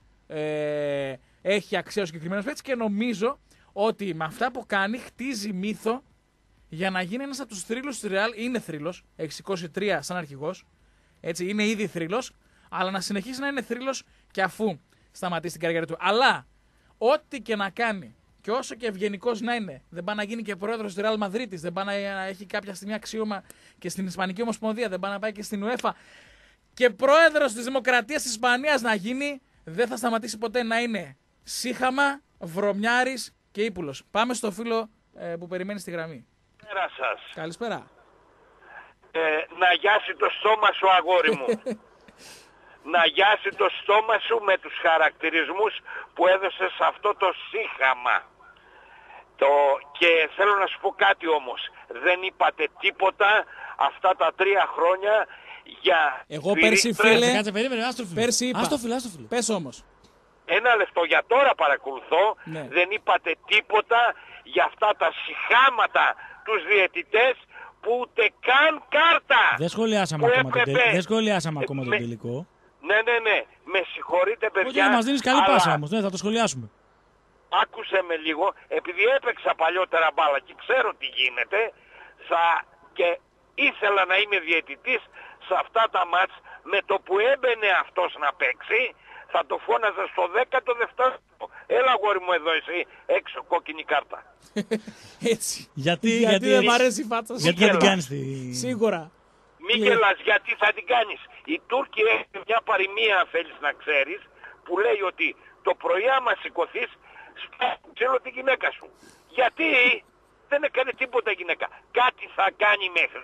ε, έχει αξία ο συγκεκριμένος παίκτης και νομίζω ότι με αυτά που κάνει χτίζει μύθο για να γίνει ένας από τους θρύλους της Real. Είναι θρύλος, έχει σηκώσει τρία σαν αρχηγός, έτσι, είναι ήδη θρύλος, αλλά να συνεχίσει να είναι θρύλος και αφού σταματήσει την καριέρα του. Αλλά ό,τι και να κάνει και όσο και ευγενικός να είναι, δεν πάει να γίνει και πρόεδρος της Real Madrid, δεν πάει να έχει κάποια στιγμή αξίωμα και στην Ισπανική Ομοσπονδία, δεν πάει να πάει και στην UEFA και πρόεδρος της Δημοκρατίας της Ισπανίας να γίνει, δεν θα σταματήσει ποτέ να είναι σύχαμα, βρωμιάρης και ύπουλος. Πάμε στο φίλο ε, που περιμένει στη γραμμή. Καλησπέρα σας. Καλησπέρα. Ε, να γιάσει το στόμα σου, αγόρι μου. Να γιάσει το στόμα σου με τους χαρακτηρισμούς που έδωσες σε αυτό το σύχαμα. Το... Και θέλω να σου πω κάτι όμως. Δεν είπατε τίποτα αυτά τα τρία χρόνια για... Εγώ πέρσι, φίλε, κάτσε, περίμενε, άστο φίλε. Πέρσι είπα. Άστο φίλε, άστο φίλε. Πες όμως. Ένα λεπτό, για τώρα παρακολουθώ. Ναι. Δεν είπατε τίποτα για αυτά τα συχάματα τους διαιτητές που ούτε καν κάρτα. Δεν σχολιάσαμε που ακόμα, έπρεπε... το, τελ... Δεν σχολιάσαμε ακόμα με... τον τελικό. Ναι, ναι, ναι. Με συγχωρείτε, παιδιά. Όχι, να μας δίνεις καλή αλλά... πάσα όμως. Ναι, θα το σχολιάσουμε. Άκουσε με λίγο. Επειδή έπαιξα παλιότερα μπάλα και ξέρω τι γίνεται, θα... και ήθελα να είμαι διαιτητής σε αυτά τα μάτς, με το που έμπαινε αυτός να παίξει, θα το φώναζα στο δέκατο δευτερόλεπτο. Έλα, αγόρι μου, εδώ εσύ, έξω, κόκκινη κάρτα. Έτσι. Γιατί, γιατί, γιατί δεν μ' αρέσει η φάτσα σου. Γιατί θα την κάνεις τη... Σίγουρα. Μην γελάς, γιατί θα την κάνεις. Οι Τούρκοι έχουν μια παροιμία, αν θέλεις να ξέρεις, που λέει ότι το πρωί άμα σηκωθείς, σπάει τη γυναίκα σου. Γιατί δεν έκανε τίποτα η γυναίκα. Κάτι θα κάνει μέχρι.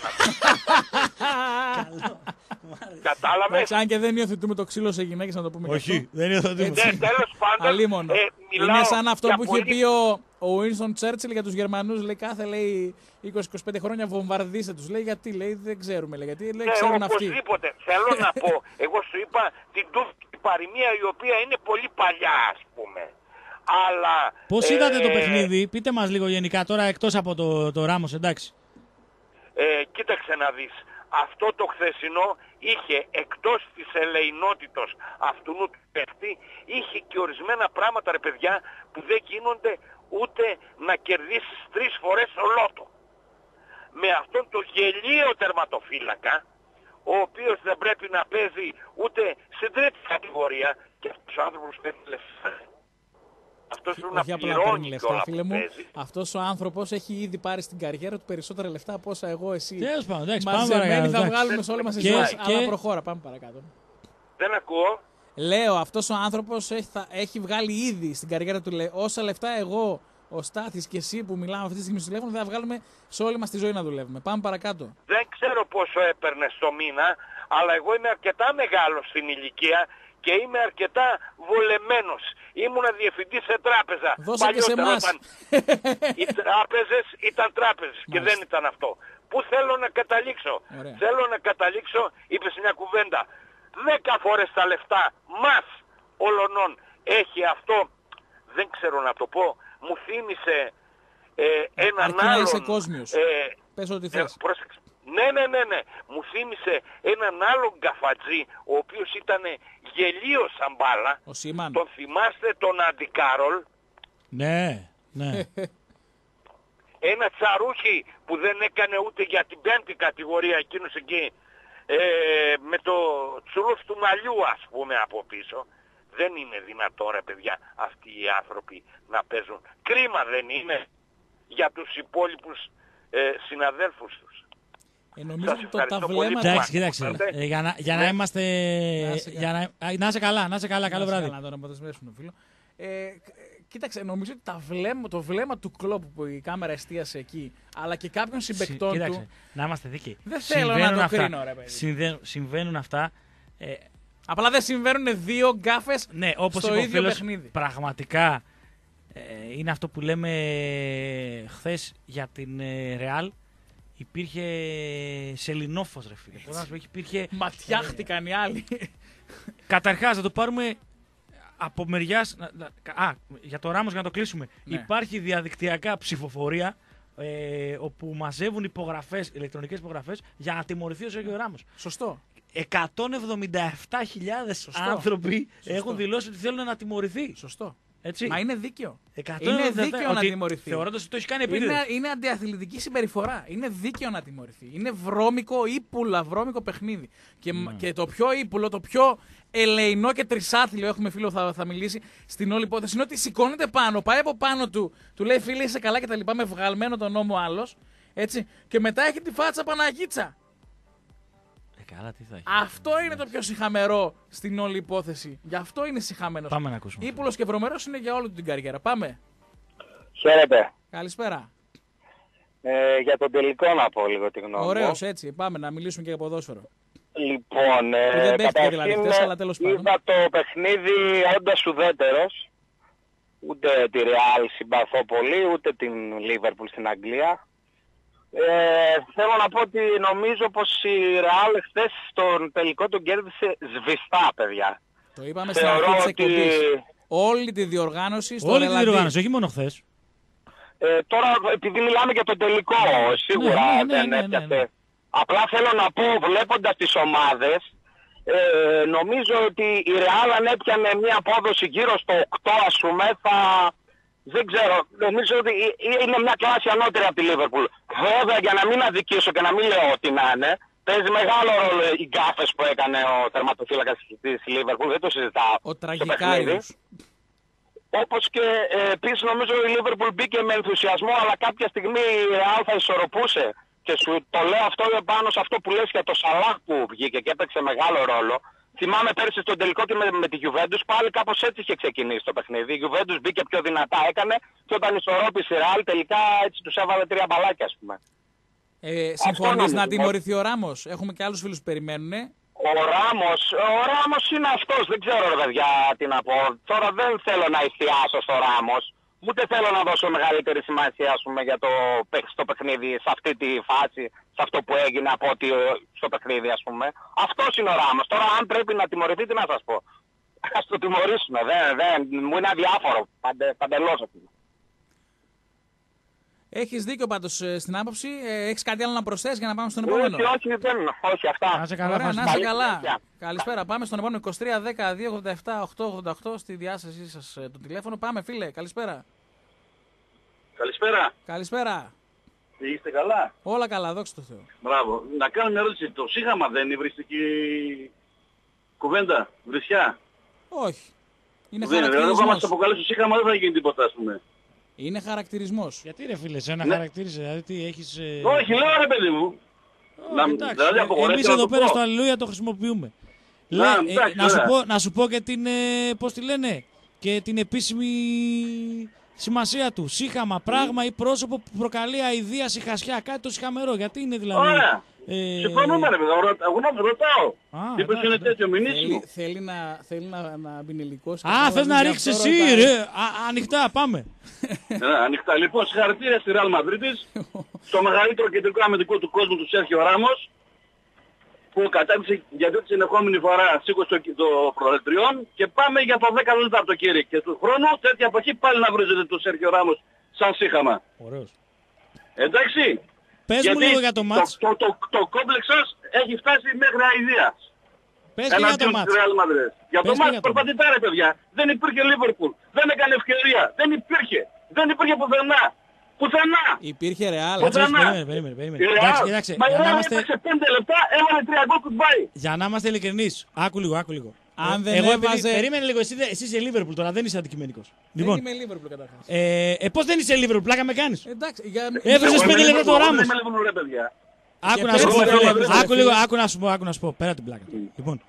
Κατάλαβες. Αν και δεν υιοθετούμε το ξύλο σε γυναίκες, να το πούμε. Όχι, δεν υιοθετούμε. Τέλος πάντων, είναι σαν αυτό που είχε πει ο Winston Churchill για τους Γερμανούς. Λέει κάθε λέει είκοσι με είκοσι πέντε χρόνια βομβαρδίστε τους. Λέει γιατί, λέει δεν ξέρουμε. Λέει, γιατί λέει, ξέρουν αυτοί. Οπωσδήποτε. Θέλω να πω, εγώ σου είπα την τουρκική παροιμία η οποία είναι πολύ παλιά, ας πούμε. Αλλά, πώς είδατε ε, το παιχνίδι, πείτε μας λίγο γενικά τώρα εκτός από το, το Ράμος, εντάξει. Ε, κοίταξε να δεις, αυτό το χθεσινό είχε εκτός της ελεηνότητος αυτού του παίχτη, είχε και ορισμένα πράγματα, ρε παιδιά, που δεν γίνονται ούτε να κερδίσεις τρεις φορές το λότο. Με αυτόν το γελίο τερματοφύλακα, ο οποίος δεν πρέπει να παίζει ούτε στην τρίτη κατηγορία, και αυτός ο άνθρωπος παίρνει λεφτά. Αυτός πρέπει να πληρώνει λεφτά, φίλε μου. Αυτός ο άνθρωπος έχει ήδη πάρει στην καριέρα του περισσότερα λεφτά από όσα εγώ, εσύ. Τέλος πάντων, εντάξει, μαζεμένοι θα βγάλουμε σε όλες μας τις ζωές. Αλλά προχώρα, πάμε παρακάτω. Δεν ακούω. Λέω, αυτός ο άνθρωπος έχει, θα, έχει βγάλει ήδη στην καριέρα του, λέει, όσα λεφτά εγώ, ο Στάθης και εσύ που μιλάμε αυτή τη στιγμή στο τηλέφωνο, θα βγάλουμε σε όλη μας τη ζωή να δουλεύουμε. Πάμε παρακάτω. Δεν ξέρω πόσο έπαιρνε στο μήνα, αλλά εγώ είμαι αρκετά μεγάλος στην ηλικία και είμαι αρκετά βολεμένος. Ήμουνα διευθυντής σε τράπεζα. Δώσε και σε εμάς. Οι τράπεζες ήταν τράπεζες και δεν ήταν αυτό. Πού θέλω να καταλήξω. Ωραία. Θέλω να καταλήξω, είπες μια κουβέντα. Δέκα φορές τα λεφτά μας ολονών έχει αυτό, δεν ξέρω να το πω, μου θύμισε ε, έναν Αρκεί άλλον... να είσαι κόσμιος. Ε, Πες ό,τι ε, θες. πρόσεξε. Ναι, ναι, ναι, ναι. Μου θύμισε έναν άλλον γκαφατζή, ο οποίος ήταν γελίος σαν μπάλα. Ο Σίμαν. Τον θυμάστε τον Αντικάρολ. Ναι, ναι. Ένα τσαρούχι που δεν έκανε ούτε για την πέμπτη κατηγορία εκείνος εκεί, ε, με το τσουλούφ του μαλλιού ας πούμε από πίσω. Δεν είναι δυνατό ρε παιδιά αυτοί οι άνθρωποι να παίζουν. Κρίμα δεν είναι για τους υπόλοιπους ε, συναδέλφους τους. Ε, νομίζω Σας ότι το, τα ευχαριστώ βλέμματα... πολύ. Εντάξει, κοίταξε. Ε, για να, για να Ναι. είμαστε. Να είσαι για να, να είσαι καλά, να είσαι καλά. Καλό βράδυ. Να τον αποδεσμεύσουν, φίλο. Ε, κοίταξε, νομίζω ότι τα βλέμμα, το βλέμμα του Κλόπ που η κάμερα εστίασε εκεί, αλλά και κάποιων συμπαικτών Συ- του. κοίταξε, να είμαστε δίκαιοι. Δεν θέλω να Συμβαίνουν το αυτά. κρίνω, ρε παιδί. Συμβαίνουν, συμβαίνουν αυτά. Ε, Απλά δεν συμβαίνουν δύο γκάφες ναι, όπως στο είπε ο ίδιο φίλος, παιχνίδι. πραγματικά ε, είναι αυτό που λέμε χθες για την ε, Real. Υπήρχε σελινόφος, ρε φίλε. Πώς να σου πω, υπήρχε... Ματιάχτηκαν οι άλλοι. Καταρχάς, να το πάρουμε από μεριάς. να- να- Α, για το Ράμος για να το κλείσουμε. Ναι. Υπάρχει διαδικτυακά ψηφοφορία ε, όπου μαζεύουν υπογραφές, ηλεκτρονικές υπογραφές για να τιμωρηθεί ο Σέργιο Ράμος. Σωστό. εκατόν εβδομήντα επτά χιλιάδες Σωστό. άνθρωποι Σωστό. έχουν δηλώσει ότι θέλουν να τιμωρηθεί. Σωστό. Έτσι. Μα είναι δίκαιο. εκατόν εβδομήντα επτά, Είναι δίκαιο να ότι τιμωρηθεί. Θεωρώντας ότι το έχει κάνει επίτηδες. Είναι, είναι αντιαθλητική συμπεριφορά. Είναι δίκαιο να τιμωρηθεί. Είναι βρώμικο, ύπουλα, βρώμικο παιχνίδι. Και, Ναι. και το πιο ύπουλο, το πιο ελεεινό και τρισάθλιο, έχουμε φίλο θα, θα μιλήσει στην όλη υπόθεση, είναι ότι σηκώνεται πάνω, πάει από πάνω του, του λέει φίλε είσαι καλά και τα λοιπά, με βγαλμένο τον νόμο άλλος, έτσι, και μετά έχει τη φάτσα Παναγίτσα. Ε, καλά, τι θα έχει. Αυτό είναι το πιο σιχαμερό στην όλη υπόθεση. Γι' αυτό είναι σιχαμένος. Πάμε να ακούσουμε. Ήπουλος και βρωμερός είναι για όλη του την καριέρα. Πάμε. Χαίρετε. Καλησπέρα. Ε, για τον τελικό να πω λίγο τη γνώμη μου. Ωραίος, έτσι. Πάμε να μιλήσουμε και για ποδόσφαιρο. Λοιπόν, ε, Που δεν παίχτηκε καταρχήν δηλαδή χθες, αλλά τέλος πάντων. είδα το παιχνίδι όντας ουδέτερος. Ούτε τη Real συμπαθώ πολύ, ούτε την Liverpool στην Αγγλία. Ε, θέλω να πω ότι νομίζω πως η Real χθες στον τελικό τον κέρδισε σβηστά, παιδιά. Το είπαμε στην Θεωρώ αρχή της ότι- εκπομπής. Όλη τη διοργάνωση στο Όλη τη ρελαντί. διοργάνωση, όχι μόνο χθες. Ε, τώρα επειδή μιλάμε για τον τελικό, σίγουρα Ναι, ναι, ναι, δεν ναι, ναι, έπιασε. ναι. Απλά θέλω να πω, βλέποντας τις ομάδες, ε, νομίζω ότι η Real αν έπιανε μια απόδοση γύρω στο οκτώ ας πούμε, θα... Δεν ξέρω, νομίζω ότι είναι μια κλάση ανώτερη από τη Liverpool. Βέβαια, για να μην αδικήσω και να μην λέω ό,τι να είναι, παίζει μεγάλο ρόλο οι γκάφες που έκανε ο τερματοφύλακας της Liverpool, δεν το συζητάω. Ο τραγικάριος. Όπως και ε, επίσης νομίζω η Liverpool μπήκε με ενθουσιασμό, αλλά κάποια στιγμή η Real θα ισορροπούσε. Και σου το λέω αυτό πάνω σε αυτό που λες για το Σαλάχ που βγήκε και έπαιξε μεγάλο ρόλο. Θυμάμαι πέρσι στον τελικό και με, με τη Juventus πάλι κάπως έτσι είχε ξεκινήσει το παιχνίδι. Η Juventus μπήκε πιο δυνατά, έκανε και όταν ισορρόπησε η Real τελικά έτσι τους έβαλε τρία μπαλάκια ας πούμε. Ε, συμφωνείς νομίζω. να τιμωρηθεί ο Ράμος? Έχουμε και άλλους φίλους που περιμένουν. Ο Ράμος, ο Ράμος είναι αυτός, δεν ξέρω ρε παιδιά τι να πω. Τώρα δεν θέλω να εστιάσω στο Ράμος, ούτε θέλω να δώσω μεγαλύτερη σημασία ας πούμε, για το, στο παιχνίδι, σε αυτή τη φάση, σε αυτό που έγινε από ότι στο παιχνίδι ας πούμε. Αυτός είναι ο Ράμος. Τώρα αν πρέπει να τιμωρηθεί, τι να σας πω. Ας το τιμωρήσουμε, δεν, δεν, μου είναι αδιάφορο, παντε, παντελώς αυτό. Έχεις δίκιο πάντως ε, στην άποψη. Ε, έχεις κάτι άλλο να προσθέσεις για να πάμε στον επόμενο? Όχι, όχι, δεν, όχι αυτά. Να είσαι καλά, Ωραία, να Φάστη. είσαι Καλή καλά. συνέχεια. Καλησπέρα. Πάμε στον επόμενο είκοσι τρία δέκα δύο ογδόντα επτά οκτώ ογδόντα οκτώ στη διάστασή σας ε, το τηλέφωνο. Πάμε φίλε, καλησπέρα. Καλησπέρα. Καλησπέρα. Είστε καλά? Όλα καλά, δόξα τω Θεώ. Μπράβο. Να κάνω μια ερώτηση. Το Σύγχαμα δεν είναι βριστική κουβέντα, βρισιά? Όχι. Είναι Δεν είναι. Δηλαδή, άμα μας χαρακτηρισμός. το αποκαλέσει το Σύγχαμα δεν θα γίνει τίποτα, ας πούμε. Είναι χαρακτηρισμός. Γιατί ρε φίλε, σε ένα Ναι. χαρακτήρισε, δηλαδή τι έχεις... Ε... Όχι, λέω ρε παιδί μου. Να, Εντάξει, δηλαδή, ε, απογορεύεται εμείς να εδώ το πέρα πω. στο Αλληλούια το χρησιμοποιούμε. Να, Λέ, ε, εντάξει, να, σου ωραία. πω, να σου πω και την, ε, πώς τη λένε, και την επίσημη σημασία του. Σύγχαμα, πράγμα ή πρόσωπο που προκαλεί αηδία, σιχασιά, κάτι το σιχαμερό. Γιατί είναι δηλαδή... Ωραία. Ε, Συμφωνούμε ρε παιδί. Εγώ να ρωτάω. Α, Μήπως εντάξει, είναι τέτοιο Θέλει, μηνύσιμο. θέλει, να, θέλει να, να μπει υλικός. Α, θες να ρίξεις εσύ ρε. Α, ανοιχτά, πάμε. Ναι, ανοιχτά. Λοιπόν, συγχαρητήρια στη Real Madrid, στο μεγαλύτερο κεντρικό αμυντικό του κόσμου του Σέρχιο Ράμος, που κατάκτησε για τρίτη συνεχόμενη φορά σήκωσε το, το πρωταθλητριών και πάμε για το δέκατο τέταρτο κύριε. Και του χρόνου τέτοια εποχή πάλι να βρίζετε το Σέρχιο Ράμος σαν σύγχαμα. Ωραίος. Εντάξει. Πες Γιατί μου λίγο για το μάτς. Το, το, το, το κόμπλεξ σας έχει φτάσει μέχρι αηδίας. Πες και για το μάτς. Για το Πες και μάτς για το προσπαθείτε ρε παιδιά. Δεν υπήρχε Liverpool. Δεν έκανε ευκαιρία. Δεν υπήρχε. Δεν υπήρχε πουθενά. Πουθενά. Υπήρχε Ρεάλ. Κάτσε, Πουθενά. περίμενε, περίμενε, περίμενε. Η Real, Εντάξει, κοιτάξτε, μα η για να Real είμαστε, έπαιξε πέντε λεπτά, έβαλε τρία γκολ goodbye. για να είμαστε ειλικρινείς, άκου λίγο, άκου λίγο. Αν δεν Εγώ έβαζε... επειδή, περίμενε λίγο, εσύ, εσύ είσαι Liverpool τώρα, δεν είσαι αντικειμενικός. Δεν Λοιπόν, είμαι Liverpool καταρχάς. ε, ε, πώς δεν είσαι Liverpool, πλάκα με κάνεις. Εντάξει, για... Έβρισες πέντε λεπτά το Ράμος. Δεν είμαι Liverpool, ρε παιδιά. Άκου να πες σου πω, το, φίλε, πες το, άκου φίλε. λίγο, άκου να σου πω, άκου να σου πω, πέρα την πλάκα. Λοιπόν,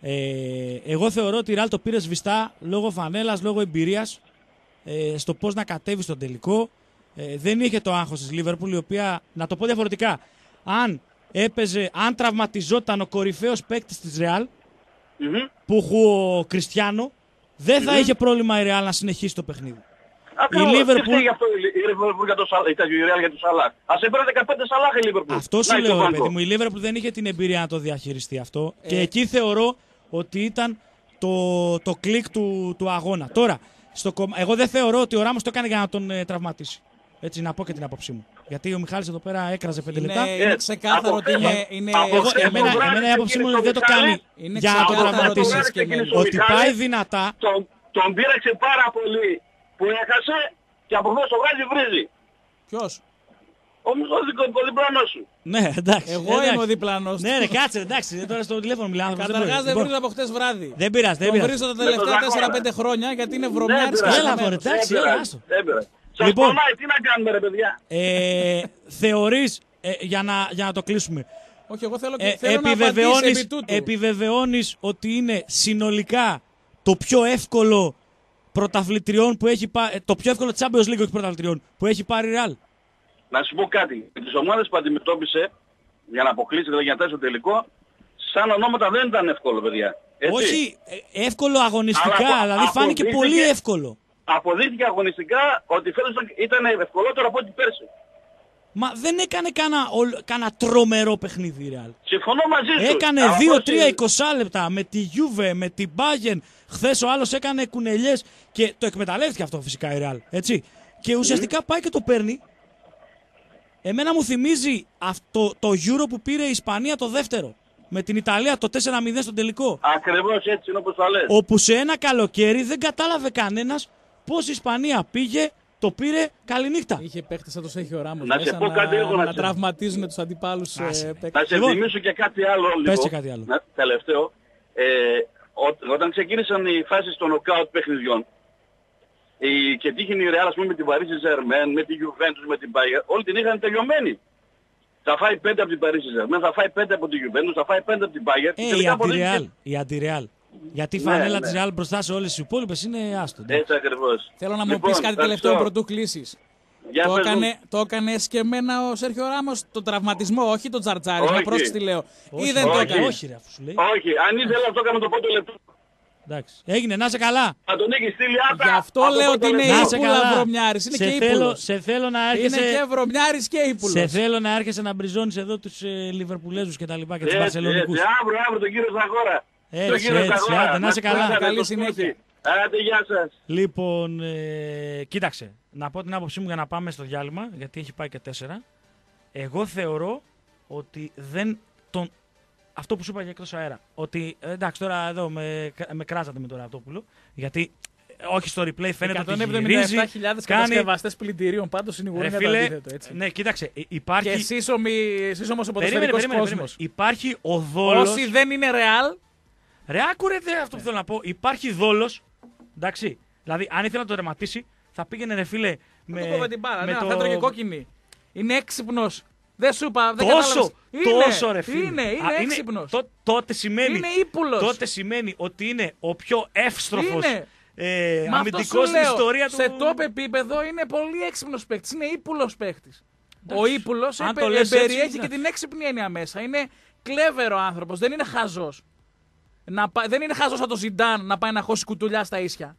ε, εγώ θεωρώ ότι η Real το πήρε σβηστά λόγω φανέλας, λόγω εμπειρίας, ε, στο πώς να κατέβει στον τελικό. Ε, δεν είχε το άγχος της Liverpool, η οποία, να το πω διαφορετικά, αν έπαιζε, αν τραυματιζόταν ο κορυφαίος παίκτης της Real, Mm-hmm. που ο Κριστιάνο, δεν θα Mm-hmm. είχε πρόβλημα η Real να συνεχίσει το παιχνίδι. Ακριβώς. Η Τι Liverpool- φταίει γι' αυτό η Liverpool για το Σαλάχ, η Real για το Σαλάχ. Ας έπαιρνε δεκαπέντε Σαλάχ η Liverpool. Αυτό σου Να, λέω, στο ρε μπάνκο. παιδί μου. Η Liverpool δεν είχε την εμπειρία να το διαχειριστεί αυτό. Ε. Και εκεί θεωρώ ότι ήταν το, το κλικ του, του αγώνα. Τώρα, στο, κομ- εγώ δεν θεωρώ ότι ο Ράμος το έκανε για να τον ε, τραυματίσει. Έτσι, να πω και την άποψή μου. Γιατί ο Μιχάλης εδώ πέρα έκραζε πέντε λεπτά. Είναι, είναι ξεκάθαρο ότι είναι... είναι Εγώ, σκεμμένο. εμένα, εμένα η άποψή μου είναι ότι δεν το κάνει Είναι για να τον ξεκάθαρο ότι τραυματίσει. είναι σκεμμένο. Ότι πάει δυνατά. Τον, τον πείραξε πάρα πολύ που έχασε και από χθες το βράδυ βρίζει. Ποιος? Ο, ο, ο διπλανός σου. Ναι, εντάξει. Εγώ εντάξει. είμαι ο διπλανός. Ναι, ρε, κάτσε, εντάξει. Τώρα στο τηλέφωνο μιλάμε. Καταρχάς δεν βρίζω από χτες βράδυ. Δεν πειράζει, δεν Τον πειράζει. βρίζω τα Με τελευταία τον τέσσερα πέντε Ζαχόρα. χρόνια γιατί είναι βρωμιάρης και Έλα, σκεμμένος. μωρέ, εντάξει, Δεν έλα, πειράζει, άστο. δεν πειράζει. Σας Λοιπόν. πονάει, τι να κάνουμε ρε παιδιά. Ε, θεωρείς, ε, για, να, για να το κλείσουμε, Όχι, εγώ θέλω, και, ε, θέλω να απαντήσει επί επιβεβαιώνεις, τούτου. επιβεβαιώνεις ότι είναι συνολικά το πιο εύκολο πρωταθλητριών που έχει πάρει, το πιο εύκολο Champions League, όχι πρωταθλητριών, που έχει πάρει η Real. Να σου πω κάτι. Τις ομάδες που αντιμετώπισε για να αποκλείσει δηλαδή για να φτάσει στο τελικό, σαν ονόματα δεν ήταν εύκολο παιδιά. Έτσι. Όχι ε, εύκολο αγωνιστικά, Αλλά απο- δηλαδή φάνηκε αποδείχθηκε- πολύ εύκολο. Αποδείχθηκε αγωνιστικά ότι φέτος ήταν ευκολότερο από ό,τι πέρσι. Μα δεν έκανε κανένα, ολ- κανένα τρομερό παιχνίδι η Real. Συμφωνώ μαζί σου. Έκανε Αλλά δύο πώς τρία είναι- είκοσι λεπτά με τη Juve, με την Bayern. Χθες ο άλλος έκανε κουνελιές και το εκμεταλλεύτηκε αυτό φυσικά η Real. Έτσι. Και ουσιαστικά πάει και το παίρνει. Εμένα μου θυμίζει αυτό το Euro που πήρε η Ισπανία το δεύτερο. Με την Ιταλία το τέσσερα μηδέν στον τελικό. Ακριβώς έτσι είναι όπως το λες. Όπου σε ένα καλοκαίρι δεν κατάλαβε κανένας πώς η Ισπανία πήγε, το πήρε, καληνύχτα. Είχε παίχτες σαν το Σέρχιο Ράμος Να σε μέσα πω να, κάτι λίγο, να να σε- τραυματίζουν τους αντιπάλους ε, Άσε. παίκτες. Να σε Λοιπόν, θυμίσω και κάτι άλλο λίγο. πες και κάτι άλλο. Να- τελευταίο. Ε, ό, όταν ξεκίνησαν οι φάσεις των νοκάουτ παιχνιδιών η, και τύχαινε η Real ας πούμε με την Paris Saint-Germain, με την Juventus, με την Bayern, όλη την είχαν τελειωμένη. Θα φάει πέντε από την Paris Saint-Germain, θα φάει πέντε από την Juventus, θα φάει πέντε από την Bayern. και Ε, η τελικά αποδείχθηκε- αντι-Real. Η αντι-Real. Γιατί η Ναι, φανέλα ναι. της Real μπροστά σε όλες τις υπόλοιπες είναι άστο. εντάξει. Έτσι ακριβώς. Θέλω να μου Λοιπόν, πεις κάτι τελευταίο ευχαριστώ. πρωτού κλείσεις. Για Το πες μου. έκανε, το έκανε εσκεμμένα ο Σέρχιο Ράμος, τον τραυματισμό, όχι τον τζαρτζάρισμα, Όχι. πρόσεξε τι λέω. Όχι, Ή δεν το όχι. έκανε. Όχι ρε αφού σου λέει. Όχι, αν ήθελα να το έκανα το πρώτο λεπτό. Εντάξει. Έγινε, να είσαι καλά. Θα τον έχει στείλει άτα. Γι' αυτό από το λέω πρώτο ότι είναι λεπτό. Να είσαι ύπουλα καλά. βρωμιάρης, είναι σε και θέλω, ύπουλος. σε θέλω να Είναι έρχεσαι, και βρωμιάρης και ύπουλος. σε θέλω να έρχεσαι να μπριζώνεις εδώ τους ε, Λιβερπουλέζους και τα λοιπά και τους Έτσι, Βαρσελονικούς. έτσι. Αύριο, αύριο τον κύριο Ζαγόρα. Έτσι, Τον κύριο έτσι, Ζαγόρα. άντε, να είσαι καλά. είστε Καλή το συνέχεια. σπίτι. Άντε, γεια σας. Λοιπόν, ε, κοίταξε, να πω την άποψή μου για να πάμε στο διάλειμμα, γιατί έχει πάει και τέσσερα. Εγώ θεωρώ ότι δεν τον... Αυτό που σου είπα για εκτός αέρα. Ότι ε, εντάξει, τώρα εδώ με, με κράζατε με τον Ραπτόπουλο. Γιατί ε, όχι στο replay φαίνεται ότι εκατόν εβδομήντα επτά γυρίζει. χιλιάδες κάνει- κατασκευαστές πλυντηρίων πάντως συνηγορούν Ρε για το φίλε, αντίθετο. Έτσι. ναι, κοίταξε, ε, υπάρχει... Και εσείς, ομοι, εσείς όμως ο Περίμενε, ποδοσφαιρικός περίμενε, κόσμος. περίμενε. Υπάρχει ο δόλος. Όσοι δεν είναι real, Ρε, άκουρε δε αυτό που θέλω να πω. Υπάρχει δόλος. Εντάξει. Δηλαδή, αν ήθελε να το τερματίσει, θα πήγαινε ρε φίλε με. το πω με την μπάλα. με Ναι, το- θα έτρωγε κόκκινη. Είναι έξυπνος. Δεν σου είπα, δεν Τόσο, κατάλαβες. Είναι, τόσο ρε φίλε. Είναι, είναι Α, έξυπνος. τό- τότε σημαίνει. Είναι ύπουλος. Τότε σημαίνει ότι είναι ο πιο εύστροφος Είναι. ε, Μα αυτό αμυντικός σου στην λέω, ιστορία του. σε top επίπεδο είναι πολύ έξυπνος παίκτης. Είναι ύπουλος παίκτης. Ο ύπουλος αν επε- το λες έτσι, περιέχει ναι. και την έξυπνη έννοια μέσα. Είναι κλέβερο άνθρωπος, δεν είναι χαζός. Να πά- δεν είναι χαζός σαν το Ζιντάν να πάει να χώσει κουτουλιά στα ίσια.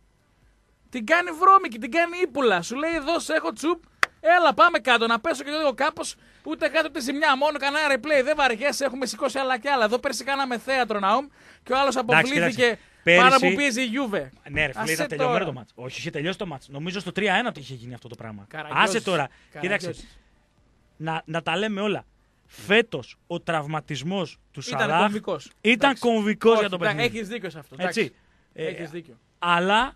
Την κάνει βρώμικη, την κάνει ύπουλα. Σου λέει εδώ σε έχω τσουπ, έλα πάμε κάτω να πέσω και εγώ κάπως. Ούτε κάτω από τη ζημιά, μόνο κανένα replay. Δεν βαριέσαι, έχουμε σηκώσει άλλα κι άλλα. Εδώ πέρσι κάναμε θέατρο Ναούμ και ο άλλος αποβλήθηκε κοίταξε. πάρα Πέρυσι- που πίεζε η Γιούβε. Ναι, ρε φίλε, Άσε ήταν τελειωμένο τώρα. το μάτς. Όχι, είχε τελειώσει το μάτς. Νομίζω στο τρία ένα το είχε γίνει αυτό το πράγμα. Καραγκιόζης. Άσε τώρα. Κοίταξε. Καραγκιόζης. Να, να τα λέμε όλα. Φέτος ο τραυματισμός του Ήταν Σαλάχ κομβικός. ήταν Εντάξει. κομβικός Όχι, για το εντάξει, παιχνίδι. έχεις δίκιο σε αυτό. Έτσι. Εντάξει. Ε, Έχεις δίκιο. Αλλά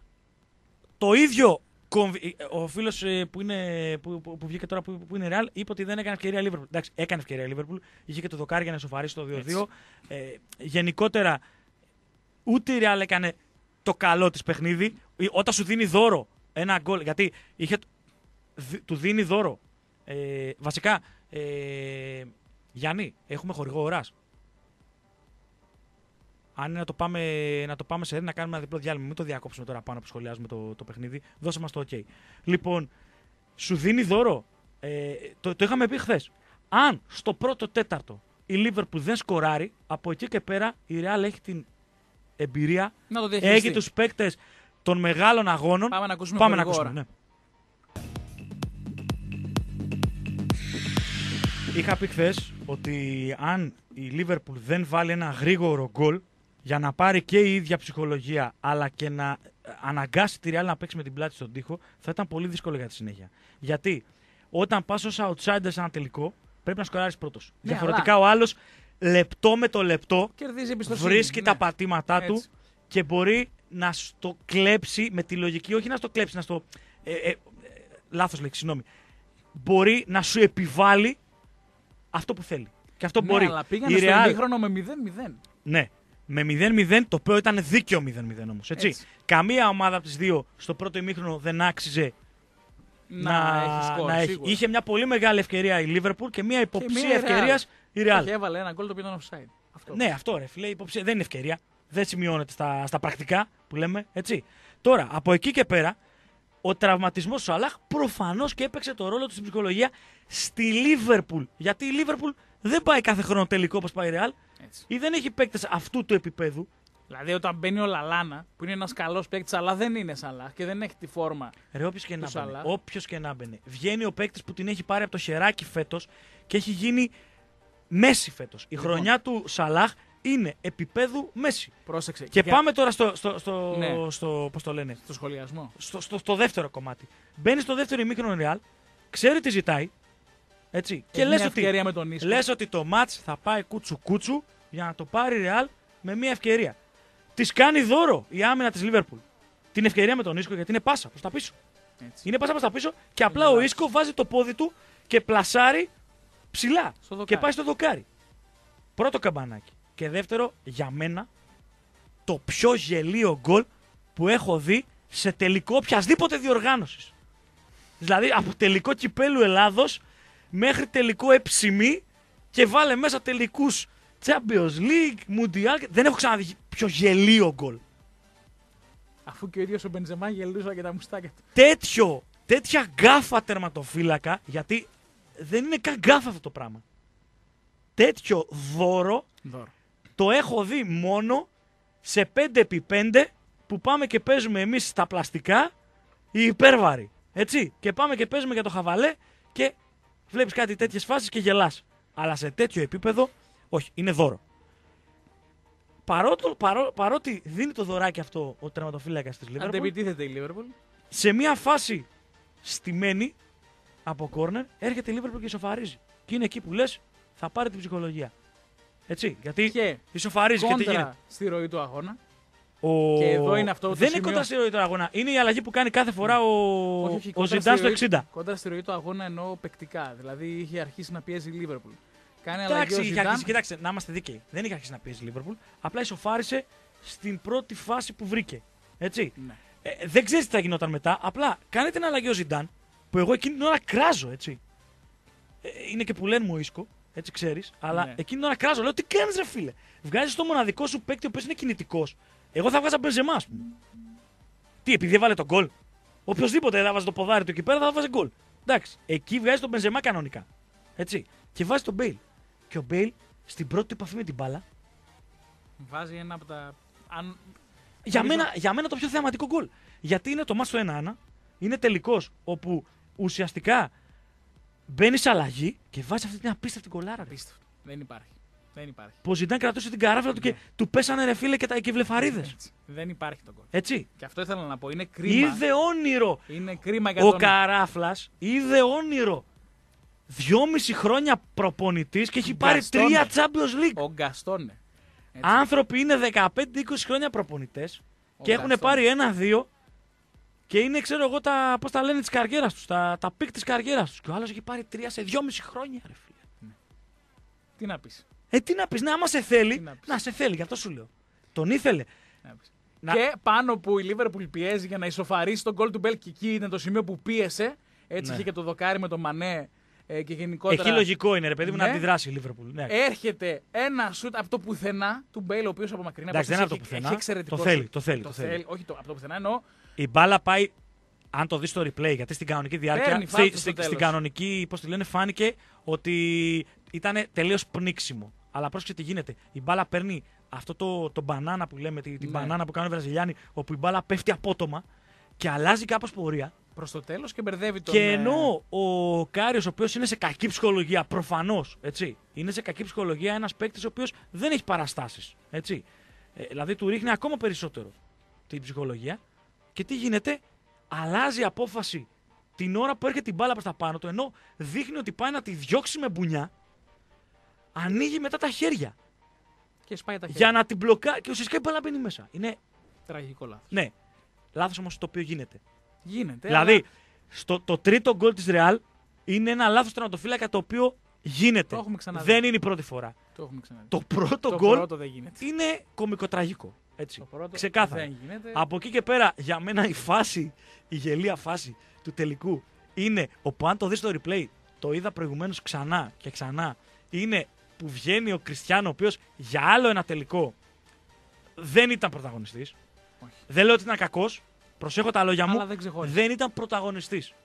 το ίδιο κομβι... ο φίλος ε, που, είναι, που, που, που βγήκε τώρα που, που είναι Real είπε ότι δεν έκανε ευκαιρία Liverpool. Εντάξει, έκανε ευκαιρία Liverpool. Είχε και το δοκάρι για να σοφαρίσει το δύο δύο. Ε, γενικότερα Ούτε η Real έκανε το καλό της παιχνίδι. Όταν σου δίνει δώρο ένα γκολ, γιατί είχε, δι, του δίνει δώρο. Ε, βασικά, ε, Γιάννη, έχουμε χορηγό ώρας. Αν είναι να το πάμε, να το πάμε σε να κάνουμε ένα διπλό διάλειμμα, μην το διακόψουμε τώρα πάνω που σχολιάζουμε το, το παιχνίδι. Δώσε μας το OK. Λοιπόν, σου δίνει δώρο. Ε, το, το είχαμε πει χθες. Αν στο πρώτο τέταρτο η Liverpool δεν σκοράρει, από εκεί και πέρα η Real έχει την εμπειρία, έχει τους παίκτες των μεγάλων αγώνων. Πάμε να ακούσουμε. Πάμε να ακούσουμε, ναι. Είχα πει χθες ότι αν η Liverpool δεν βάλει ένα γρήγορο γκολ για να πάρει και η ίδια ψυχολογία αλλά και να αναγκάσει τη Real να παίξει με την πλάτη στον τοίχο, θα ήταν πολύ δύσκολο για τη συνέχεια. Γιατί όταν πας ως outsider σε ένα τελικό, πρέπει να σκοράρεις πρώτος. Ναι, διαφορετικά αλλά... ο άλλος λεπτό με το λεπτό βρίσκει ναι. τα πατήματά Έτσι. του και μπορεί να στο κλέψει με τη λογική, όχι να στο κλέψει, να στο... Ε, ε, ε, λάθος λέξη, συγγνώμη. Μπορεί να σου επιβάλλει αυτό που θέλει. Και αυτό ναι, μπορεί. Αλλά πήγανε στο Real... ημίχρονο με μηδέν μηδέν. Ναι. Με μηδέν μηδέν, το οποίο ήταν δίκαιο μηδέν μηδέν όμως. Έτσι. Έτσι. Καμία ομάδα από τις δύο στο πρώτο ημίχρονο δεν άξιζε να, να, έχει, σκορ, να έχει. Είχε μια πολύ μεγάλη ευκαιρία η Liverpool και μια υποψία ευκαιρία η Real. Και έβαλε ένα γκολ το οποίο ήταν offside. Αυτό. Ναι, αυτό ρε φίλε, υποψία. Δεν είναι ευκαιρία. Δεν σημειώνεται στα, στα πρακτικά που λέμε. Έτσι. Τώρα, από εκεί και πέρα, ο τραυματισμός του Σαλάχ προφανώς και έπαιξε το ρόλο του στην ψυχολογία στη Liverpool. Γιατί η Liverpool δεν πάει κάθε χρόνο τελικό όπως πάει η Real ή δεν έχει παίκτες αυτού του επίπεδου. Δηλαδή, όταν μπαίνει ο Λαλάνα, που είναι ένας καλός παίκτης, αλλά δεν είναι Σαλάχ και δεν έχει τη φόρμα. Ρε, όποιος και, όποιος και να μπαίνει. Βγαίνει ο παίκτης που την έχει πάρει από το χεράκι φέτος και έχει γίνει Μέση φέτος. Η λοιπόν. χρονιά του Σαλάχ είναι επίπεδου Μέση. Πρόσεξε. Και για... πάμε τώρα στο, στο, στο, ναι. στο, πώς το λένε, στο σχολιασμό. Στο, στο, στο δεύτερο κομμάτι. Μπαίνει στο δεύτερο ημίχρονο Real, ξέρει τι ζητάει. Έτσι, έχει και λες ότι, με τον λες ότι το μάτς θα πάει κούτσου κούτσου για να το πάρει Real με μια ευκαιρία. Της κάνει δώρο η άμυνα της Liverpool την ευκαιρία με τον Ίσκο γιατί είναι πάσα προς τα πίσω. Έτσι. Είναι πάσα προς τα πίσω και απλά ο Ίσκο βάζει το πόδι του και πλασάρει ψηλά και πάει στο δοκάρι. Πρώτο καμπανάκι. Και δεύτερο, για μένα, το πιο γελίο γκολ που έχω δει σε τελικό οποιασδήποτε διοργάνωσης. Δηλαδή από τελικό κυπέλου Ελλάδος μέχρι τελικό εψημή και βάλε μέσα τελικούς Champions League, Mundial. Δεν έχω ξαναδεί πιο γελίο γκολ. Αφού και ο ίδιος ο Μπενζεμά γελούσε και τα μουστάκια του. Τέτοιο, τέτοια γκάφα τερματοφύλακα, γιατί δεν είναι καν γκάφα αυτό το πράγμα. Τέτοιο δώρο, δώρο το έχω δει μόνο σε πέντε επί πέντε που πάμε και παίζουμε εμείς στα πλαστικά οι υπέρβαροι. Έτσι. Και πάμε και παίζουμε για το χαβαλέ και βλέπεις κάτι τέτοιες φάσεις και γελάς. Αλλά σε τέτοιο επίπεδο, όχι, είναι δώρο. Παρότο, παρό, παρότι δίνει το δωράκι αυτό ο τερματοφύλακας της Liverpool, αντεπιτίθεται η Liverpool. Σε μια φάση στημένη από κόρνερ έρχεται η Liverpool και ισοφαρίζει. Και είναι εκεί που λες θα πάρει την ψυχολογία. Έτσι, γιατί και ισοφαρίζει και τι γίνεται. Στη ροή του αγώνα. Ο... Και εδώ είναι αυτό το Δεν σημείο... είναι κοντά στη ροή του αγώνα. Είναι η αλλαγή που κάνει κάθε φορά ο, όχι, όχι, ο Ζιντάν στο εξήντα. Κοντά στη ροή του αγώνα εννοώ παικτικά. Δηλαδή είχε αρχίσει να πιέζει η Liverpool. Κάνει Εντάξει, αλλαγή ο Ζιντάν. Αρχίσει, κοιτάξτε, να είμαστε δίκαιοι. Δεν είχε αρχίσει να πιέζει η Liverpool. Απλά ισοφάρισε στην πρώτη φάση που βρήκε. Έτσι. Ναι. Ε, δεν ξέρει τι θα γινόταν μετά. Απλά κάνει την αλλαγή ο Ζιντάν που εγώ εκείνη την ώρα κράζω. Έτσι. Ε, είναι και που λένε μου Ίσκο. Έτσι ξέρεις, αλλά ναι. εκείνη την ώρα κράζω. Λέω τι κάνεις ρε φίλε. Βγάζεις το μοναδικό σου παίκτη ο οποίος είναι κινητικός. Εγώ θα βγάζα Μπενζεμά, ας πούμε. Τι, επειδή έβαλε τον γκολ. Οποιοςδήποτε θα βάζει το ποδάρι του εκεί πέρα θα βάζει γκολ. Εντάξει, εκεί βγάζει τον Μπενζεμά κανονικά. Έτσι. Και βάζει τον Μπέιλ. Και ο Μπέιλ στην πρώτη επαφή με την μπάλα. Βάζει ένα από τα. Αν... Για, μένα, για μένα το πιο θεαματικό γκολ. Γιατί είναι το μάτς στο ένα ένα. Είναι τελικός όπου ουσιαστικά. Μπαίνει σε αλλαγή και βάζει αυτή την απίστευτη κολάρα. Απίστευτο. Δεν υπάρχει. Δεν υπάρχει. Που ο Ζιντάν κρατούσε την καράφλα του και του πέσανε ρε φίλε και τα βλεφαρίδες. Δεν υπάρχει το γκολ. Έτσι. Και αυτό ήθελα να πω. Είναι κρίμα. Είδε όνειρο. Είναι κρίμα για τον... Ο καράφλας είδε όνειρο. Δυόμιση χρόνια προπονητής και έχει πάρει τρία Champions League. Ο Γκαστόνε. Άνθρωποι είναι δεκαπέντε είκοσι χρόνια προπονητές και έχουν πάρει ένα-δύο. Και είναι, ξέρω εγώ, τα, πώς τα λένε της καριέρας τους, τα, τα πικ της καριέρας τους. Και ο άλλος έχει πάρει τρία σε δυόμιση χρόνια, ρε φίλε. Ναι. Τι να πεις. Ε, τι να πεις, ναι, άμα σε θέλει, να, να σε θέλει, γι' αυτό σου λέω. Τον ήθελε. Να... Και πάνω που η Liverpool πιέζει για να ισοφαρίσει τον γκολ του Μπέλ, και εκεί είναι το σημείο που πίεσε. Έτσι ναι. είχε και το δοκάρι με τον Μανέ ε, και γενικότερα. Εκεί λογικό είναι, ρε παιδί μου, ναι. να αντιδράσει η Liverpool. Ναι. Έρχεται ένα σουτ από το πουθενά του Μπέιλ, ο οποίος από μακρινά Εντάξει, δεν είναι από το πουθενά. Το θέλει, το θέλει. Το το θέλει. θέλει. Όχι, το, από το πουθενά εννοώ. Η μπάλα πάει, αν το δεις στο replay, γιατί στην κανονική διάρκεια. Στη, στη, στην κανονική, πώς τη λένε, φάνηκε ότι ήταν τελείως πνίξιμο. Αλλά πρόσεξε τι γίνεται. Η μπάλα παίρνει αυτό το, το μπανάνα που λέμε, την ναι. μπανάνα που κάνουν οι Βραζιλιάνοι, όπου η μπάλα πέφτει απότομα και αλλάζει κάπως πορεία. Προς το τέλος και μπερδεύει τον. Και ενώ ο Κάριος, ο οποίος είναι σε κακή ψυχολογία, προφανώς, έτσι, είναι σε κακή ψυχολογία ένας παίκτης ο οποίος δεν έχει παραστάσεις. Έτσι. Ε, δηλαδή του ρίχνει ακόμα περισσότερο την ψυχολογία. Και τι γίνεται, αλλάζει απόφαση την ώρα που έρχεται η μπάλα προς τα πάνω του, ενώ δείχνει ότι πάει να τη διώξει με μπουνιά, ανοίγει μετά τα χέρια. Και σπάει τα χέρια. Για να την μπλοκάρει. Και ουσιαστικά η μπάλα μπαίνει μέσα. Είναι τραγικό λάθος. Ναι. Λάθος όμως το οποίο γίνεται. Γίνεται. Δηλαδή, αλλά... στο, το τρίτο γκολ της Real είναι ένα λάθος τερματοφύλακα το οποίο γίνεται. Το δεν είναι η πρώτη φορά. Το, έχουμε ξαναδεί. Το πρώτο γκολ είναι κωμικοτραγικό. Έτσι. Το πρώτο ξεκάθαρα. Δεν γίνεται. Από εκεί και πέρα, για μένα η φάση, η γελία φάση του τελικού είναι, όπου αν το δεις στο replay, το είδα προηγουμένως ξανά και ξανά, είναι που βγαίνει ο Κριστιάνο, ο οποίος για άλλο ένα τελικό δεν ήταν πρωταγωνιστής. Όχι. Δεν λέω ότι ήταν κακός. Προσέχω τα λόγια μου. Δεν, δεν ήταν πρωταγωνιστής.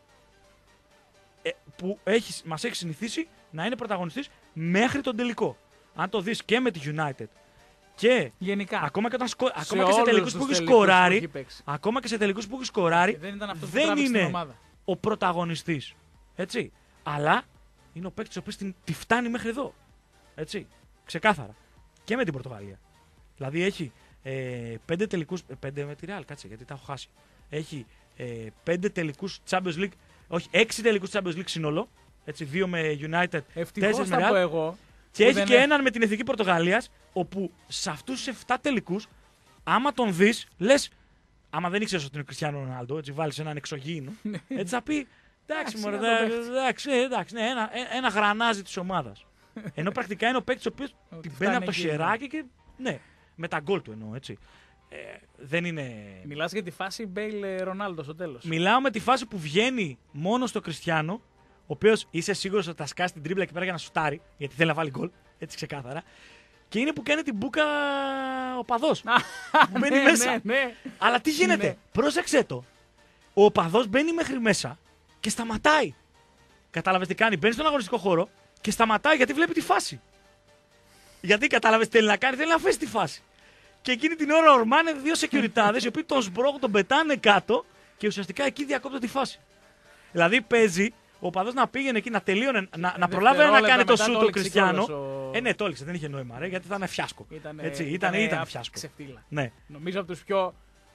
Ε, που έχει, μας έχει συνηθίσει να είναι πρωταγωνιστής μέχρι τον τελικό. Αν το δεις και με τη United και γενικά, ακόμα και, όταν σκο... ακόμα και σε τελικούς που έχει σκοράρει, ακόμα και σε τελικούς που έχει σκοράρει, δεν, ήταν δεν είναι ο πρωταγωνιστής. Έτσι. Αλλά είναι ο παίκτης ο οποίος τη, τη φτάνει μέχρι εδώ. Έτσι. Ξεκάθαρα. Και με την Πορτογαλία. Δηλαδή έχει ε, πέντε τελικούς. Ε, πέντε με τη Real, κάτσε γιατί τα έχω χάσει. Έχει ε, πέντε τελικούς Champions League. Όχι, έξι τελικούς Champions League σύνολο. Έτσι, δύο με United, τέσσερα με Real. Εγώ, και έχει και έναν με την Εθνική Πορτογαλίας, όπου σε αυτούς τους επτά τελικούς, άμα τον δεις, λες, άμα δεν ήξερες ότι είναι ο Κριστιάνο Ρονάλντο, έτσι βάλεις έναν εξωγήινο, έτσι θα πει, εντάξει, μωρέ, εντάξει, εντάξει, ναι, ένα, ένα γρανάζι της ομάδας. Ενώ πρακτικά είναι ο παίκτης ο οποίος την παίρνει από το χεράκι και, ναι, με τα γκολ του εννοώ, έτσι. Ε, δεν είναι... Μιλάς για τη φάση Μπέιλ Ρονάλντο στο τέλος. Μιλάω με τη φάση που βγαίνει μόνο στο Κριστιάνο, ο οποίος είσαι σίγουρος ότι θα σκάσει την τρίμπλα εκεί πέρα για να σουτάρει, γιατί θέλει να βάλει γκολ, έτσι ξεκάθαρα. Και είναι που κάνει την μπούκα ο παδός. Που μπαίνει ναι, μέσα. Ναι, ναι. Αλλά τι γίνεται, ναι. Πρόσεξε το. Ο παδός μπαίνει μέχρι μέσα και σταματάει. Κατάλαβες τι κάνει, μπαίνει στον αγωνιστικό χώρο και σταματάει γιατί βλέπει τη φάση. Γιατί κατάλαβες τι θέλει να κάνει, θέλει να αφήσει τη φάση. Και εκείνη την ώρα ορμάνε δύο σεκιουριτάδες οι οποίοι τον σμπρώχουν, τον πετάνε κάτω και ουσιαστικά εκεί διακόπτουν τη φάση. Δηλαδή παίζει ο παδός να πήγαινε εκεί να τελείωνε, να, να προλάβει να κάνει το σούτ ο Κριστιάνο. Ο... Ε, ναι, το έλειξε, δεν είχε νόημα, ρε, γιατί θα είναι φιάσκο. Ήτανε, Έτσι, ήταν, ήτανε ήταν φιάσκο. Ξεφτύλα. Ναι. Νομίζω από τους πιο.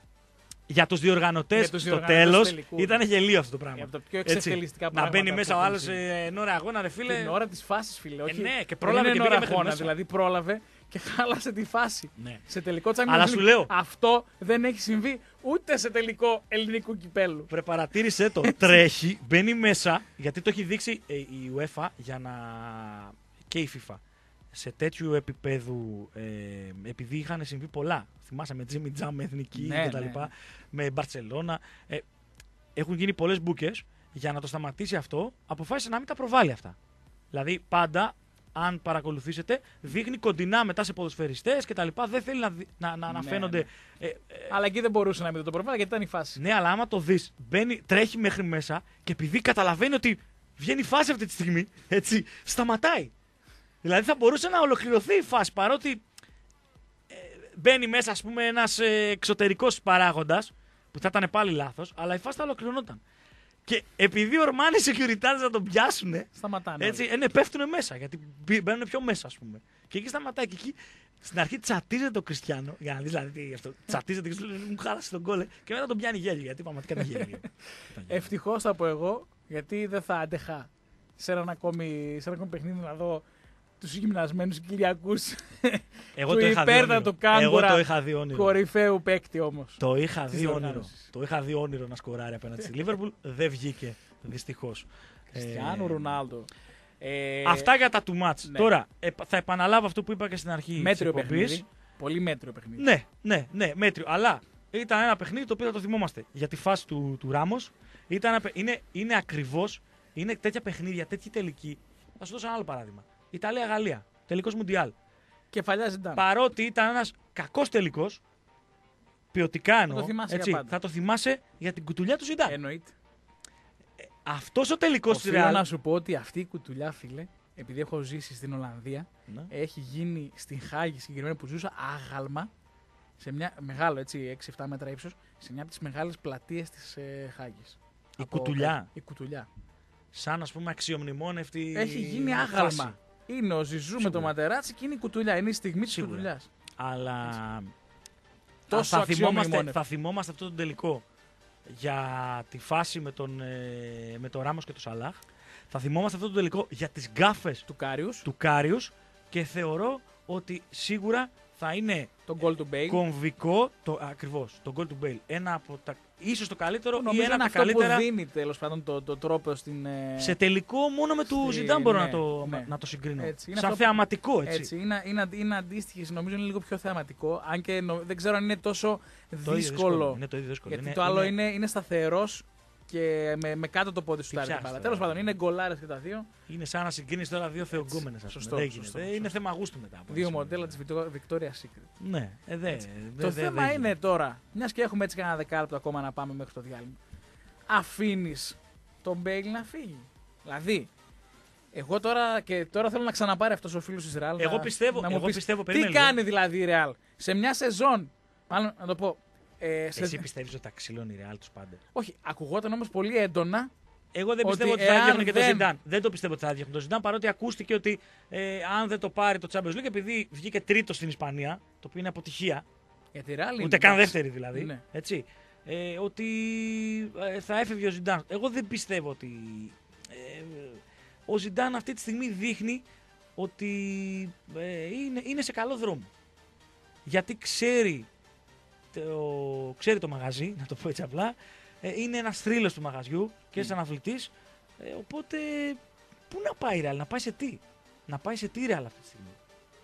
Για τους διοργανωτές στο τέλος ήταν γελίο αυτό το πράγμα. Από τα πιο εξευτελιστικά πράγματα. Να μπαίνει μέσα ο άλλος εν ώρα αγώνα, ρε φίλε. Την ώρα της φάσης, φίλε. Όχι, ε, ναι, και πρόλαβε και πήγε μέχρι μέσα. Δηλαδή πρόλαβε και χάλασε τη φάση. Ναι. Σε τελικό Champions League. Αλλά σου λέω. Αυτό δεν έχει συμβεί ούτε σε τελικό ελληνικού κυπέλου. Πρεπαρατήρησε το. Τρέχει, μπαίνει μέσα, γιατί το έχει δείξει η UEFA για να. Και η FIFA. Σε τέτοιου επίπεδου, ε, επειδή είχαν συμβεί πολλά. Θυμάσαι με Jimmy Jam, εθνική ναι, κτλ. Ναι. Με Μπαρτσελώνα. Ε, έχουν γίνει πολλές μπούκες. Για να το σταματήσει αυτό, αποφάσισε να μην τα προβάλλει αυτά. Δηλαδή, πάντα, αν παρακολουθήσετε, δείχνει κοντινά μετά σε ποδοσφαιριστές κτλ. Δεν θέλει να, να, να, να ναι, φαίνονται. Ναι. Ε, ε, αλλά εκεί δεν μπορούσε να μην το προβάλλει γιατί ήταν η φάση. Ναι, αλλά άμα το δεις, μπαίνει, τρέχει μέχρι μέσα και επειδή καταλαβαίνει ότι βγαίνει η φάση αυτή τη στιγμή, έτσι, σταματάει. Δηλαδή θα μπορούσε να ολοκληρωθεί η φάση παρότι ε, μπαίνει μέσα, ας πούμε, ένας ε, εξωτερικός παράγοντας που θα ήταν πάλι λάθος, αλλά η φάση θα ολοκληρωνόταν. Και επειδή ορμάνε οι securities να τον πιάσουν, σταματάνε. Έτσι, ε, ναι, πέφτουν μέσα γιατί μπαίνουν πιο μέσα, ας πούμε. Και εκεί σταματάει. Και εκεί στην αρχή τσατίζεται το Κριστιάνο, για να δεις δηλαδή τι αυτό. Τσατίζεται και μου χάλασε τον γκολ και μετά τον πιάνει γέλιο γιατί πραγματικά δεν γέλιο. Ευτυχώς θα πω εγώ, γιατί δεν θα άντεχα σε ένα ακόμη, σε ένα ακόμη παιχνίδι να δω τους γυμνασμένους Κυριακούς του υπέρτατου Κάγκουρα, κορυφαίου παίκτη όμως. Το είχα δει όνειρο. Το είχα δει όνειρο να σκοράρει απέναντι στη Λίβερπουλ. Δεν βγήκε, δυστυχώς. Κριστιάνο Ρονάλντο. Ε, Αυτά για τα του μάτς. Ναι. Τώρα, ε, θα επαναλάβω αυτό που είπα και στην αρχή. Μέτριο παιχνίδι. Πολύ μέτριο παιχνίδι. Ναι, ναι, ναι, μέτριο. Αλλά ήταν ένα παιχνίδι το οποίο θα το θυμόμαστε για τη φάση του, του Ράμος. Είναι, είναι ακριβώς, είναι τέτοια παιχνίδια, τέτοιοι τελικοί. Θα σου δώσω ένα άλλο παράδειγμα. Ιταλία-Γαλλία, τελικός Μουντιάλ. Κεφαλιά Ζιντάν. Παρότι ήταν ένας κακός τελικός, ποιοτικά εννοώ, θα το θυμάσαι, έτσι, για πάντα. θα το θυμάσαι για την κουτουλιά του Ζιντάν. Εννοείται. Ε, αυτός ο τελικός της Οφείλω Real. να σου πω ότι αυτή η κουτουλιά, φίλε, επειδή έχω ζήσει στην Ολλανδία, Ναι. έχει γίνει στην Χάγη συγκεκριμένα που ζούσα άγαλμα, σε μια μεγάλο έτσι έξι εφτά μέτρα ύψος, σε μια από τις μεγάλες πλατείες της ε, Χάγης. Η Από- κουτουλιά. Η κουτουλιά. Σαν ας πούμε αξιομνημόνευτη. Έχει γίνει φάση. άγαλμα. Είναι ο Ζιζού με το Ματεράτσι και είναι η κουτουλιά. Είναι η στιγμή της Σίγουρα. κουτουλιάς. Αλλά Τόσο θα, θυμόμαστε, αξιομνημόνευτη. θα θυμόμαστε αυτό το τελικό για τη φάση με τον, ε, με τον Ράμος και τον Σαλάχ. Θα θυμόμαστε αυτό το τελικό για τις γκάφες του Κάριους. του Κάριους και θεωρώ ότι σίγουρα θα είναι το goal του Bale. Κομβικό, το, ακριβώς, το goal του Bale. Ένα από τα, ίσως το καλύτερο ή Νομίζω ένα είναι από τα αυτό καλύτερα. που δίνει τέλος πάντων το, το τρόπο στην. ε, Σε τελικό μόνο με του στη- Ζιντάν μπορώ ναι, να, το, ναι. να το συγκρίνω. Έτσι, είναι σαν αυτό που- θεαματικό, έτσι. έτσι είναι, είναι, είναι αντίστοιχες, νομίζω είναι λίγο πιο θεαματικό. Αν και νο- δεν ξέρω αν είναι τόσο ίδιο δύσκολο. δύσκολο, είναι το ίδιο δύσκολο. Γιατί Είναι- το άλλο είναι- είναι, είναι σταθερός και με, με κάτω το πόδι σου τάρει την πιάσεις μπάλα. τώρα. Τέλος πάντων, είναι γκολάρες και τα δύο. Είναι σαν να συγκρίνεις τώρα δύο θεογκόμενες. ας πούμε. Σωστό, Δεν γίνεται. σωστό, Δεν- σωστό. Είναι θέμα γούστου μετά. από Δύο έτσι. μοντέλα της Victoria's Secret. Ναι, ε, δε, Έτσι. δε- Το δε- θέμα δε- είναι τώρα, μιας και έχουμε έτσι κανένα δεκάλεπτο ακόμα να πάμε μέχρι το διάλειμμα, αφήνεις τον Μπέιλ να φύγει. Δηλαδή, εγώ τώρα και τώρα θέλω να ξαναπάρει αυτός ο φίλος της Real. Εγώ να- πιστεύω- να μου εγώ πεις πιστεύω, τι περίμενε λίγο. κάνει δηλαδή η Real σε μια σεζόν. Μάλλον να το πω. Ε, σε- Εσύ πιστεύεις ότι τα ξυλώνει η Real τους πάντα? Όχι, ακουγόταν όμως πολύ έντονα. Εγώ δεν πιστεύω ότι, ότι θα εάν έδιωχνε και τον δεν- Ζιντάν. Δεν το πιστεύω ότι θα έδιωχνε τον Ζιντάν, παρότι ακούστηκε ότι ε, αν δεν το πάρει το Champions League, επειδή βγήκε τρίτο στην Ισπανία, το οποίο είναι αποτυχία. Για τη Real είναι, Ούτε καν εντάξει. δεύτερη δηλαδή. Ναι. Έτσι, ε, ότι ε, θα έφευγε ο Ζιντάν. Εγώ δεν πιστεύω ότι. Ε, ο Ζιντάν αυτή τη στιγμή δείχνει ότι ε, είναι, είναι σε καλό δρόμο. Γιατί ξέρει το, ξέρει το μαγαζί, να το πω έτσι απλά. Ε, είναι ένας θρύλος του μαγαζιού και σαν αθλητής. Ε, οπότε, πού να πάει η Real, να πάει σε τι. Να πάει σε τι η Real αυτή τη στιγμή.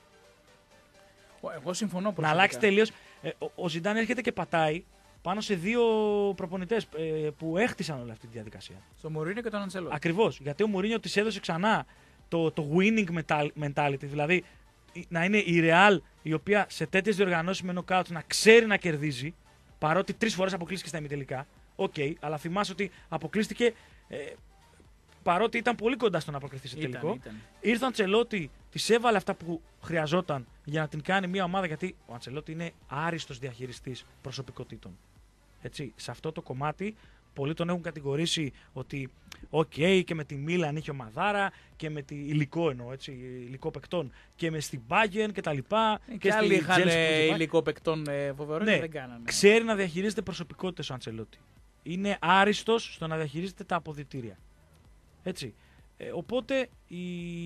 Ο- Εγώ συμφωνώ Να προσωπικά. αλλάξει τελείως. Ε, ο, ο Ζιντάν έρχεται και πατάει πάνω σε δύο προπονητές ε, που έχτισαν όλη αυτή τη διαδικασία. Στο Μουρίνιο και τον Αντσελότη. Ακριβώς. Γιατί ο Μουρίνιο της έδωσε ξανά το, το winning mental- mentality. Δηλαδή η- να είναι η Real η οποία σε τέτοιες διοργανώσεις με knockouts να ξέρει να κερδίζει. Παρότι τρεις φορές αποκλείστηκε στα ημιτελικά. Οκ, okay, αλλά θυμάσαι ότι αποκλείστηκε ε, παρότι ήταν πολύ κοντά στο να προκριθεί σε Ήταν, τελικό. ήταν. Ήρθε ο Αντσελότη, τη έβαλε αυτά που χρειαζόταν για να την κάνει μια ομάδα. Γιατί ο Αντσελότη είναι άριστος διαχειριστής προσωπικότητων. Έτσι, σε αυτό το κομμάτι, πολλοί τον έχουν κατηγορήσει ότι, οκ, okay, και με τη Μίλαν είχε ομαδάρα και με τη υλικό εννοώ, έτσι, υλικό παικτών και με στην Bayern και τα λοιπά. Και, και άλλοι στη είχαν Chelsea που είχε πάει. υλικό παικτών ε, φοβερό Ναι, και δεν κάνανε. ξέρει να διαχειρίζεται προσωπικότητες ο Αντσελότη. Είναι άριστος στο να διαχειρίζεται τα αποδυτήρια. Έτσι. Ε, οπότε η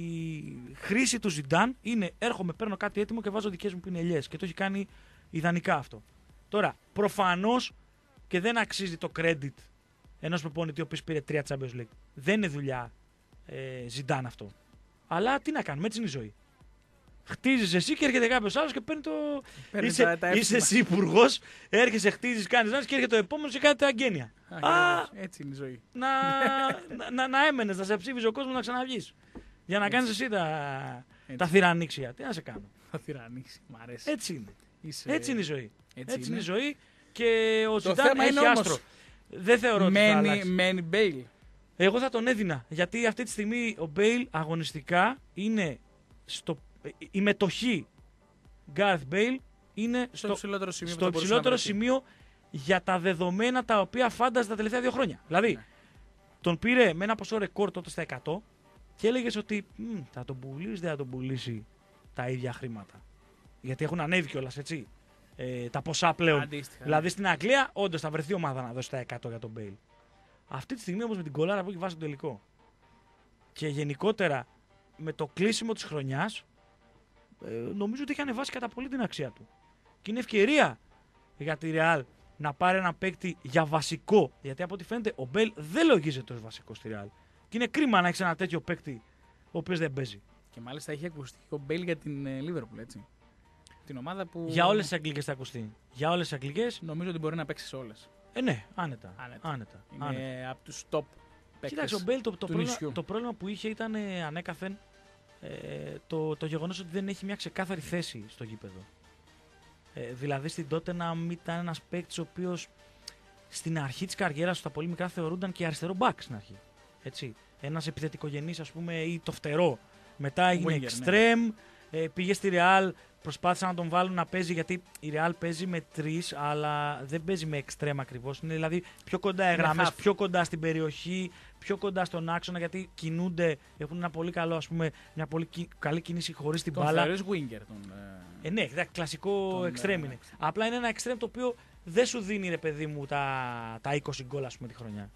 χρήση του Ζιντάν είναι έρχομαι, παίρνω κάτι έτοιμο και βάζω δικές μου πινελιές. Και το έχει κάνει ιδανικά αυτό. Τώρα, προφανώς και δεν αξίζει το credit ενός προπονητή ο οποίος πήρε τρία Champions League. Δεν είναι δουλειά ε, Ζιντάν αυτό. Αλλά τι να κάνουμε, έτσι είναι η ζωή. Χτίζεις εσύ και έρχεται κάποιος άλλος και παίρνει το. Παίρνει είσαι τα- τα είσαι εύσημα. εσύ υπουργός, έρχεσαι, χτίζεις, κάνεις δάνειες και έρχεται το επόμενο και κάνει τα αγγένεια. Α, Ακριβώς. Έτσι είναι η ζωή. να, να, να, να έμενες, να σε ψήφιζε ο κόσμος να ξαναβγείς. Για να κάνεις εσύ τα, τα θηρανίξια. Τι να σε κάνω. Θα θυραννήσει. Μ' αρέσει. Έτσι είναι. Είσαι- Έτσι είναι η ζωή. Έτσι Έτσι, είναι. είναι η ζωή και ο Το Ζιντάν θέμα έχει είναι όμως, άστρο. Δεν θεωρώ ότι θα μένει, αλλάξει. μένει Μπέιλ. Εγώ θα τον έδινα. Γιατί αυτή τη στιγμή ο Μπέιλ αγωνιστικά είναι στο. Η μετοχή Gareth Bale είναι Στο υψηλότερο σημείο που στο θα μπορούσε υψηλότερο να βρεθεί. σημείο για τα δεδομένα τα οποία φάνταζε τα τελευταία δύο χρόνια. Δηλαδή, Ναι. τον πήρε με ένα ποσό ρεκόρ τότε στα εκατό και έλεγε ότι «Μμ, θα τον πουλήσει, δεν θα τον πουλήσει τα ίδια χρήματα. Γιατί έχουν ανέβει κιόλας, έτσι. Ε, τα ποσά πλέον. Αντίστοιχα, Δηλαδή ναι. στην Αγγλία, όντως θα βρεθεί ομάδα να δώσει τα εκατό για τον Bale. Αυτή τη στιγμή όμως με την κολάρα που έχει βάσει τον τελικό και γενικότερα με το κλείσιμο της χρονιάς, ε, νομίζω ότι έχει ανεβάσει κατά πολύ την αξία του. Και είναι ευκαιρία για τη Real να πάρει ένα παίκτη για βασικό. Γιατί από ό,τι φαίνεται ο Μπέλ δεν λογίζεται ως βασικό στη Real. Και είναι κρίμα να έχει ένα τέτοιο παίκτη ο οποίος δεν παίζει. Και μάλιστα έχει ακουστεί και ο Μπέιλ για την Λίβερπουλ, έτσι. Την ομάδα που. Για όλες τις αγγλικές θα ακουστεί. Για όλες τις αγγλικές. Νομίζω ότι μπορεί να παίξει σε όλες. Ε, ναι, άνετα. Άνετα. άνετα. Είναι άνετα. από τους top παίκτες. Κοίταξε, ο Μπέιλ το, το, του πρόβλημα, νησιού. το πρόβλημα που είχε ήταν ε, ανέκαθεν ε, το, το γεγονός ότι δεν έχει μια ξεκάθαρη θέση στο γήπεδο. Ε, δηλαδή στην Tottenham ήταν ένας παίκτης ο οποίος στην αρχή της καριέρας του στα πολύ μικρά θεωρούνταν και αριστερό back στην αρχή. Έτσι. Ένας επιθετικογενής, ας πούμε, ή το φτερό. Μετά έγινε Winger, extreme, ναι. ε, πήγε στη Real, προσπάθησαν να τον βάλουν να παίζει γιατί η Real παίζει με τρεις, αλλά δεν παίζει με extreme ακριβώς. Είναι δηλαδή πιο κοντά οι γραμμές, πιο κοντά στην περιοχή, πιο κοντά στον άξονα γιατί κινούνται, έχουν ένα πολύ καλό, ας πούμε, μια πολύ καλή κίνηση χωρίς την τον μπάλα. Τον winger. Τον, ε, ναι, κλασικό τον, extreme ε, είναι. Ε, Απλά είναι ένα extreme το οποίο δεν σου δίνει, ρε παιδί μου, τα, τα είκοσι γκολ, ας πούμε, τη χρονιά.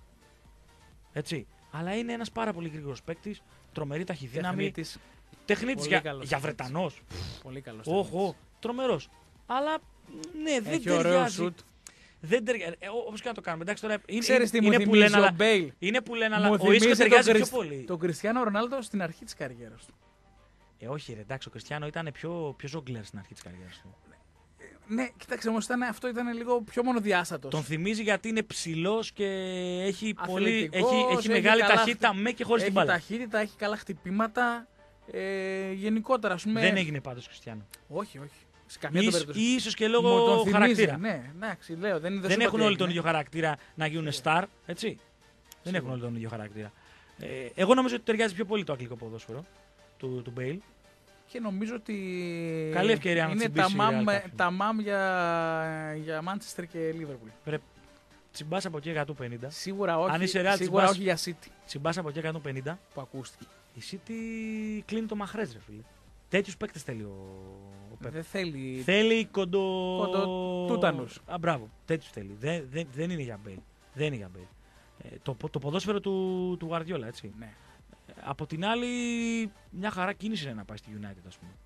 Έτσι. Αλλά είναι ένας πάρα πολύ γρήγορος παίκτης, τρομερή ταχυδύναμη. Τεχνίτης για, για Βρετανός. Πολύ καλός. Όχι, τρομερός. Αλλά ναι, δεν έχει ταιριάζει. Σουτ. Δεν ταιριάζει. Ε, όπως και να το κάνουμε. Εντάξει, τώρα είναι, Ξέρεις τι είναι, μου που λένε, ο αλλά, Μπέιλ. είναι που λένε, αλλά ο Ίσκο ταιριάζει πιο πολύ. Τον Κριστιάνο Ρονάλντο στην αρχή της καριέρας του. Ε, όχι, ρε, εντάξει, ο Κριστιάνο ήταν πιο, πιο ζόγκλερ στην αρχή της καριέρας του. Ναι, κοίταξε όμως, αυτό ήταν λίγο πιο μονοδιάστατος. Τον θυμίζει γιατί είναι ψηλός και έχει, πολύ, Αθλητικός, έχει, έχει, έχει μεγάλη ταχύτητα χτυ... με και χωρίς την μπάλα. Έχει ταχύτητα, έχει καλά χτυπήματα. Ε, γενικότερα, ας πούμε. Δεν έγινε πάντως Κριστιάνο. Όχι, όχι. Σε καμία Ίσ, περίπτωση. Ίσως και λόγω χαρακτήρα. Ναι, εντάξει, λέω, δεν δεν έχουν όλοι τον ίδιο χαρακτήρα να γίνουν star, έτσι. Δεν έχουν όλοι τον ίδιο χαρακτήρα. Ε, εγώ νομίζω ότι ταιριάζει πιο πολύ το αγγλικό ποδόσφαιρο του, του Μπέιλ. Και νομίζω ότι καλή ευκαιρία να είναι τα μάμ, τα μάμ για, για Manchester και Liverpool. Πρέπει τσιμπάς από εκεί εκατόν πενήντα. Σίγουρα όχι, αν είσαι Real, σίγουρα τσιμπάς, όχι για City. Τσιμπάς από εκεί εκατόν πενήντα. Που ακούστηκε. Η City κλείνει το μαχρές, ρε φίλε. Τέτοιους παίκτες θέλει ο, ο Πέπ. Δεν θέλει. Θέλει κοντο... κοντοτούτανους. Α, μπράβο. Τέτοιους θέλει. Δεν, δεν, δεν είναι για Μπέιλ. Δεν είναι για Μπέιλ. Ε, το, το ποδόσφαιρο του, του Guardiola, έτσι. Ναι. Από την άλλη, μια χαρά κίνηση είναι να πάει στη United, ας πούμε.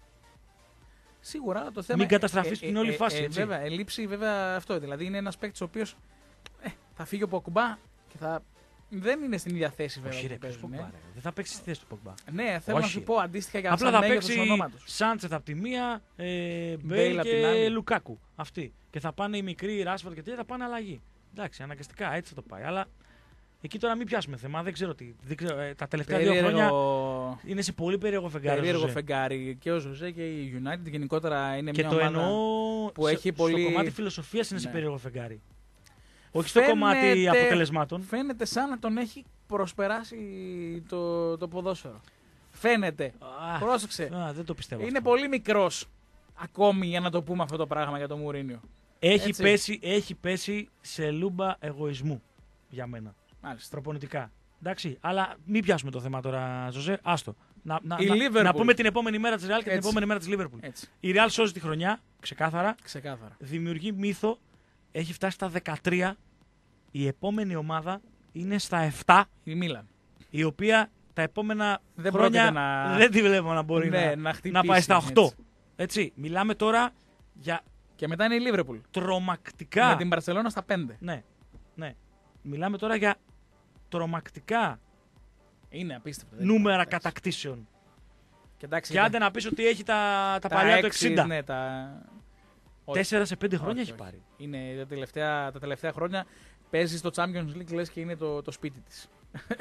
Σίγουρα το θέμα. Μην καταστραφεί στην ε, όλη ε, φάση. Ε, έτσι. βέβαια, ελείψει βέβαια αυτό. Δηλαδή είναι ένας παίκτης ο οποίος ε, θα φύγει ο Ποκμπά και θα. Δεν είναι στην ίδια θέση βέβαια. Όχι, ρε, παίζει, Ποκμπά, ναι. ρε. Δεν θα παίξει στη θέση του Ποκμπά. Ναι, θέλω Όχι. να σου πω αντίστοιχα για απλά σαν θα μέγεθος παίξει ονόματος. Σάντσεθ από τη μία, ε, Μπέιλ Μπέιλ απ' την και άλλη. Λουκάκου. Αυτοί. Και θα πάνε οι μικροί, Ράσφορντ και τέτοια, θα πάνε αλλαγή. Εντάξει, αναγκαστικά έτσι θα το πάει. Αλλά εκεί τώρα μην πιάσουμε θέμα. Δεν ξέρω τι. Δεν ξέρω, ε, τα τελευταία δύο Περίεργο... χρόνια είναι σε πολύ περίεργο φεγγάρι. Περίεργο φεγγάρι. Και ο Ζωζέ και η United γενικότερα είναι και μια το ομάδα εννοώ που έχει στο πολύ. Στο κομμάτι φιλοσοφίας είναι ναι. σε περίεργο φεγγάρι. Όχι Φαίνεται, στο κομμάτι αποτελεσμάτων. Φαίνεται σαν να τον έχει προσπεράσει το, το ποδόσφαιρο. Φαίνεται. Α, Πρόσεξε. Α, δεν το πιστεύω. Είναι αυτό. Πολύ μικρός ακόμη για να το πούμε αυτό το πράγμα για τον Μουρίνιο. Έχει πέσει, έχει πέσει σε λούμπα εγωισμού για μένα. Μάλιστα. Προπονητικά. Εντάξει, αλλά μην πιάσουμε το θέμα τώρα, Ζωζέ. Άστο. Να, να, να, να πούμε την επόμενη μέρα της Real και Έτσι. την επόμενη μέρα της Liverpool. Έτσι. Η Real σώζει τη χρονιά, ξεκάθαρα. Ξεκάθαρα. Δημιουργεί μύθο. Έχει φτάσει στα δεκατρία. Η επόμενη ομάδα είναι στα επτά. Η Μίλαν. Η οποία τα επόμενα δεν χρόνια να... δεν τη βλέπω να μπορεί ναι, να, να, χτυπήσει, να πάει στα οκτώ. Έτσι. έτσι. Μιλάμε τώρα για. Και μετά είναι η Liverpool. Τρομακτικά. Με την Μπαρσελόνα στα πέντε. Ναι. ναι. Μιλάμε τώρα για τρομακτικά. Είναι απίστευτο. Νούμερα εντάξει. κατακτήσεων. Και, εντάξει, και άντε να πεις ότι έχει τα, τα, τα παλιά έξι, του εξήντα. Ναι, τα... Τέσσερα σε πέντε χρόνια όχι, έχει όχι. πάρει. Είναι τα τελευταία, τα τελευταία χρόνια παίζει στο Champions League, λες, και είναι το, το σπίτι της.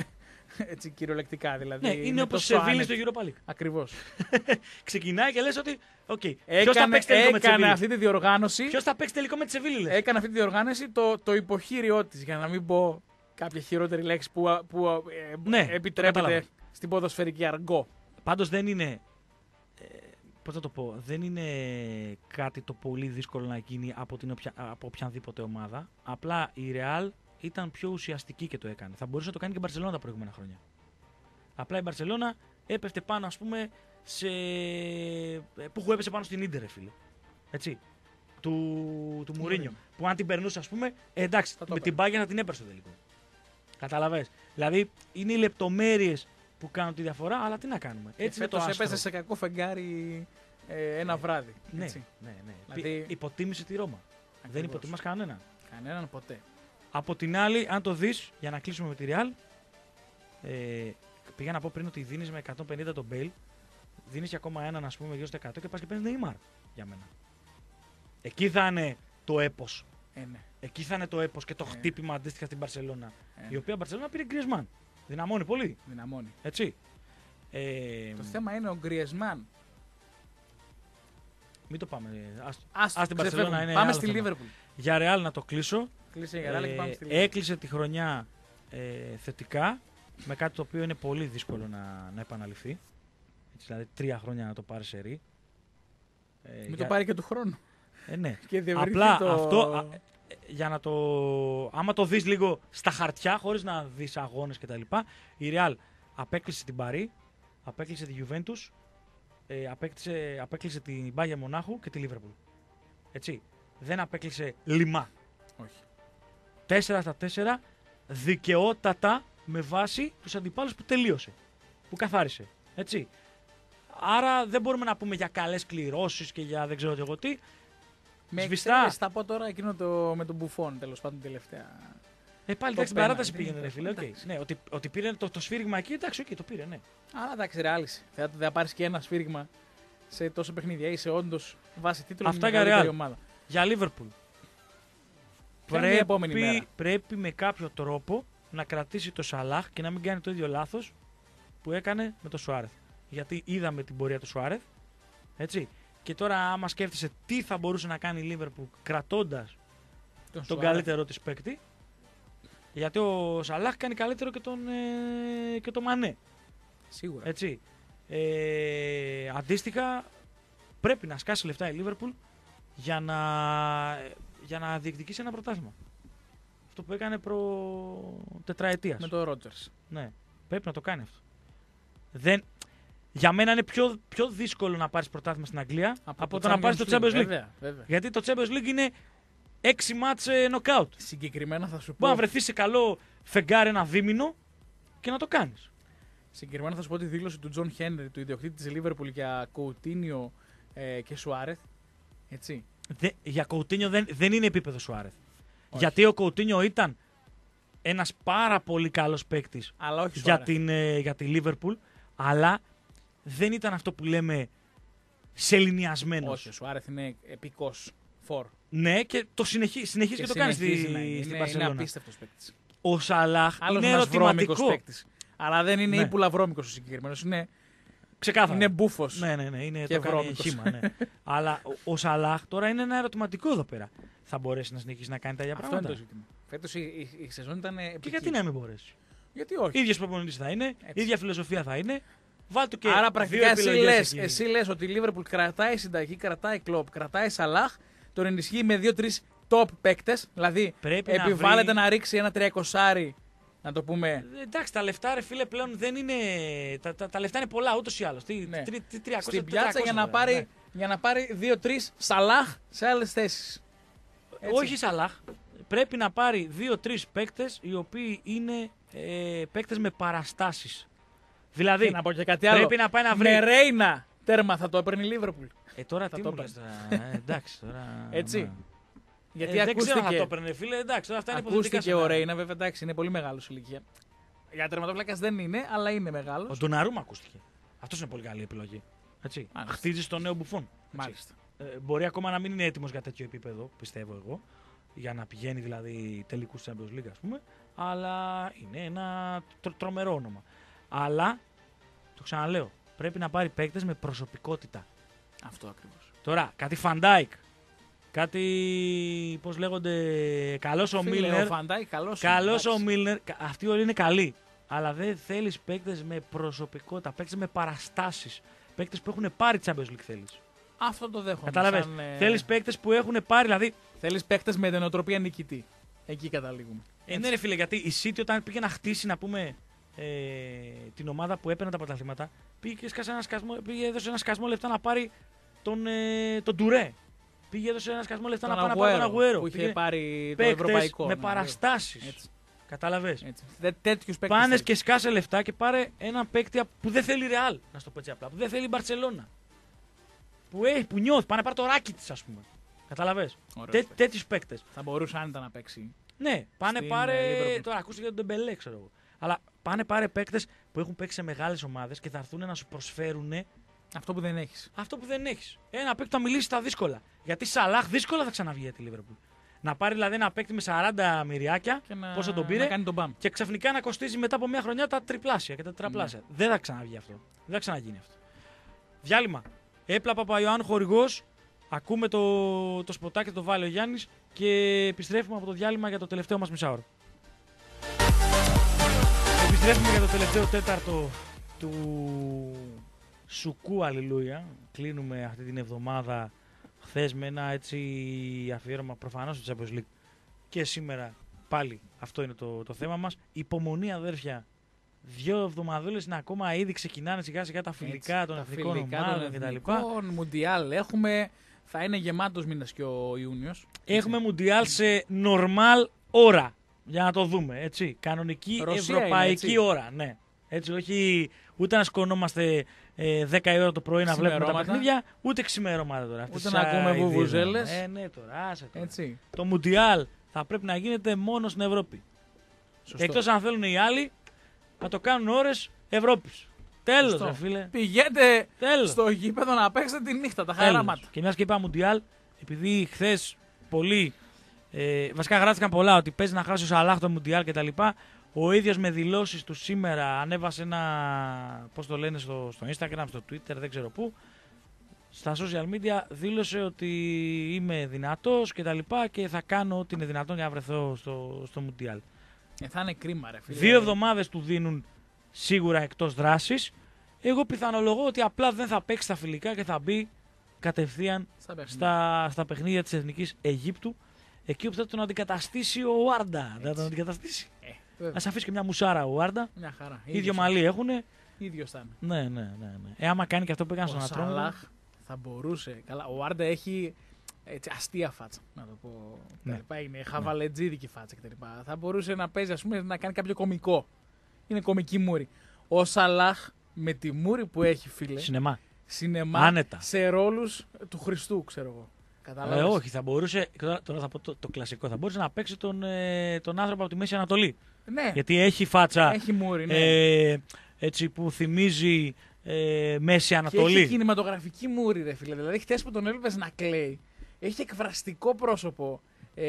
Έτσι κυριολεκτικά δηλαδή. Ναι, είναι, είναι όπως σε Σεβίλη στο Europa League. Ακριβώς. Ξεκινάει και λες ότι. Okay, έκανε, ποιος θα παίξει τελικό με τη Σεβίλη. αυτή τη διοργάνωση. Ποιος θα παίξει τελικό με τη Σεβίλη, λες. Έκανε αυτή τη διοργάνωση το, το υποχείριό της, για να μην πω κάποια χειρότερη λέξη που, που ε, ναι, επιτρέπεται στην ποδοσφαιρική αργό. Πάντως δεν είναι. Πώς θα το πω, δεν είναι κάτι το πολύ δύσκολο να γίνει από, την οποια, από οποιαδήποτε ομάδα. Απλά η Real ήταν πιο ουσιαστική και το έκανε. Θα μπορούσε να το κάνει και η Μπαρσελόνα τα προηγούμενα χρόνια. Απλά η Μπαρσελόνα έπεφτε πάνω, ας πούμε, σε... που έπεσε πάνω στην Ίντερ, φίλε. Έτσι. Του, του Μουρίνιο. Που αν την περνούσε, ας πούμε, ε, εντάξει, με την Bayern θα την έπαιρνε στο τελικό. Καταλαβες. Δηλαδή είναι οι λεπτομέρειες που κάνουν τη διαφορά, αλλά τι να κάνουμε. Έτσι με το άστρο. Έπεσε σε κακό φεγγάρι ε, ένα βράδυ. Ναι, έτσι. ναι, ναι. Δηλαδή... Υποτίμησε τη Ρώμα. Ακριβώς. Δεν υποτιμάς κανέναν. Κανέναν ποτέ. Από την άλλη, αν το δεις, για να κλείσουμε με τη Real, ε, πήγα να πω πριν ότι δίνεις με εκατόν πενήντα τον Bale, δίνεις και ακόμα έναν, ας πούμε, γύρω στο εκατό και πας και παίρνεις Νεϊμάρ για μένα. Εκεί θα είναι το έπος. Ε, ναι. Εκεί θα είναι το έπος και το ε. χτύπημα αντίστοιχα στην Μπαρσελόνα. Ε. Η οποία Μπαρσελόνα πήρε Γκριεζμάν. Δυναμώνει πολύ. Δυναμώνει. Έτσι. Ε, το θέμα είναι ο Γκριεζμάν. Μην το πάμε. Ας, ας, ας την Μπαρσελόνα είναι. Πάμε στη Λίβερπουλ. Για Ρεάλ να το κλείσω. Κλείσε για Ρεάλ ε, και πάμε στη Λίβερπουλ. Έκλεισε τη χρονιά ε, θετικά. Με κάτι το οποίο είναι πολύ δύσκολο να, να επαναληφθεί. Έτσι, δηλαδή τρία χρόνια να το πάρει σε ρί. Ε, Μην για... το πάρει και του χρόνου. Ε, ναι. Και απλά το... αυτό, α, για να το, άμα το δεις λίγο στα χαρτιά, χωρίς να δεις αγώνες κτλ. Η Real απέκλεισε την Παρί, απέκλεισε τη Juventus, ε, απέκλεισε, απέκλεισε την Bayern Μονάχου και τη Liverpool. Έτσι. Δεν απέκλεισε λιμά. Όχι. τέσσερα στα τέσσερα δικαιότατα με βάση τους αντιπάλους που τελείωσε. Που καθάρισε. Έτσι. Άρα δεν μπορούμε να πούμε για καλές κληρώσεις και για δεν ξέρω εγώ τι. Με Σβηστά. Θα πω τώρα εκείνο το, με τον Μπουφόν, τέλος πάντων τελευταία. Ε, πάλι εντάξει, την παράταση πήγαινε, ρε φίλε. Okay. Ναι, ότι, ότι πήρε το, το σφύριγμα εκεί, εντάξει, okay, το πήρε, ναι. Αλλά εντάξει, ρεάλισε. Θα, θα πάρει και ένα σφύριγμα σε τόσο παιχνίδια. Είσαι όντως βάσει τίτλου. Αυτά για Real. Για Liverpool. Πρέπει, πρέπει με κάποιο τρόπο να κρατήσει το Σαλάχ και να μην κάνει το ίδιο λάθος που έκανε με το Σουάρεθ. Γιατί είδαμε την πορεία του Σουάρεθ. Έτσι. Και τώρα, άμα σκέφτεσαι τι θα μπορούσε να κάνει η Λίβερπουλ κρατώντας τον, τον καλύτερο της παίκτη. Γιατί ο Σαλάχ κάνει καλύτερο και τον, ε, και τον Μανέ. Σίγουρα. Έτσι. Ε, αντίστοιχα, πρέπει να σκάσει λεφτά η Λίβερπουλ για να, για να διεκδικήσει ένα πρωτάθλημα. Αυτό που έκανε προ τετραετίας. Με τον Ρότζερς. Ναι, πρέπει να το κάνει αυτό. Δεν... Για μένα είναι πιο, πιο δύσκολο να πάρεις πρωτάθλημα στην Αγγλία από, από το, το να πάρεις το Champions League. Βέβαια, βέβαια. Γιατί το Champions League είναι έξι μάτς νοκάουτ. Συγκεκριμένα θα σου πω. Μπορεί να βρεθεί σε καλό φεγγάρι ένα δίμηνο και να το κάνεις. Συγκεκριμένα θα σου πω τη δήλωση του Τζον Χένρι, του ιδιοκτήτη της Λίβερπουλ για Κοουτίνιο ε, και Σουάρεθ. Έτσι. Δε, για Κοουτίνιο δεν, δεν είναι επίπεδο Σουάρεθ. Γιατί ο Κοουτίνιο ήταν ένας πάρα πολύ καλός παίκτης για, την, ε, για τη Λίβερπουλ, αλλά δεν ήταν αυτό που λέμε σεληνιασμένος. Όχι, ο Σουάρεθ είναι επικός φορ. Ναι, και το συνεχί, συνεχίζει και, και το κάνει στη, στην Μπαρσελόνα. Είναι απίστευτος παίκτης. Ο Σαλάχ είναι ερωτηματικό. Παίκτης. Αλλά δεν είναι ναι. ύπουλα βρώμικος ο συγκεκριμένος. Είναι, ξεκάθαρα. Είναι μπούφος. Ναι, ναι, ναι. Είναι και το κάνει χύμα, ναι. Αλλά ο, ο Σαλάχ τώρα είναι ένα ερωτηματικό εδώ πέρα. Θα μπορέσει να συνεχίσει να κάνει τα ίδια αυτό πράγματα. Αυτό είναι το ζήτημα. Φέτος η, η, η σεζόν ήταν επική. Και γιατί να μην μπορέσει. Γιατί όχι. Ίδιος προπονητής θα είναι, έτσι. ίδια φιλοσοφία θα είναι. Βάλ' και άρα πρακτικά εσύ λες, εσύ λες ότι η Λίβερπουλ κρατάει συνταγή, κρατάει Κλοπ, κρατάει Σαλάχ, τον ενισχύει με δύο τρεις top παίκτες. Δηλαδή πρέπει επιβάλλεται να, να ρίξει ένα τριακοσάρι. Να το πούμε. Εντάξει, τα λεφτά ρε φίλε πλέον δεν είναι. Τα, τα, τα λεφτά είναι πολλά ούτω ή άλλω. Τι, ναι. τι, τι, τριακόσια, στην πιάτσα τετρακόσια, για να, πάρει, ναι. για να πάρει δύο τρεις Σαλάχ σε άλλες θέσεις. Όχι Σαλάχ. Πρέπει να πάρει δύο τρεις παίκτες οι οποίοι είναι ε, παίκτες με παραστάσεις. Δηλαδή. Και να πω και κάτι άλλο. Πρέπει να πάει να βρει. Με Ρέινα τέρμα θα το έπαιρνε η Λίβερπουλ. Ε, τώρα τι μου λες, ε, εντάξει τώρα. Έτσι. Ναι. Γιατί ε, ακούστηκε, δεν ξέρω αν θα το έπαιρνε, φίλε. Εντάξει, αυτά είναι ακούστηκε ο Ρέινα, βέβαια, εντάξει, είναι πολύ μεγάλο σε ηλικία. Για τερματοφύλακας δεν είναι, αλλά είναι μεγάλο. Ο Ντοναρούμα ακούστηκε. Αυτό είναι πολύ καλή επιλογή. Χτίζει τον νέο Μπουφόν. Μάλιστα. Ε, μπορεί ακόμα να μην είναι έτοιμο για τέτοιο επίπεδο, πιστεύω εγώ. Για να πηγαίνει δηλαδή τελικού Champions League, α πούμε. Αλλά είναι ένα τρο, τρομερό όνομα. Αλλά, το ξαναλέω, πρέπει να πάρει παίκτες με προσωπικότητα. Αυτό ακριβώς. Τώρα, κάτι Φαντάικ. Κάτι, πώς λέγονται, καλός ο Μίλνερ. Ο Φαντάικ, καλός, καλός ο Μίλνερ. Αυτοί όλοι είναι καλοί. Αλλά δεν θέλεις παίκτες με προσωπικότητα, παίκτες με παραστάσεις. Παίκτες που έχουν πάρει Champions League θέλεις. Αυτό το δέχομαι. Κατάλαβες. Σαν, ε... Θέλεις παίκτες που έχουν πάρει, δηλαδή. Θέλεις παίκτες με την οτροπία νικητή. Εκεί καταλήγουμε. Ε, ναι, ρε φίλε, γιατί η City όταν πήγε να χτίσει, να πούμε, ε, την ομάδα που έπαιρνε τα πρωταθλήματα, πήγε και σκάσε ένα σκασμό, πήγε, έδωσε ένα σκασμό λεφτά να πάρει τον, ε, τον Ντουρέ. Πήγε έδωσε ένα σκασμό λεφτά να πάρει, να πάρει τον Αγουέρο. Που είχε πάρει το παίκτες ευρωπαϊκό. Με ναι, παραστάσεις. Κατάλαβες. Τέτοιους παίκτες. Πάνε και σκάσε λεφτά και πάρε ένα παίκτη που δεν θέλει Ρεάλ, να στο πω έτσι απλά. Που δεν θέλει Μπαρσελόνα. Που, έχει, που νιώθει, πάνε πάρει το ράκι της, ας πούμε. Καταλαβες. Τέ, τέτοιους παίκτες. Θα μπορούσε άνετα να παίξει. Ναι, πάνε πάρε. Liverpool. Τώρα ακούστε για τον Ντεμπελέ, ξέρω εγώ. Αλλά πάνε πάρε παίκτες που έχουν παίξει σε μεγάλες ομάδες και θα έρθουν να σου προσφέρουν Αυτό που δεν έχεις. Αυτό που δεν έχεις. Ένα παίκτη που θα μιλήσει στα δύσκολα. Γιατί Σαλάχ δύσκολα θα ξαναβγεί για τη Λίβερπουλ. Να πάρει δηλαδή ένα παίκτη με σαράντα μυριάκια, να... πόσο τον πήρε, να κάνει τον μπαμ. Και ξαφνικά να κοστίζει μετά από μια χρονιά τα τριπλάσια και τα τετραπλάσια. Ναι. Δεν θα ξαναβγεί αυτό. Δεν θα ξαναγίνει αυτό. Διάλειμμα. Έπλα Παπαϊωάννου χορηγός. Ακούμε το, το σποτάκι, το βάλει ο Γιάννης και επιστρέφουμε από το διάλειμμα για το τελευταίο μας μισάωρο. Επιστρέφουμε για το τελευταίο τέταρτο του Σουκού Αλληλούια. Κλείνουμε αυτή την εβδομάδα χθες με ένα έτσι αφιέρωμα προφανώς στο Champions League και σήμερα πάλι αυτό είναι το, το θέμα μας. Υπομονή αδέρφια. Δύο εβδομαδούλες είναι ακόμα, ήδη ξεκινάνε σιγά σιγά τα φιλικά των εθνικών ομάδων κτλ. Μουντιάλ έχουμε, θα είναι γεμάτος μήνας και ο Ιούνιος. Έχουμε Μουντιάλ σε normal ώρα, για να το δούμε, έτσι. Κανονική Ρωσία ευρωπαϊκή είναι, ώρα, ναι. Έτσι, όχι ούτε να σκονόμαστε ε, δέκα η ώρα το πρωί να βλέπουμε τα παιχνίδια, ούτε ξημερώματα τώρα. Ούτε να ακούμε βουβουζέλες. Ε, ναι, τώρα, άσε τώρα. Έτσι. Το Μουντιάλ θα πρέπει να γίνεται μόνο στην Ευρώπη. Σωστό. Εκτός αν θέλουν οι άλλοι να το κάνουν ώρες Ευρώπης. Τέλος, ρε φίλε. Πηγαίνετε Τέλος. στο γήπεδο να παίξετε τη νύχτα, τα χαράματα. Και μιας και είπα Μουντιάλ, επειδή χθες πολλοί, ε, βασικά γράφτηκαν πολλά ότι παίζει να χάσει ο Σαλάχ το Μουντιάλ κτλ. Ο ίδιος με δηλώσεις του σήμερα ανέβασε ένα, πώς το λένε, στο, στο Instagram, στο Twitter, δεν ξέρω πού, στα social media δήλωσε ότι είμαι δυνατός και τα λοιπά και θα κάνω ό,τι είναι δυνατόν για να βρεθώ στο, στο Μουντιάλ. Ε, θα είναι κρίμα, ρε φίλε. Δύο εβδομάδες του δίνουν σίγουρα εκτός δράσης. Εγώ πιθανολογώ ότι απλά δεν θα παίξει τα φιλικά και θα μπει κατευθείαν στα παιχνίδια, στα, στα παιχνίδια της Εθνικής Αιγύπτου. Εκεί όπου θα τον αντικαταστήσει ο Ουάρντα. Θα τον αντικαταστήσει. Ε, Ας αφήσει και μια μουσάρα ο Ουάρντα. Μια χαρά. Ίδιο μαλλί έχουνε. Ίδιος θα είναι. Ναι, ναι, ναι, ναι. Ε, άμα κάνει και αυτό που έκανε στον Ατρόμητο. Ο Σαλάχ θα μπορούσε. Καλά, ο Ουάρντα έχει έτσι, αστεία φάτσα. Να το πω. Ναι. Είναι χαβαλετζίδικη φάτσα κτλ. Θα μπορούσε να παίζει, ας πούμε, να κάνει κάποιο κωμικό. Είναι κωμική μούρη. Ο Σαλάχ με τη μούρη που έχει, φίλε. Σινεμά. Σινεμά. Άνετα. Σε ρόλους του Χριστού, ξέρω εγώ. Ε, όχι, θα μπορούσε. Τώρα, τώρα θα πω το, το κλασικό. Θα μπορούσε να παίξει τον, ε, τον άνθρωπο από τη Μέση Ανατολή. Ναι. Γιατί έχει φάτσα. Έχει μούρη, ναι. ε, έτσι που θυμίζει ε, Μέση Ανατολή. Και έχει κινηματογραφική μούρη, ρε φίλε. Δηλαδή, χτες που τον έβλεπες να κλαίει, έχει εκφραστικό πρόσωπο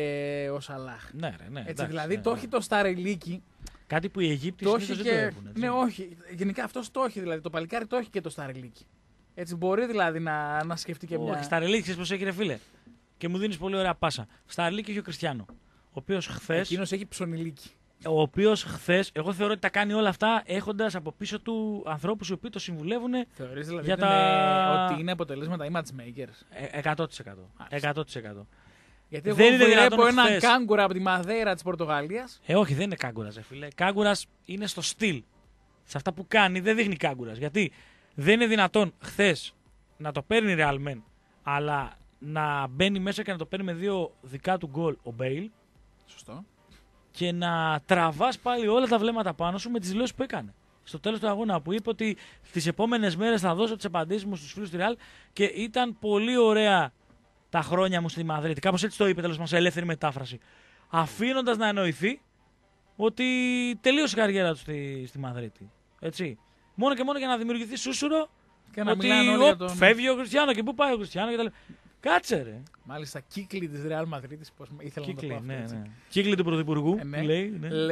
ε, ο Σαλάχ. Ναι, ρε, ναι. Έτσι, εντάξει, δηλαδή ναι, το ναι. έχει το Σταρελίκι. Κάτι που οι Αιγύπτιοι το συνήθως έχει δεν και... το έχουν. Έτσι. Ναι, όχι. Γενικά αυτό το έχει. Δηλαδή το παλικάρι το έχει και το Σταρελίκι. Έτσι μπορεί δηλαδή να, να σκεφτεί και μια. Όχι, Σταρελίκι, ξέρεις πώς έχει, ρε φίλε. Και μου δίνεις πολύ ωραία πάσα. Σταρελίκι έχει ο Κριστιάνο. Ο οποίος χθες. Εκείνος έχει ψωνιλίκι. Ο οποίος χθες, εγώ θεωρώ ότι τα κάνει όλα αυτά έχοντας από πίσω του ανθρώπους οι οποίοι το συμβουλεύουν. Θεωρείς δηλαδή για ότι, τα... είναι, ότι είναι αποτελέσματα οι matchmakers. Ε, εκατό τοις εκατό. εκατό τοις εκατό. Γιατί δεν εγώ είναι βλέπω έναν χθες... κάγκουρα από τη Μαδέρα της Πορτογαλίας. Ε, όχι, δεν είναι κάγκουρας, ρε φίλε. Κάγκουρας είναι στο στυλ. Σε αυτά που κάνει δεν δείχνει κάγκουρας. Γιατί δεν είναι δυνατόν χθες να το παίρνει Real Men, αλλά να μπαίνει μέσα και να το παίρνει με δύο δικά του γκολ ο Μπέιλ. Σωστό. Και να τραβάς πάλι όλα τα βλέμματα πάνω σου με τις δηλώσεις που έκανε. Στο τέλος του αγώνα που είπε ότι τις επόμενες μέρες θα δώσω τις απαντήσεις μου στους φίλους του Real και ήταν πολύ ωραία τα χρόνια μου στη Μαδρίτη. Κάπως έτσι το είπε, τέλος μας, σε ελεύθερη μετάφραση. Αφήνοντας να εννοηθεί ότι τελείωσε η καριέρα του στη, στη Μαδρίτη. Έτσι. Μόνο και μόνο για να δημιουργηθεί σούσουρο και να ότι μιλάνε όλοι για τον... φεύγει ο Κριστιάνο και πού πάει ο Κριστιάνο κτλ. Κάτσε ρε. Μάλιστα, κύκλοι της Real Madrid, πώς ήθελα κύκλοι, να το πω αυτό. Ναι, ναι. Κύκλοι του Πρωθυπουργού, ε, ναι. λέει. Ναι. Λε,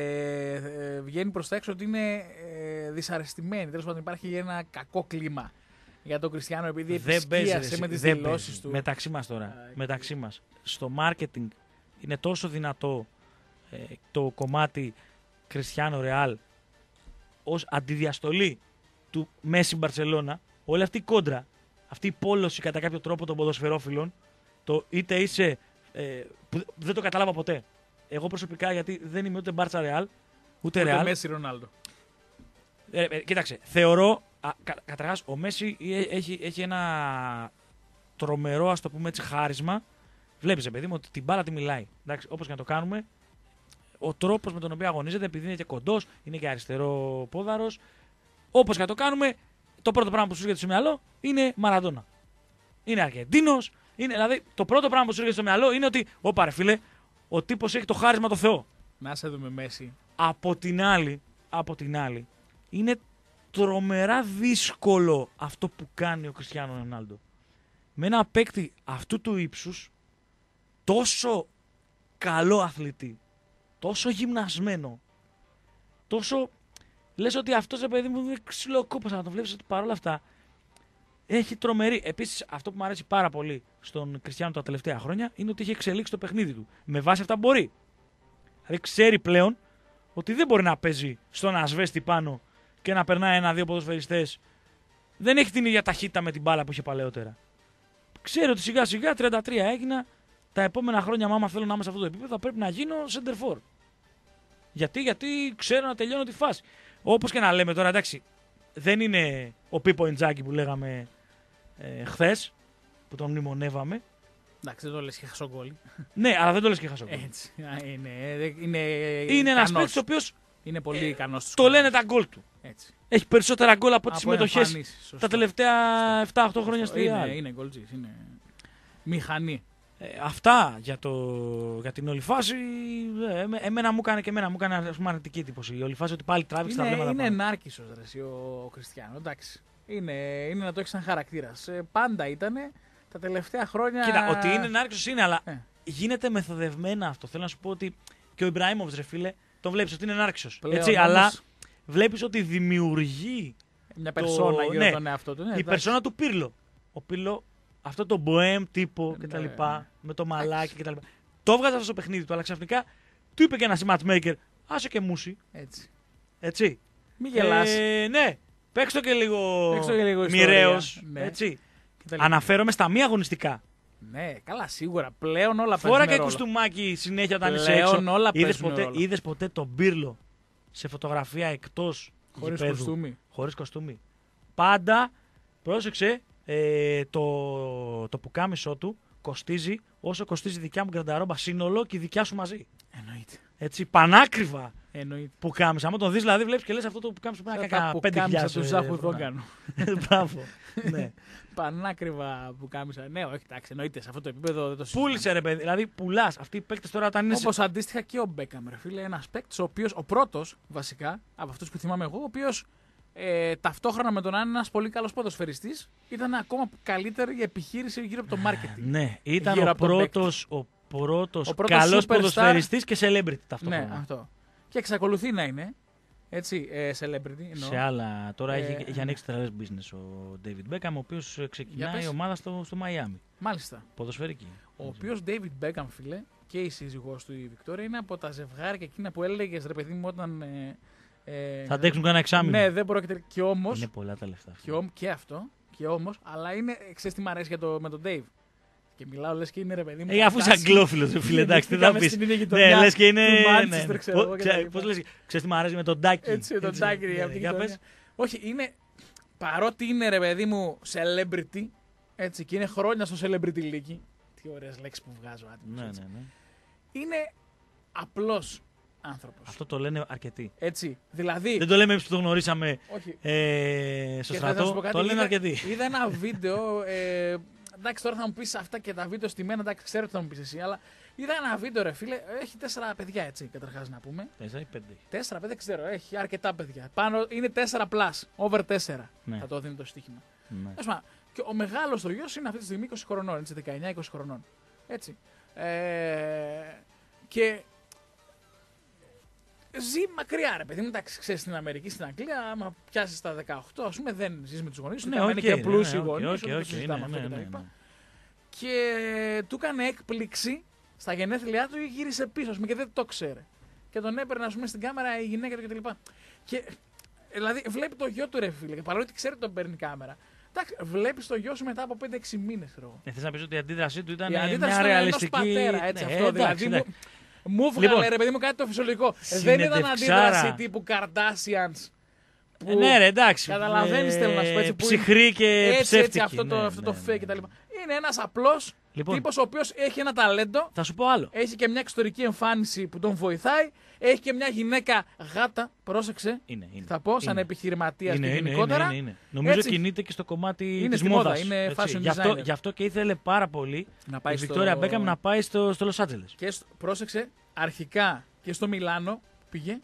ε, ε, βγαίνει προς τα έξω ότι είναι ε, δυσαρεστημένοι. Τέλος πάντων υπάρχει ένα κακό κλίμα για τον Κριστιάνο επειδή επισκίασε με τις δηλώσεις του. Μεταξύ μας τώρα, Α, μεταξύ μας, στο marketing είναι τόσο δυνατό ε, το κομμάτι Κριστιάνο Ρεάλ ως αντιδιαστολή του Μέση Μπαρσελόνα, όλη αυτή η κόντρα, αυτή η πόλωση κατά κάποιο τρόπο των ποδοσφαιρόφιλων, το είτε είσαι. Ε, που δεν το κατάλαβα ποτέ. Εγώ προσωπικά, γιατί δεν είμαι ούτε Μπάρτσα Ρεάλ, ούτε Ρεάλ. Ούτε Μέση Ρονάλντο. Ε, ε, κοίταξε, θεωρώ. Κα, καταρχάς, ο Μέση έχει, έχει ένα τρομερό, ας το πούμε έτσι, χάρισμα. Βλέπεις, παιδί μου, ότι την μπάλα τη μιλάει. Εντάξει, όπως και να το κάνουμε, ο τρόπος με τον οποίο αγωνίζεται, επειδή είναι και κοντός, είναι και αριστερό πόδαρος. Όπως και να το κάνουμε, το πρώτο πράγμα που σου έρχεται στο μυαλό είναι Μαραντόνα. Είναι Αργεντίνος. Είναι, δηλαδή, το πρώτο πράγμα που σου έρχεται στο μυαλό είναι ότι, όπα ρε φίλε, ο τύπος έχει το χάρισμα το Θεό. Να σε δούμε Μέση. Από την άλλη, από την άλλη, είναι τρομερά δύσκολο αυτό που κάνει ο Κριστιάνο Ρονάλντο. Με ένα παίκτη αυτού του ύψους, τόσο καλό αθλητή, τόσο γυμνασμένο, τόσο... Λες ότι αυτός, ρε παιδί μου, είναι ξυλοκόπος να το βλέπεις, ότι παρόλα αυτά έχει τρομερή. Επίσης, αυτό που μου αρέσει πάρα πολύ στον Κριστιάνο τα τελευταία χρόνια είναι ότι έχει εξελίξει το παιχνίδι του. Με βάση αυτά μπορεί. Δηλαδή ξέρει πλέον ότι δεν μπορεί να παίζει στον ασβέστη πάνω και να περνάει ένα-δύο ποδοσφαιριστές. Δεν έχει την ίδια ταχύτητα με την μπάλα που είχε παλαιότερα. Ξέρει ότι σιγά σιγά τριάντα τρία έγινα. Τα επόμενα χρόνια, άμα θέλω να είμαι σε αυτό το επίπεδο, θα πρέπει να γίνω center for. Γιατί, γιατί ξέρω να τελειώνω τη φάση. Όπως και να λέμε τώρα, εντάξει, δεν είναι ο Πίπο Ιντζάκη που λέγαμε ε, χθες, που τον μνημονεύαμε. Εντάξει, δεν το λες και χασογκόλι. Ναι, αλλά δεν το λες και χασογκόλι. Έτσι. Είναι, είναι, είναι ένας παίκτης ο οποίος είναι πολύ ικανός. Το λένε τα γκολ του. Έτσι. Έχει περισσότερα γκολ από τις συμμετοχές τα τελευταία επτά οκτώ χρόνια στη Real. Είναι, είναι γκολτζής, είναι μηχανή. Ε, αυτά για, το, για την όλη φάση. Ε, εμένα μου έκανε και εμένα μου έκανε ας πούμε, αρνητική εντύπωση. Η όλη φάση ότι πάλι τράβηξε τα βλέμματα. Είναι ενάρκησος ρε, ο, ο Κριστιάνο. Εντάξει. Είναι, είναι να το έχει σαν χαρακτήρα. Ε, πάντα ήταν τα τελευταία χρόνια. Κοίτα, ότι είναι ενάρκησος είναι, αλλά ε. γίνεται μεθοδευμένα αυτό. Θέλω να σου πω ότι και ο Ιμπραήμοβιτς, ρε φίλε, το βλέπεις ότι είναι ενάρκησος. Έτσι, όμως, αλλά βλέπεις ότι δημιουργεί μια περσόνα γύρω ναι, τον εαυτό του. Ναι, η περσόνα του Πίρλο. Ο Πίρλο, αυτό το μποέμ τύπο κτλ. Ναι, ναι. Με το μαλάκι κτλ. Το έβγαζε αυτό στο παιχνίδι του, αλλά ξαφνικά του είπε και ένα matchmaker, άσε και μουσι. Έτσι. Έτσι. Μην γελάς. Ε, ναι, παίξτε το και λίγο, λίγο μοιραίος. Ναι. Έτσι. Αναφέρομαι στα μη αγωνιστικά. Ναι, καλά, σίγουρα. Πλέον όλα παίζουν Φόρα και ρόλο. κουστούμάκι συνέχεια όταν Πλέον είσαι έξω. Όλα είδες ποτέ, ρόλο. είδες ποτέ τον Πίρλο σε φωτογραφία εκτός χωρίς γηπέδου, κοστούμι. Χωρίς κοστούμι. Πάντα, πρόσεξε, ε, το, το πουκάμισό του κοστίζει όσο κοστίζει η δικιά μου γκρανταρόμπα σύνολο και η δικιά σου μαζί. Εννοείται. Έτσι, πανάκριβα. Εννοείται. Πουκάμισα. Αν τον δεις, δηλαδή, βλέπεις και λες αυτό το πουκάμισο πρέπει να κάνει πέντε χιλιάδες. του Ζάχου Δόγκανου. Μπράβο. Ναι. Πανάκριβα πουκάμισα. Ναι, όχι, εντάξει, εννοείται. Σε αυτό το επίπεδο δεν το συζητάμε. Πούλησε, ρε παιδί. Δηλαδή, πουλάς. Αυτοί οι παίκτες τώρα όταν είναι. Όπως αντίστοιχα και ο Μπέκαμ, ρε φίλε. Ένας παίκτης ο οποίος, ο πρώτος βασικά, από αυτούς που θυμάμαι εγώ, ο οποίος ε, ταυτόχρονα με τον να είναι ένας πολύ καλός ποδοσφαιριστής, ήταν ακόμα καλύτερη η επιχείρηση γύρω από το marketing. Ναι, ήταν ο πρώτος, ο πρώτος, ο πρώτος καλός superstar, ποδοσφαιριστής και celebrity ταυτόχρονα. Ναι, αυτό. Και εξακολουθεί να είναι. Έτσι, ε, celebrity. Εννοώ. Σε άλλα. Τώρα ε, έχει, έχει ανοίξει τρελές business ο David Beckham, ο οποίος ξεκινάει η ομάδα στο, στο Miami. Μάλιστα. Ποδοσφαιρική. Ο οποίος David Beckham, φίλε, και η σύζυγός του η Βικτόρια είναι από τα ζευγάρια εκείνα που έλεγες, ρε παιδί μου, όταν. Ε, ε, θα αντέξουν κανένα εξάμηνο. Ναι, δεν πρόκειται. Και όμως. Είναι πολλά τα λεφτά. Και, ό, και αυτό. Και όμως, αλλά είναι. Ξέρεις τι μ' αρέσει για το, με τον Dave. Και μιλάω, λες και είναι ρε παιδί μου. Ε, αφού είσαι αγγλόφιλος, φίλε, εντάξει, τι θα πεις. Ναι, λες και είναι. Πώς λες, ξέρεις τι μου αρέσει με τον Ντάκι. Έτσι, τον Ντάκι. Όχι, είναι. Παρότι είναι ρε παιδί μου celebrity, έτσι, και είναι χρόνια στο celebrity league. Τι ωραίες λέξεις που βγάζω άτιμος. Ναι, ναι, ναι. Είναι απλός άνθρωπος. Αυτό το λένε αρκετοί. Έτσι, δηλαδή. Δεν το λέμε εμείς που το γνωρίσαμε ε, στο στρατό. Το λένε είδα, αρκετοί. Είδα ένα βίντεο. Ε, εντάξει, τώρα θα μου πεις αυτά και τα βίντεο στη μένα, εντάξει, ξέρω τι θα μου πεις εσύ, αλλά είδα ένα βίντεο, ρε φίλε, έχει τέσσερα παιδιά, έτσι, καταρχάς να πούμε. Τέσσερα ή πέντε. Τέσσερα παιδιά, ξέρω, έχει αρκετά παιδιά. Πάνω είναι τέσσερα plus, over τέσσερα. Ναι. Θα το δίνει το στοίχημα. Ναι. Έσμα, και ο μεγάλος το γιος είναι αυτή τη στιγμή είκοσι χρονών, έτσι, δεκαεννιά είκοσι χρονών. Έτσι. Ε, και ζει μακριά, ρε παιδί μου. Εντάξει, ξέρεις, στην Αμερική, στην Αγγλία, άμα πιάσεις τα δεκαοκτώ, ας πούμε, δεν ζεις με τους γονείς σου. Ναι, okay, είναι και πλούσιοι ναι, γονείς σου. Okay, okay, okay, ναι, ναι, ναι, ναι. Και του έκανε έκπληξη στα γενέθλιά του, γύρισε πίσω, ας πούμε, και δεν το ξέρε. Και τον έπαιρνε, ας πούμε, στην κάμερα η γυναίκα του κτλ. Και δηλαδή βλέπει το γιο του, ρε φίλε, και παρόλο ότι ξέρει ότι τον παίρνει κάμερα. Εντάξει, βλέπεις το γιο σου μετά από πέντε έξι μήνες, ξέρω. Ε, θες να πεις ότι η αντίδρασή του ήταν η αντίδραση μια ρεαλιστική. Πατέρα, έτσι, ναι, αυτό, εντάξει, δηλαδή, εντάξει. Μου, μου βγάλε, λοιπόν, ρε παιδί μου, κάτι το φυσιολογικό. Δεν ήταν αντίδραση τύπου Kardashians. Που, ναι, ρε, εντάξει. Καταλαβαίνεις, ε, θέλω να σου πω έτσι. Ψυχρή και έτσι, ψεύτικη. Έτσι, αυτό, ναι, το, αυτό ναι, το fake κτλ. Ναι. Είναι ένας απλός λοιπόν, τύπος ο οποίος έχει ένα ταλέντο. Θα σου πω άλλο. Έχει και μια εξωτερική εμφάνιση που τον βοηθάει. Έχει και μια γυναίκα γάτα, πρόσεξε. Είναι, είναι, θα πω, σαν είναι. επιχειρηματίας είναι, και είναι, γενικότερα. Είναι, είναι, είναι. Νομίζω έτσι, κινείται και στο κομμάτι της μόδας. Είναι fashion γι, αυτό, γι' αυτό και ήθελε πάρα πολύ να πάει η στο... Βικτόρια Μπέκαμ να πάει στο, στο Λος Άντζελες. Και στο, πρόσεξε, αρχικά και στο Μιλάνο πήγε.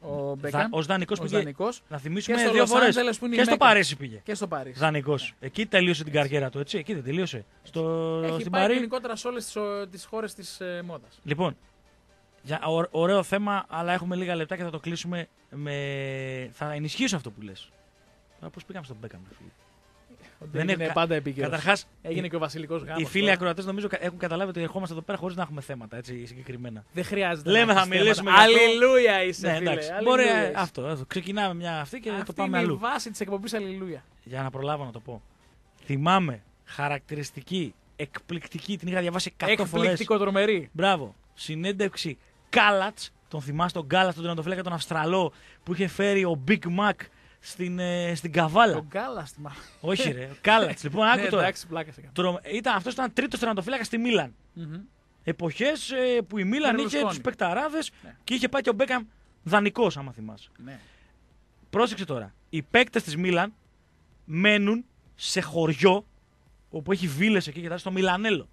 Ο Μπέκαμ. Ως δανεικός πήγε. Δανεικός. Να θυμίσουμε και δύο φορές. Που είναι και στο Παρίσι πήγε. Και στο Παρίσι. Δανεικός. Εκεί τελείωσε την καριέρα του, έτσι. Εκεί δεν τελείωσε. Στο... Έχει στην πάει Παρί... γενικότερα σε όλες τις χώρες της ε, μόδας. Λοιπόν, για, ω, ωραίο θέμα, αλλά έχουμε λίγα λεπτά και θα το κλείσουμε με... Θα ενισχύσω αυτό που λες. Πώς πήγαμε στον Μπέκαμ, φίλε. Δεν είναι πάντα επίκαιρος. Καταρχάς, έγινε και ο βασιλικός γάμος. Οι φίλοι ακροατές νομίζω έχουν καταλάβει ότι ερχόμαστε εδώ πέρα χωρίς να έχουμε θέματα έτσι, συγκεκριμένα. Δεν χρειάζεται. Λέμε να θα μιλήσουμε για αυτό. Αλληλούια είσαι, ναι, φίλε. εντάξει. Μπορεί αυτό, αυτό. Ξεκινάμε μια αυτή και αυτή το πάμε είναι αλλού. Η βάση της εκπομπής Αλληλούια. Για να προλάβω να το πω. Θυμάμαι χαρακτηριστική, εκπληκτική, την είχα διαβάσει εκατό φορές. Εκπληκτικό τρομερή. Μπράβο. Συνέντευξη Κάλατς, τον θυμάστε τον Κάλατς, τον τερματοφύλακα τον Αυστραλό που είχε φέρει ο Big Mac στην, ε, στην Καβάλα. Τον Κάλατς, θυμάμαι. Όχι, ρε. Κάλατς. Λοιπόν, άκου τώρα. Εντάξει, πλάκα σε κάνω. Ήταν, αυτός ήταν τρίτος τερματοφύλακας στη Μίλαν. Mm-hmm. Εποχές ε, που η Μίλαν είχε τους παικταράδες ναι. και είχε πάει και ο Μπέκαμ δανεικός, άμα θυμάσαι. Ναι. Πρόσεξε τώρα. Οι παίκτες της Μίλαν μένουν σε χωριό όπου έχει βίλες εκεί και τα στο Μιλανέλο.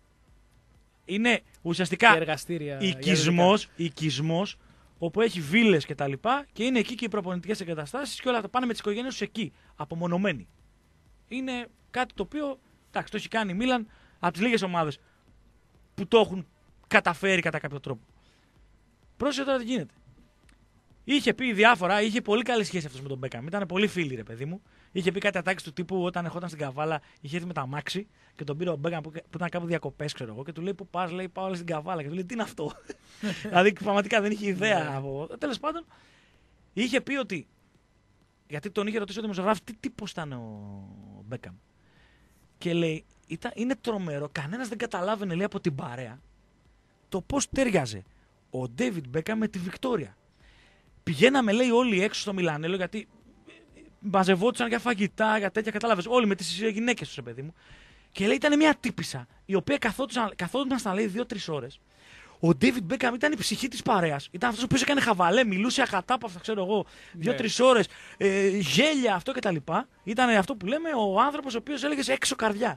Είναι ουσιαστικά οικισμός, οικισμός όπου έχει βίλες και τα λοιπά και είναι εκεί και οι προπονητικές εγκαταστάσεις και όλα τα πάνε με τις οικογένειες τους εκεί, απομονωμένοι. Είναι κάτι το οποίο, εντάξει, το έχει κάνει η Μίλαν από τις λίγες ομάδες που το έχουν καταφέρει κατά κάποιο τρόπο. Πρόσεχε τώρα τι γίνεται. Είχε πει διάφορα, είχε πολύ καλή σχέση αυτός με τον Μπέκαμ. Ήταν πολύ φίλοι, ρε παιδί μου. Είχε πει κάτι ατάκες του τύπου όταν ερχόταν στην Καβάλα, είχε έρθει με τα μάξι και τον πήρε ο Μπέκαμ που, που ήταν κάπου διακοπές, ξέρω εγώ, και του λέει: Πού πας, λέει: Πάω στην Καβάλα. Και του λέει: Τι είναι αυτό. Δηλαδή πραγματικά δεν είχε ιδέα από. Τέλος πάντων, είχε πει ότι. Γιατί τον είχε ρωτήσει ο δημοσιογράφος τι τύπος ήταν ο Μπέκαμ. Και λέει: ήταν, είναι τρομερό, κανένας δεν καταλάβαινε, λέει, από την παρέα το πώς τέριαζε ο Ντέιβιντ Μπέκαμ με τη Βικτόρια. Πηγαίναμε, λέει, όλοι έξω στο Μιλανέλο γιατί μαζευόντουσαν για φαγητά, για τέτοια, κατάλαβες, όλοι με τις γυναίκες τους, παιδί μου. Και λέει: ήταν μια τύπισσα η οποία καθόντουσαν, λέει, δύο-τρεις ώρες. Ο Ντέιβιντ Μπέκαμ ήταν η ψυχή της παρέας. Ήταν αυτός ο οποίος έκανε χαβαλέ, μιλούσε ακατάπαυστα, ξέρω εγώ, δύο-τρεις ναι. ώρες, ε, γέλια, αυτό κτλ. Ήταν αυτό που λέμε ο άνθρωπος ο οποίος έλεγε έξω καρδιά.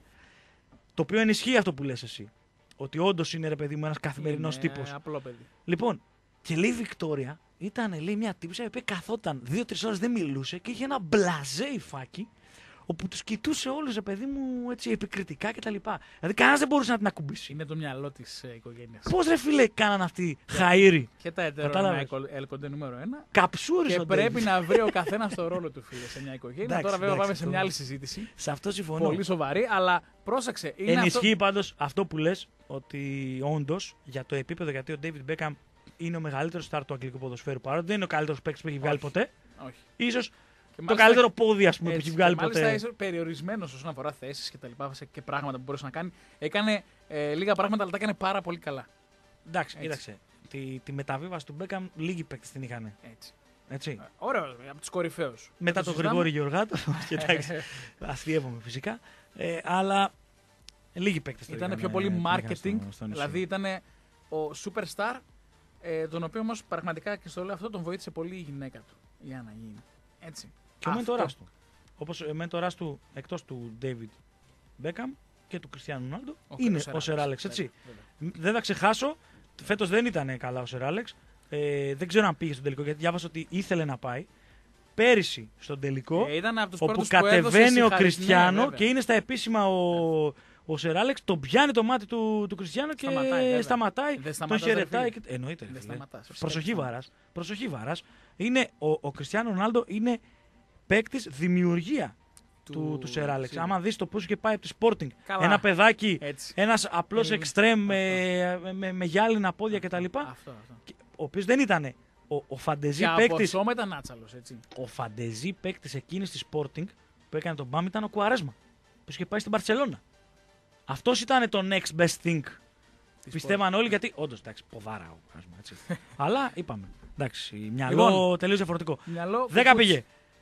Το οποίο ενισχύει αυτό που λες εσύ. Ότι όντως είναι, ρε παιδί μου, ένας καθημερινός τύπος. Απλό παιδί. Λοιπόν, και λέει η Βικτόρια, ήταν, λέει, μια τύπισσα η οποία καθόταν δύο-τρεις ώρες, δεν μιλούσε και είχε ένα μπλαζέ υφάκι, όπου τους κοιτούσε όλους, ρε παιδί μου, έτσι, επικριτικά κτλ. Δηλαδή κανένας δεν μπορούσε να την ακουμπήσει. Είναι το μυαλό της ε, οικογένειας. Πώς, ρε φίλε, κάναν αυτοί χαΐρι. Και τα εταιρεία έλκονται νούμερο ένα. Καψούρις. Και πρέπει να βρει ο καθένας το ρόλο του, φίλε, σε μια οικογένεια. Εντάξει, τώρα βέβαια εντάξει, πάμε σε μια άλλη συζήτηση. Σε αυτό συμφωνώ. Πολύ σοβαρή, αλλά πρόσεξε. Είναι ενισχύει αυτό... πάντως αυτό που λες, ότι όντως για το επίπεδο, γιατί ο David Beckham είναι ο μεγαλύτερος στάρ του αγγλικού ποδοσφαίρου, παρότι δεν είναι ο καλύτερος παίκτης που έχει βγάλει ποτέ. Όχι. Ίσως και το καλύτερο πόδι, ας πούμε, που έχει βγάλει ποτέ. Μάλιστα, περιορισμένος όσον αφορά θέσεις και τα λοιπά και πράγματα που μπορούσε να κάνει. Έκανε ε, λίγα πράγματα, αλλά τα έκανε πάρα πολύ καλά. Εντάξει, κοίταξε. Τη, τη μεταβίβαση του Beckham λίγοι παίκτες την είχαν. Έτσι. Έτσι. Ωραίο, από τους κορυφαίους. Μετά τον Γρηγόρη Γεωργάτο. Εντάξει, αστείευομαι φυσικά. Ε, αλλά λίγοι παίκτες την είχαν. Ήταν πιο πολύ marketing, δηλαδή ήταν ο superstar, ε, τον οποίο όμως πραγματικά και στο λέω αυτό τον βοήθησε πολύ η γυναίκα του για να γίνει. Έτσι. Και ο μέντορας του. Όπως ο μέντορας του εκτός του David Beckham και του Κριστιάνου Ρονάλντο είναι ο Σερ Άλεξ. Έτσι. Δεν θα ξεχάσω, φέτος δεν ήταν καλά ο Σερ Άλεξ. Ε, δεν ξέρω αν πήγε στον τελικό γιατί διάβασα ότι ήθελε να πάει. Πέρυσι στον τελικό, ε, ήταν από τους όπου κατεβαίνει ο Κριστιάνο και είναι στα επίσημα ο, ο Σερ Άλεξ, τον πιάνει το μάτι του, του Κριστιάνο και σταματάει, σταματάει τον χαιρετάει. Και... Εννοείται. Προσοχή βάρας. Προσοχή βάρας. Είναι, ο, ο Κριστιάνο Ρονάλντο είναι παίκτης δημιουργία του, του, του Σερ Άλεξ. Άμα δεις το πώς είχε πάει από τη Sporting. Καλά. Ένα παιδάκι, έτσι. Ένας απλός εξτρέμ με, με, με, με γυάλινα πόδια κτλ. Αυτό, αυτό. Ο οποίος δεν ήταν ο, ο φαντεζή παίκτης. Και από μετανάτσαλος, έτσι. Ο φαντεζή παίκτης εκείνης της Sporting που έκανε τον μπαμ ήταν ο Κουαρέσμα. Που είχε πάει στην Μπαρσελόνα. Αυτός ήταν το next best thing. Πιστεύαν όλοι γιατί. Όντως, εντάξει, ποδάρα ο Κουαρέσμα. Αλλά είπαμε. Εντάξει, μυαλό λοιπόν, τελείως διαφορετικό. δέκα πήγε.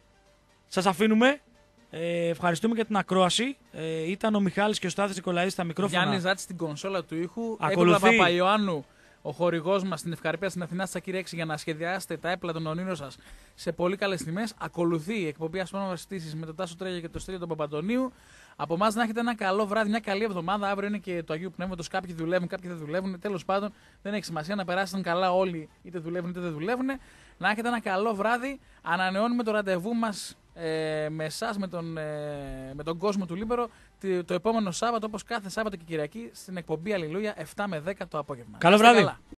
Σας αφήνουμε. Ε, ευχαριστούμε για την ακρόαση. Ε, ήταν ο Μιχάλης και ο Στάθης Νικολαίδης στα μικρόφωνα. Γιάννης Ζάτης στην κονσόλα του ήχου. Ακολουθεί... Έκολα Παπαϊωάννου ο χορηγός μας στην Ευκαρπία στην Αθηνά, Τσακύρη έξι, για να σχεδιάσετε τα έπλα των ονείρων σας σε πολύ καλές τιμές. Ακολουθεί η εκπομπή Ασπρόμαυρες Συζητήσεις με τον Τάσο Τρέγια και τον Στέλιο τον Παπαντονίου. Από εμάς να έχετε ένα καλό βράδυ, μια καλή εβδομάδα. Αύριο είναι και το Αγίου Πνεύματος. Κάποιοι δουλεύουν, κάποιοι δεν δουλεύουν. Τέλος πάντων, δεν έχει σημασία, να περάσουν καλά όλοι, είτε δουλεύουν είτε δεν δουλεύουν. Να έχετε ένα καλό βράδυ. Ανανεώνουμε το ραντεβού μας ε, με εσάς, με τον, ε, με τον κόσμο του Λίμπερο, το, το επόμενο Σάββατο, όπως κάθε Σάββατο και Κυριακή, στην εκπομπή Αλληλούια επτά με δέκα το απόγευμα. Καλό βράδυ.